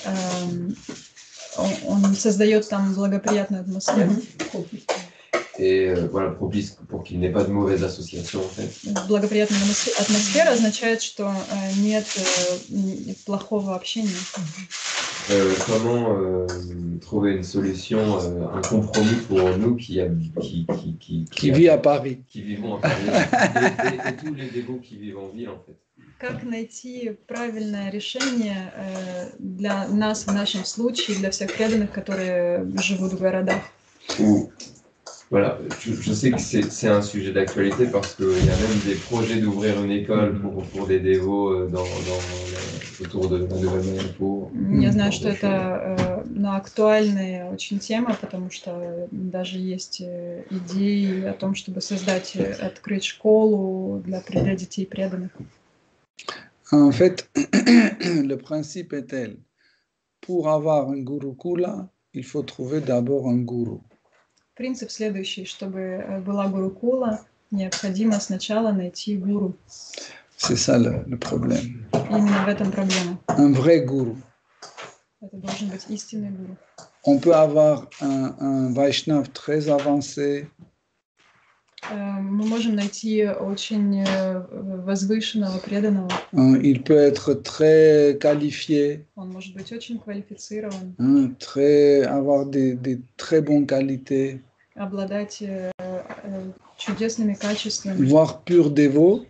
он создает там благоприятную атмосферу. Et voilà, propice pour qu'il n'ait pas de mauvaise association en fait. Благоприятная атмосфера означает, что нет плохого общения. Comment trouver une solution, un compromis pour nous qui vit à Paris, qui vivons à Paris, et tous les dévots qui vivent en ville en fait. Как найти правильное решение для нас в нашем случае, для всех преданных, которые живут в городах? Voilà, je sais que c'est un sujet d'actualité parce qu'il y a même des projets d'ouvrir une école pour des dévots autour de la Nouvelle-Майяпур. Я знаю, что это актуальная очень тема, потому что даже есть идеи о том, чтобы открыть школу для детей преданных. En fait, le principe est tel. Pour avoir un gurukula, il faut trouver d'abord un gourou. Принцип следующий. Чтобы была гурукула, необходимо сначала найти гуру. C'est ça le problème. Именно в этом проблема. Un vrai gourou. Это должен быть истинный гуру. On peut avoir un Vaishnav très avancé. Мы можем найти очень возвышенного, преданного. Il peut être très qualifié. Он может быть очень квалифицирован. Avoir des très bonnes qualités. Обладать чудесными качествами. Voire pur dévot.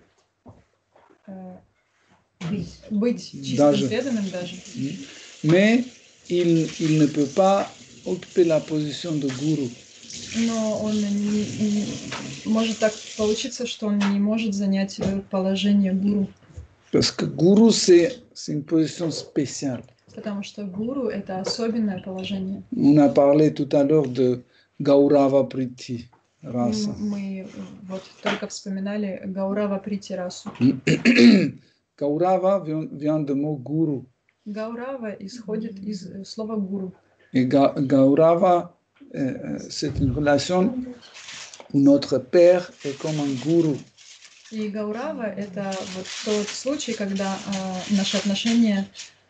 Быть чистым преданным даже. Mais il ne peut pas occuper la position de gourou. Но он может так получиться, что он не может занять положение гуру. Parce que gourou, c'est une position spéciale. Потому что гуру – это особенное положение. On a parlé tout à l'heure de Gaurava Priti rasa. Мы вот только вспоминали Гаурава Прити расу. Gaurava vient du mot guru. Гаурава исходит из слова гуру. Et Gaurava, c'est une relation où notre père est comme un gourou. И Гаурава — это вот тот случай, когда наши отношения,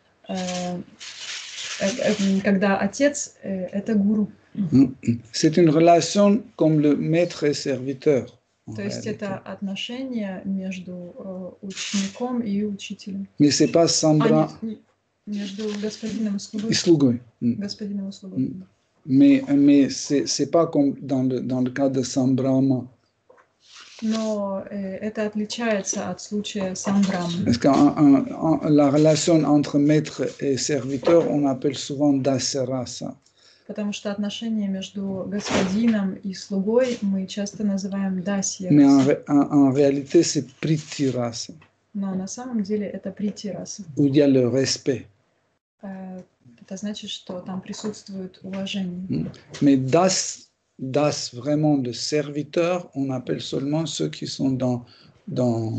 когда отец — это гуру. C'est une relation comme le maître et serviteur. En То есть réalité. это отношения между учеником и учителем. Mais c'est pas Sambra Между господином и слугой. et слугой. Господином и слугой. Mais c'est pas comme dans le cas de Sambrahma. Но это отличается от случая Самбрамы. Parce que la relation entre maître et serviteur, on appelle souvent dasarasa. Потому что отношения между господином и слугой мы часто называем дасья. Mais en réalité, c'est pritirasa, Но на самом деле это притираса. où il y a le respect. Это значит, что там присутствует уважение. Mais das vraiment le serviteur, on appelle seulement ceux qui sont dans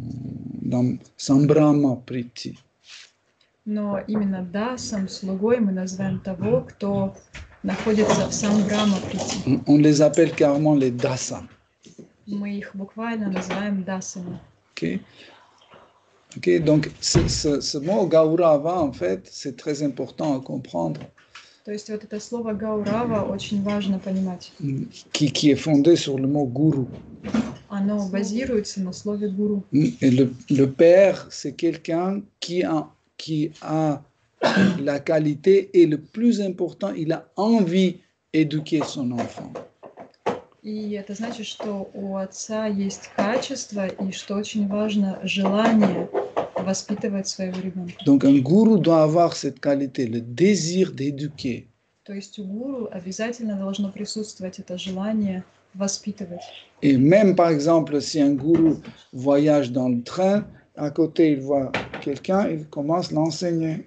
Sambrahma Priti. Но именно дасом, слугой мы называем того, кто находится в Самбрама прити. On les appelle carrément les dasa. Мы их буквально называем дасами. Okay? Okay, donc ce mot Gaurava, en fait, c'est très important à comprendre, То есть вот это слово Гаурава очень важно понимать. qui est fondé sur le mot guru. Оно базируется на слове гуру. Et le père, c'est quelqu'un qui a la qualité et le plus important, il a envie d'éduquer son enfant. И это значит, что у отца есть качество, и что очень важно, желание воспитывать своего ребенка. Donc un gourou doit avoir cette qualité, le désir d'éduquer. То есть у гуру обязательно должно присутствовать это желание воспитывать. Et même par exemple, si un gourou voyage dans le train, à côté il voit quelqu'un, il commence à l'enseigner.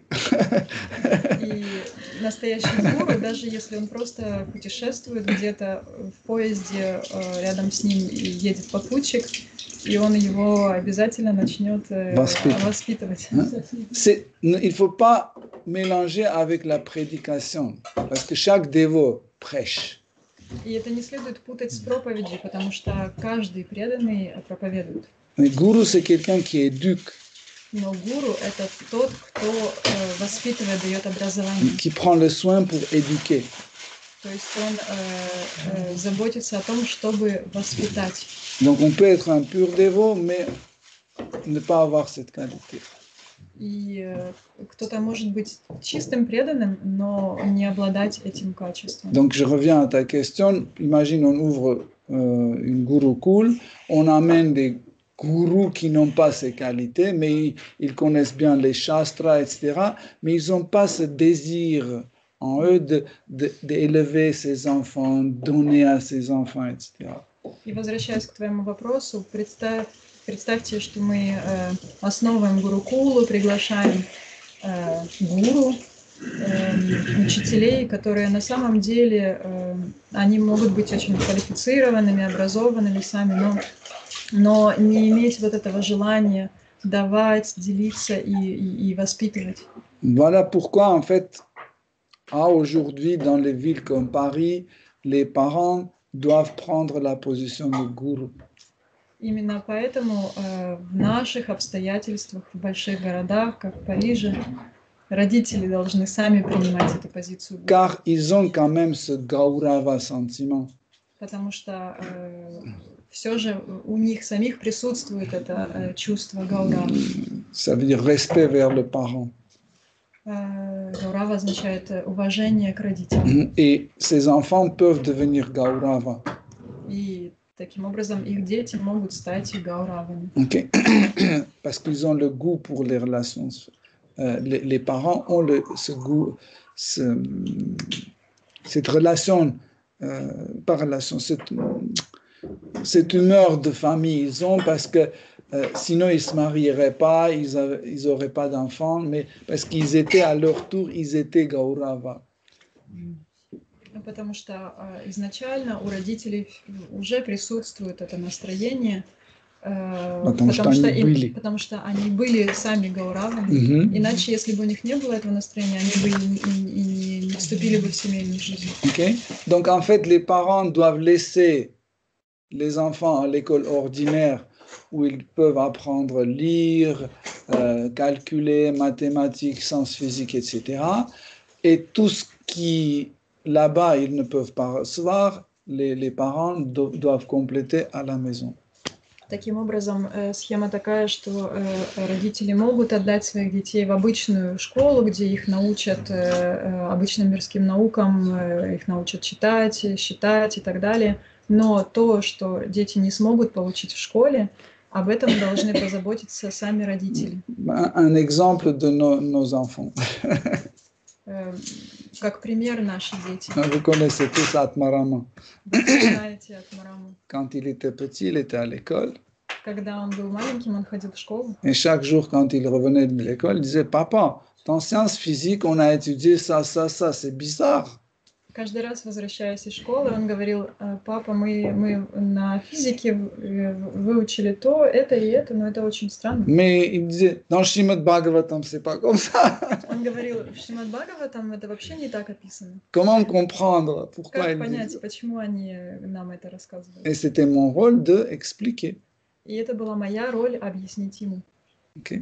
И настоящий гуру, даже если он просто путешествует где-то в поезде, рядом с ним едет попутчик, и он его обязательно начнет воспитывать. Il ne faut pas mélanger avec la prédication, parce que chaque dévot prêche. И это не следует путать с проповедью, потому что каждый преданный проповедует. Mais gourou, c'est quelqu'un qui éduque. Но гуру — это тот, кто воспитывает, дает образование. Qui prend le soin pour éduquer. То есть он заботится о том, чтобы воспитать. Donc on peut être un pur dévot, mais ne pas avoir cette qualité. И кто-то может быть чистым преданным, но не обладать этим качеством. Donc je reviens à ta question. Imagine, on ouvre une gurukul, on amène des gourous qui n'ont pas ces qualités, mais ils connaissent bien les shastras, etc. Mais ils n'ont pas ce désir en eux d'élever ses enfants, donner à ses enfants, etc. И возвращаясь к твоему вопросу, представьте, что мы основываем гурукулу, приглашаем гуру, учителей, которые на самом деле, они могут быть очень квалифицированными, образованными сами, но не иметь вот этого желания давать, делиться и воспитывать. Voilà pourquoi, en fait, aujourd'hui, dans les villes comme Paris, les parents doivent prendre la position de gourou. Именно поэтому в наших обстоятельствах, в больших городах, как в Париже, родители должны сами принимать эту позицию. Car ils ont quand même ce gaurava sentiment. Потому что все же у них самих присутствует это чувство гаурава. Ça veut dire respect vers le parent. Гаурава означает уважение к родителям. Et ces enfants peuvent devenir gaurava. И таким образом их дети могут стать гауравами. Okay. Parce qu'ils ont le goût pour les relations. Les parents ont ce goût, cette relation, pas relation, cette humeur de famille ils ont parce que sinon ils ne se marieraient pas, ils n'auraient pas d'enfants, mais parce qu'ils étaient à leur tour, ils étaient gaurava. Потому что изначально у родителей уже присутствует это настроение, потому что они были сами гауравами. Иначе, если бы у них не было этого настроения, они бы и не вступили бы в семейную жизнь. Okay. Donc en fait, les parents doivent laisser les enfants à l'école ordinaire où ils peuvent apprendre à lire, calculer, mathématiques, sciences physiques, etc. Et tout ce qui, là-bas, ils ne peuvent pas recevoir, les parents doivent compléter à la maison. Таким образом, схема такая, что родители могут отдать своих детей в обычную школу, где их научат обычным мирским наукам, их научат читать, считать и так далее. Но то, что дети не смогут получить в школе, об этом должны позаботиться сами родители. Un exemple de nos enfants. Как пример наши дети. Vous connaissez tous Atmarama. Вы знаете Атмараму. Quand il était petit, il était à l'école. Когда он был маленьким, он ходил в школу. Et chaque jour, quand il revenait de l'école, il disait, Papa, en sciences physiques, on a étudié ça, c'est bizarre. Каждый раз, возвращаясь из школы, он говорил: папа, мы на физике выучили то, это и это, но это очень странно. Mais il disait, dans Shrimad Bhagavatam, c'est pas comme ça. Он говорил, в Шримад Бхагаватам это вообще не так описано. Comment comprendre pourquoi Как il dit понять, ça? почему они нам это рассказывают? Et c'était mon rôle d'expliquer. И это была моя роль объяснить ему. Ok.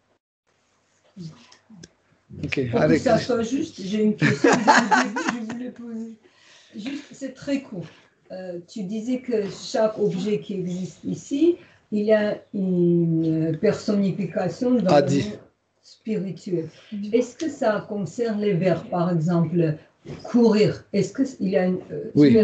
Ok, Pour que allez. ça soit juste, j'ai une question. Au début, je voulais poser. Juste, c'est très court. Tu disais que chaque objet qui existe ici, il y a une personnification dans le Adi. monde spirituel. Est-ce que ça concerne les verbes, par exemple, courir? Est-ce qu'il y a une Oui.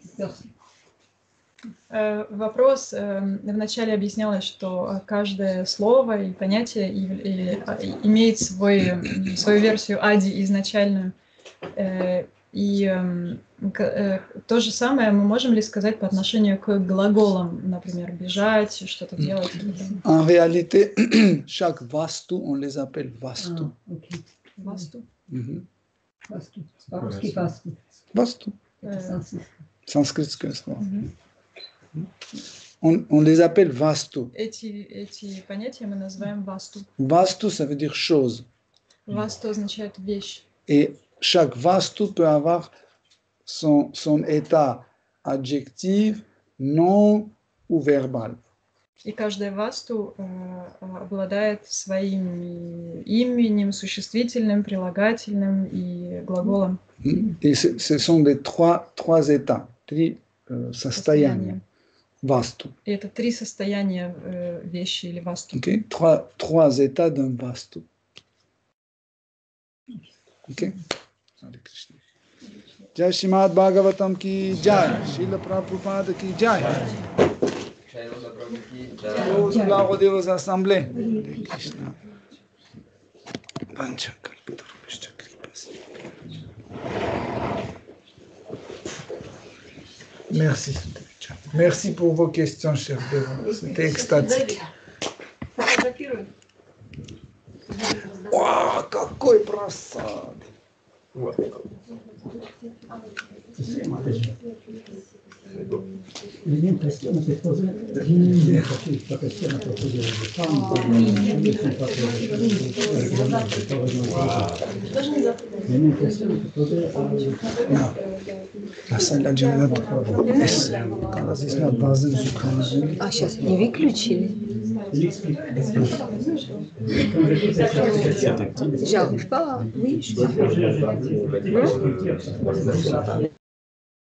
Вопрос, вначале объяснялось, что каждое слово и понятие имеет свою версию ади изначальную. И то же самое мы можем ли сказать по отношению к глаголам, например, бежать, что-то делать? En réalité, chaque vastu, on les appelle vastu. Ok. Васту. Mhm. Vastu. C'est pas parce qu'il fasse. Vastu. C'est sensible. Sanskrit, c'est quoi? On les appelle vastu. Эти понятия мы называем васту. Vastu, ça veut dire chose. Васту означает вещь. Et chaque vastu peut avoir son état adjectif, nom ou verbal. И каждая васту обладает своим именем, существительным, прилагательным и глаголом. Et ce sont les trois états, состояния. Vastu. И это три состояния вещи или васту. Okay? Trois états d'un vastu. Ok? Hare Krishna. Jai Srimad Bhagavatam ki jai. Srila Prabhupada ki jai. Aux gloires aux assemblées. Hare Krishna. Panchakalpatarubhishta kripasi. Merci. Merci pour vos questions, chers dévots. C'était extatique. Вау, какой просад! La salle Джанат. Здесь на базе звука. А сейчас не выключили? J'arrive pas. Oui, je